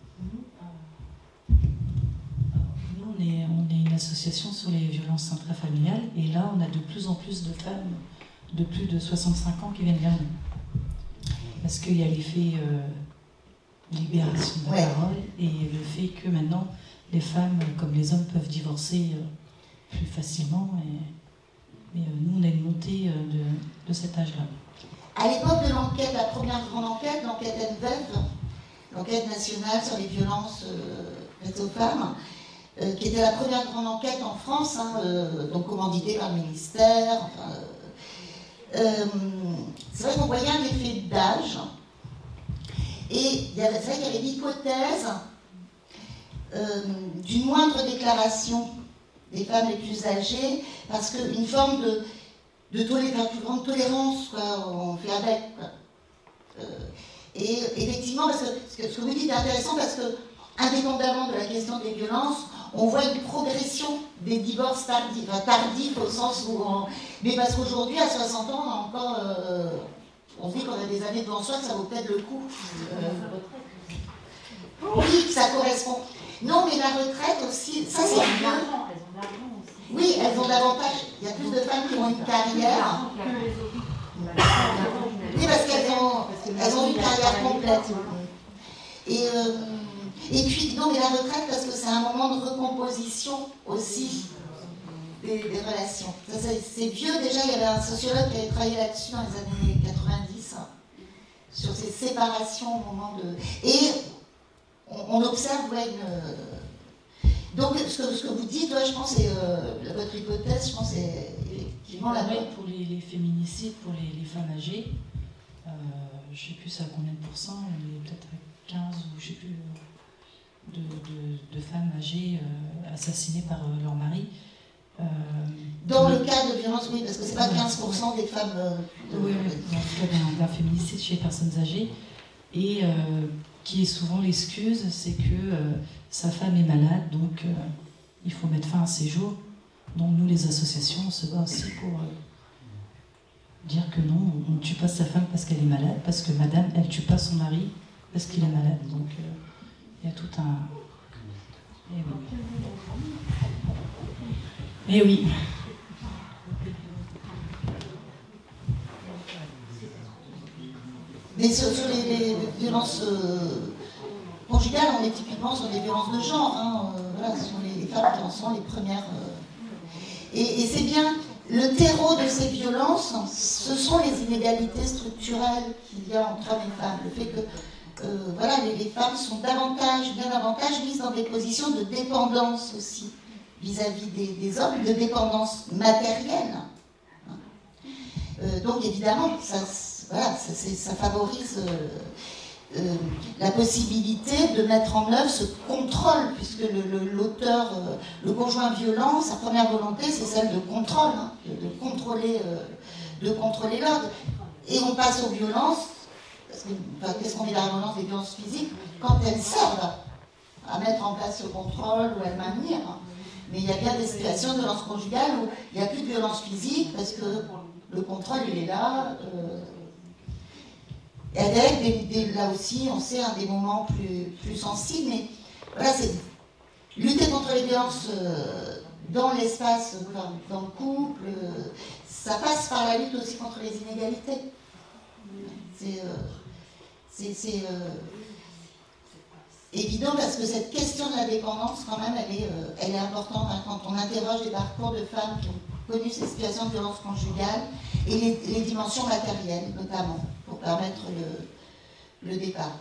Nous, on est, on est une association sur les violences intrafamiliales, et là, on a de plus en plus de femmes de plus de soixante-cinq ans qui viennent vers nous. Parce qu'il y a l'effet euh, libération de la ouais. parole et le fait que maintenant les femmes comme les hommes peuvent divorcer euh, plus facilement. Et, et euh, nous, on a une montée euh, de, de cet âge-là. À l'époque de l'enquête, la première grande enquête, l'enquête N V E F, l'enquête nationale sur les violences euh, faites aux femmes, euh, qui était la première grande enquête en France, hein, euh, donc commanditée par le ministère. Enfin, euh, euh, c'est vrai qu'on voyait un effet d'âge, et c'est vrai qu'il y avait l'hypothèse euh, d'une moindre déclaration des femmes les plus âgées, parce qu'une forme de, de tolé- plus grande tolérance, quoi, on fait avec. Quoi. Euh, et effectivement, parce que, ce que ce que vous dites est intéressant, parce que, indépendamment de la question des violences, on voit une progression des divorces tardifs, enfin, tardifs au sens où on... Mais parce qu'aujourd'hui, à soixante ans, on a encore... Euh, on dit qu'on a des années devant soi, que ça vaut peut-être le coup. Euh, oui, ça correspond. Non, mais la retraite aussi, ça c'est bien. Oui, elles ont davantage... Il y a plus de femmes qui ont une carrière. Oui, parce qu'elles ont, elles ont une carrière complète. Et... Euh, Et puis, non, mais la retraite, parce que c'est un moment de recomposition aussi des, des relations. Ça, c'est, c'est vieux déjà, il y avait un sociologue qui avait travaillé là-dessus dans les années quatre-vingt-dix, hein, sur ces séparations au moment de... Et on, on observe, ouais, une... Donc, ce que, ce que vous dites, ouais, je pense, c'est euh, votre hypothèse, je pense, c'est effectivement la bonne. Pour les, les féminicides, pour les, les femmes âgées, euh, je ne sais plus ça à combien de pourcents, on est peut-être à quinze ou je ne sais plus... De, de, de femmes âgées euh, assassinées par euh, leur mari. Euh, Dans le cas de violence, oui, parce que c'est pas quinze pour cent des femmes... Euh, de... Oui, oui, dans le cas d'un, d'un féminicide chez les personnes âgées, et euh, qui est souvent l'excuse, c'est que euh, sa femme est malade, donc euh, il faut mettre fin à ses jours. Donc nous, les associations, on se bat aussi pour euh, dire que non, on ne tue pas sa femme parce qu'elle est malade, parce que madame, elle ne tue pas son mari parce qu'il est malade. Donc, euh, il y a tout un... Eh oui. Eh oui. Mais sur, sur les, les violences euh, conjugales, on est typiquement sur des violences de genre. Hein, euh, voilà, ce sont les, les femmes qui en sont les premières. Euh, et, et c'est bien, le terreau de ces violences, ce sont les inégalités structurelles qu'il y a entre hommes et femmes. Le fait que Euh, voilà, les, les femmes sont davantage, bien davantage mises dans des positions de dépendance aussi vis-à-vis des, des hommes, de dépendance matérielle. Euh, donc évidemment, ça, voilà, ça, c'est, ça favorise euh, euh, la possibilité de mettre en œuvre ce contrôle, puisque le, le, l'auteur, euh, le conjoint violent, sa première volonté, c'est celle de contrôle, hein, de, de contrôler, euh, de contrôler l'ordre. Et on passe aux violences. Enfin, qu'est-ce qu'on dit de la violence, des violences physiques, quand elles servent à mettre en place ce contrôle ou à le maintenir. Mais il y a bien des situations de violence conjugale où il n'y a plus de violence physique parce que le contrôle il est là. Euh, et avec des, des, là aussi, on sait, hein, des moments plus, plus sensibles, mais voilà, c'est lutter contre les violences euh, dans l'espace, enfin, dans le couple, euh, ça passe par la lutte aussi contre les inégalités. C'est, euh, c'est, c'est euh, évident parce que cette question de la dépendance, quand même, elle est, euh, elle est importante hein, quand on interroge des parcours de femmes qui ont connu ces situations de violence conjugale et les, les dimensions matérielles, notamment, pour permettre le, le départ.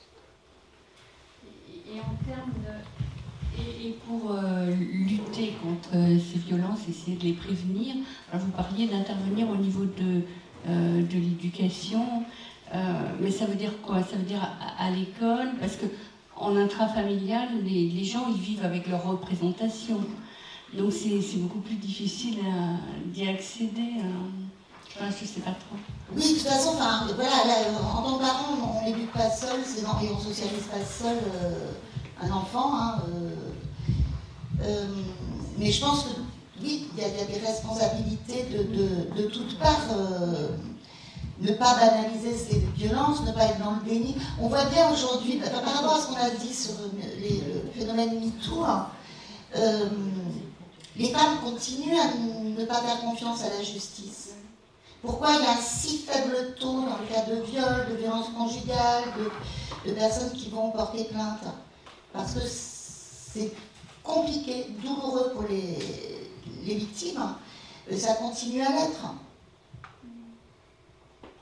Et en termes de... Et, et pour euh, lutter contre euh, ces violences, essayer de les prévenir, alors vous parliez d'intervenir au niveau de... Euh, de l'éducation, euh, mais ça veut dire quoi? Ça veut dire à, à l'école, parce que en intrafamilial, les, les gens ils vivent avec leur représentation, donc c'est, c'est beaucoup plus difficile à, d'y accéder. À... Enfin, je sais pas trop. Oui, de toute façon, enfin, voilà, là, en tant que parent, on n'éduque pas seul, c'est dans, et on socialise pas seul euh, un enfant. Hein, euh, euh, mais je pense que oui, il y, y a des responsabilités de, de, de toutes parts. Euh, ne pas banaliser ces violences, ne pas être dans le déni. On voit bien aujourd'hui, par rapport à ce qu'on a dit sur les, le phénomène MeToo, hein, euh, les femmes continuent à ne pas faire confiance à la justice. Pourquoi il y a un si faible taux dans le cas de viol, de violence conjugale, de, de personnes qui vont porter plainte? Parce que c'est compliqué, douloureux pour les, les victimes, et ça continue à l'être.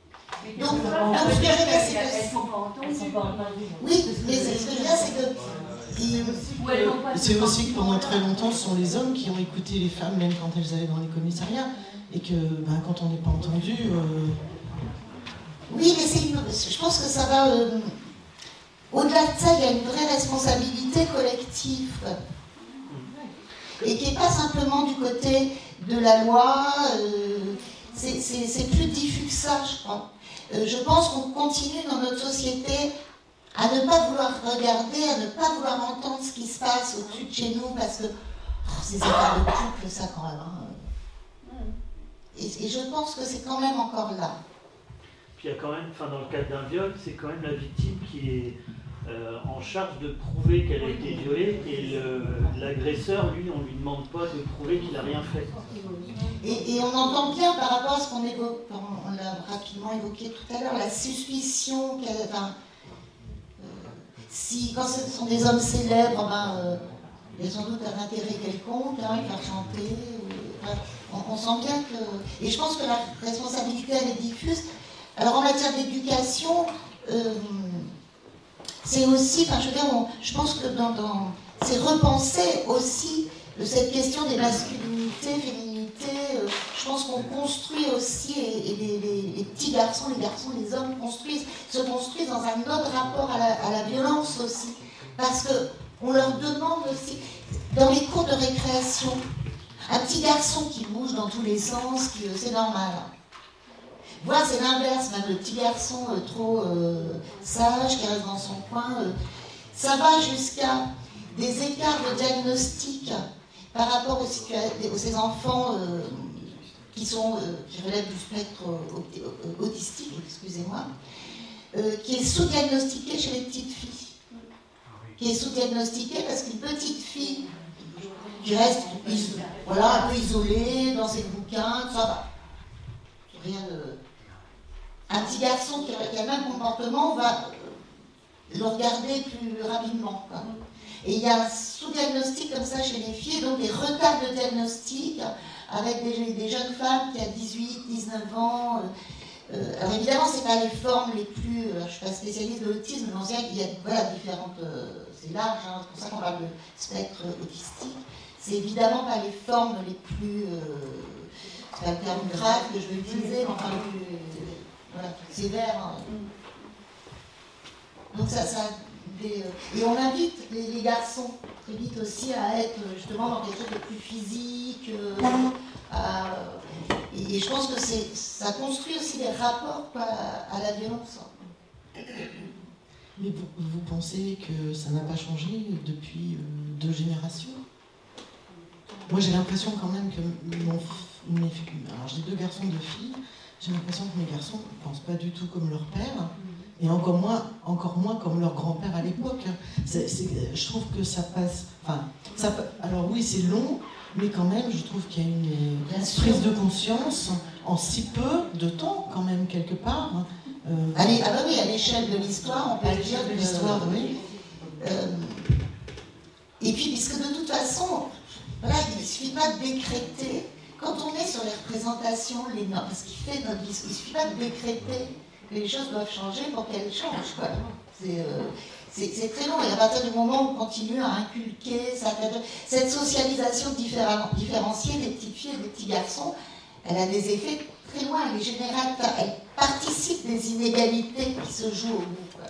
Donc, donc ce que je veux dire, c'est que... Oui, mais ce que je veux dire, c'est que... C'est aussi que pendant très longtemps, ce sont les hommes qui ont écouté les femmes, même quand elles allaient dans les commissariats, et que ben, quand on n'est pas entendu... Euh... Oui, mais c'est une... je pense que ça va... Euh... Au-delà de ça, il y a une vraie responsabilité collective, et qui n'est pas simplement du côté de la loi, euh... c'est plus diffus que ça, je crois. Euh, je pense qu'on continue dans notre société à ne pas vouloir regarder, à ne pas vouloir entendre ce qui se passe au-dessus de chez nous, parce que oh, ces états de couple, ça quand même. Hein. Et, et je pense que c'est quand même encore là. Puis il y a quand même, enfin, dans le cadre d'un viol, c'est quand même la victime qui est euh, en charge de prouver qu'elle a été violée, et l'agresseur, lui, on ne lui demande pas de prouver qu'il n'a rien fait. Et, et on entend bien par rapport à ce qu'on évoque, on l'a rapidement évoqué tout à l'heure, la suspicion qu'elle... Enfin, si, quand ce sont des hommes célèbres, ben, euh, il y a sans doute un intérêt quelconque, hein, faire chanter. Euh, enfin, on, on sent bien que... Et je pense que la responsabilité, elle est diffuse. Alors en matière d'éducation, euh, c'est aussi, enfin je veux dire, on, je pense que dans, dans c'est repenser aussi cette question des masculinités, fémininités. Euh, je pense qu'on construit aussi, et, et les, les, les petits garçons, les garçons, les hommes construisent, se construisent dans un autre rapport à la, à la violence aussi. Parce qu'on leur demande aussi, dans les cours de récréation, un petit garçon qui bouge dans tous les sens, c'est normal. Voilà, c'est l'inverse, même le petit garçon euh, trop euh, sage, qui reste dans son coin. Euh, ça va jusqu'à des écarts de diagnostic par rapport aux, aux ces enfants euh, qui, sont, euh, qui relèvent du spectre autistique, excusez-moi, euh, qui est sous-diagnostiqué chez les petites filles. Qui est sous-diagnostiqué parce qu'une petite fille qui reste voilà, un peu isolée dans ses bouquins, ça va. Rien de... Un petit garçon qui a, qui a le même comportement, on va le regarder plus rapidement. Quoi. Et il y a un sous-diagnostic comme ça chez les filles, donc des retards de diagnostic avec des, des jeunes femmes qui ont dix-huit, dix-neuf ans. Euh, alors évidemment, ce n'est pas les formes les plus... Euh, je ne suis pas spécialiste de l'autisme, mais on sait qu'il y a voilà, différentes... Euh, c'est large, hein, c'est pour ça qu'on parle de spectre autistique. C'est évidemment pas les formes les plus... Euh, c'est pas le terme grave que je veux utiliser, mais enfin le plus... Voilà, sévère. Hein. Donc ça... ça Des, euh, et on invite les, les garçons très vite aussi à être justement dans quelque chose de plus physique. Euh, à, et, et je pense que ça construit aussi des rapports quoi, à, à la violence. Mais vous, vous pensez que ça n'a pas changé depuis euh, deux générations? Moi j'ai l'impression quand même que mon, mes, alors j'ai deux garçons, deux filles. J'ai l'impression que mes garçons ne pensent pas du tout comme leur père. Et encore moins, encore moins comme leur grand-père à l'époque. Je trouve que ça passe... Enfin, ça, alors oui, c'est long, mais quand même, je trouve qu'il y a une prise de conscience en si peu de temps, quand même, quelque part. Euh, Allez, ah bah oui, à l'échelle de l'histoire, on peut le dire de l'histoire, oui. Euh, et puis, puisque de toute façon, voilà, il ne suffit pas de décréter. Quand on est sur les représentations, les normes, ce qui fait notre discours, il ne suffit pas de décréter que les choses doivent changer pour qu'elles changent. C'est euh, très long. Et à partir du moment où on continue à inculquer ça, cette socialisation différen, différenciée des petites filles et des petits garçons, elle a des effets très loin. Elle est générale. Elle participe des inégalités qui se jouent au bout. Quoi.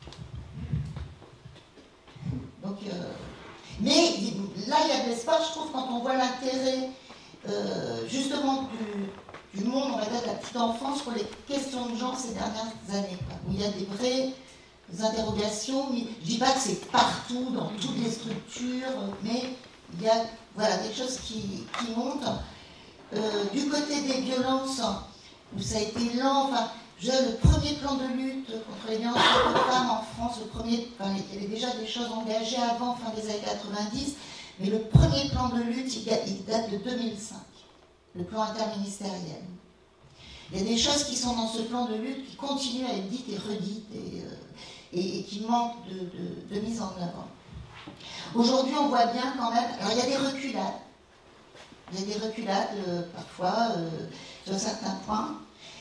Donc, euh, mais là, il y a de l'espoir, je trouve, quand on voit l'intérêt euh, justement du... du monde, on va dire, de la petite enfance pour les questions de genre ces dernières années, quoi, où il y a des vraies interrogations. Je ne dis pas que c'est partout, dans toutes les structures, mais il y a voilà, quelque chose qui, qui monte. Euh, du côté des violences, où ça a été lent, enfin, je, le premier plan de lutte contre les violences contre les femmes en France, le premier, enfin, il y avait déjà des choses engagées avant, fin des années quatre-vingt-dix, mais le premier plan de lutte, il date de deux mille cinq. Le plan interministériel. Il y a des choses qui sont dans ce plan de lutte qui continuent à être dites et redites et, euh, et, et qui manquent de, de, de mise en œuvre. Aujourd'hui, on voit bien quand même... Alors, il y a des reculades. Il y a des reculades, euh, parfois, euh, sur certains points.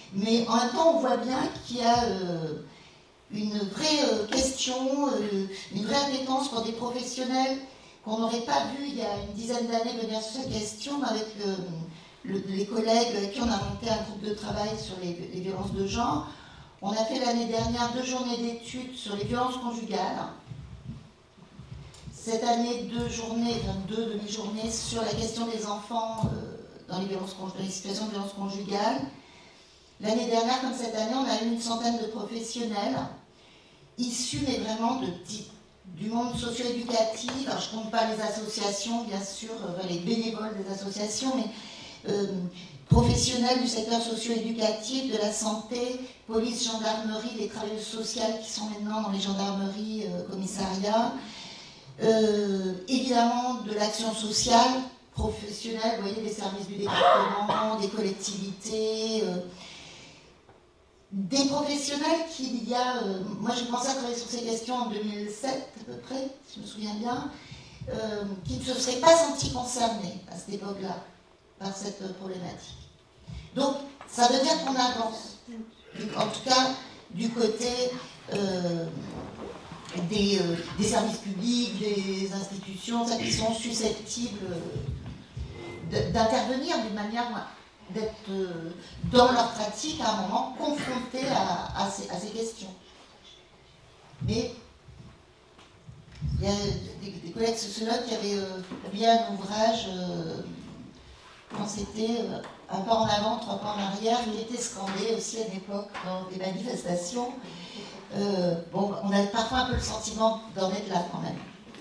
Mais en même temps, on voit bien qu'il y a euh, une vraie euh, question, euh, une vraie appétence pour des professionnels qu'on n'aurait pas vu il y a une dizaine d'années venir sur cette question, avec euh, le, les collègues avec qui on a monté un groupe de travail sur les, les violences de genre. On a fait l'année dernière deux journées d'études sur les violences conjugales. Cette année, deux journées, enfin deux demi-journées sur la question des enfants euh, dans, les violences, dans les situations de violence conjugale. L'année dernière, comme cette année, on a eu une centaine de professionnels issus, mais vraiment de, du monde socio-éducatif. Alors, je ne compte pas les associations, bien sûr, euh, les bénévoles des associations, mais euh, professionnels du secteur socio-éducatif, de la santé, police, gendarmerie, les travailleuses sociales qui sont maintenant dans les gendarmeries, euh, commissariats, euh, évidemment de l'action sociale, professionnelle, vous voyez, des services du département, des collectivités, euh, des professionnels qu'il y a... Euh, moi, j'ai commencé à travailler sur ces questions en deux mille sept, à peu près, si je me souviens bien, euh, qui ne se seraient pas sentis concernés à cette époque-là par cette problématique. Donc, ça veut dire qu'on avance. En tout cas, du côté euh, des, euh, des services publics, des institutions, ça, qui sont susceptibles d'intervenir d'une manière, d'être euh, dans leur pratique à un moment confrontés à, à, ces, à ces questions. Mais il y a des, des collègues sociologues qui avaient euh, publié un ouvrage euh, quand c'était euh, un pas en avant, trois pas en arrière, il était scandé aussi à l'époque dans des manifestations. Euh, bon, on a parfois un peu le sentiment d'en être là quand même.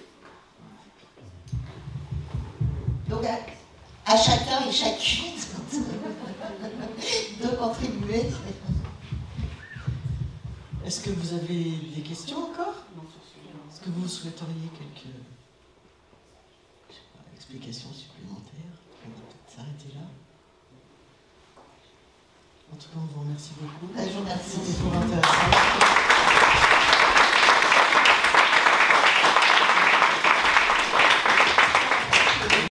Donc à, à chacun et chacune de, de contribuer. Est-ce que vous avez des questions encore? Est-ce que vous souhaiteriez quelques je sais pas, explications supplémentaires? On va peut-être s'arrêter là. En tout cas, on vous remercie beaucoup. Je vous remercie. C'était fort intéressant.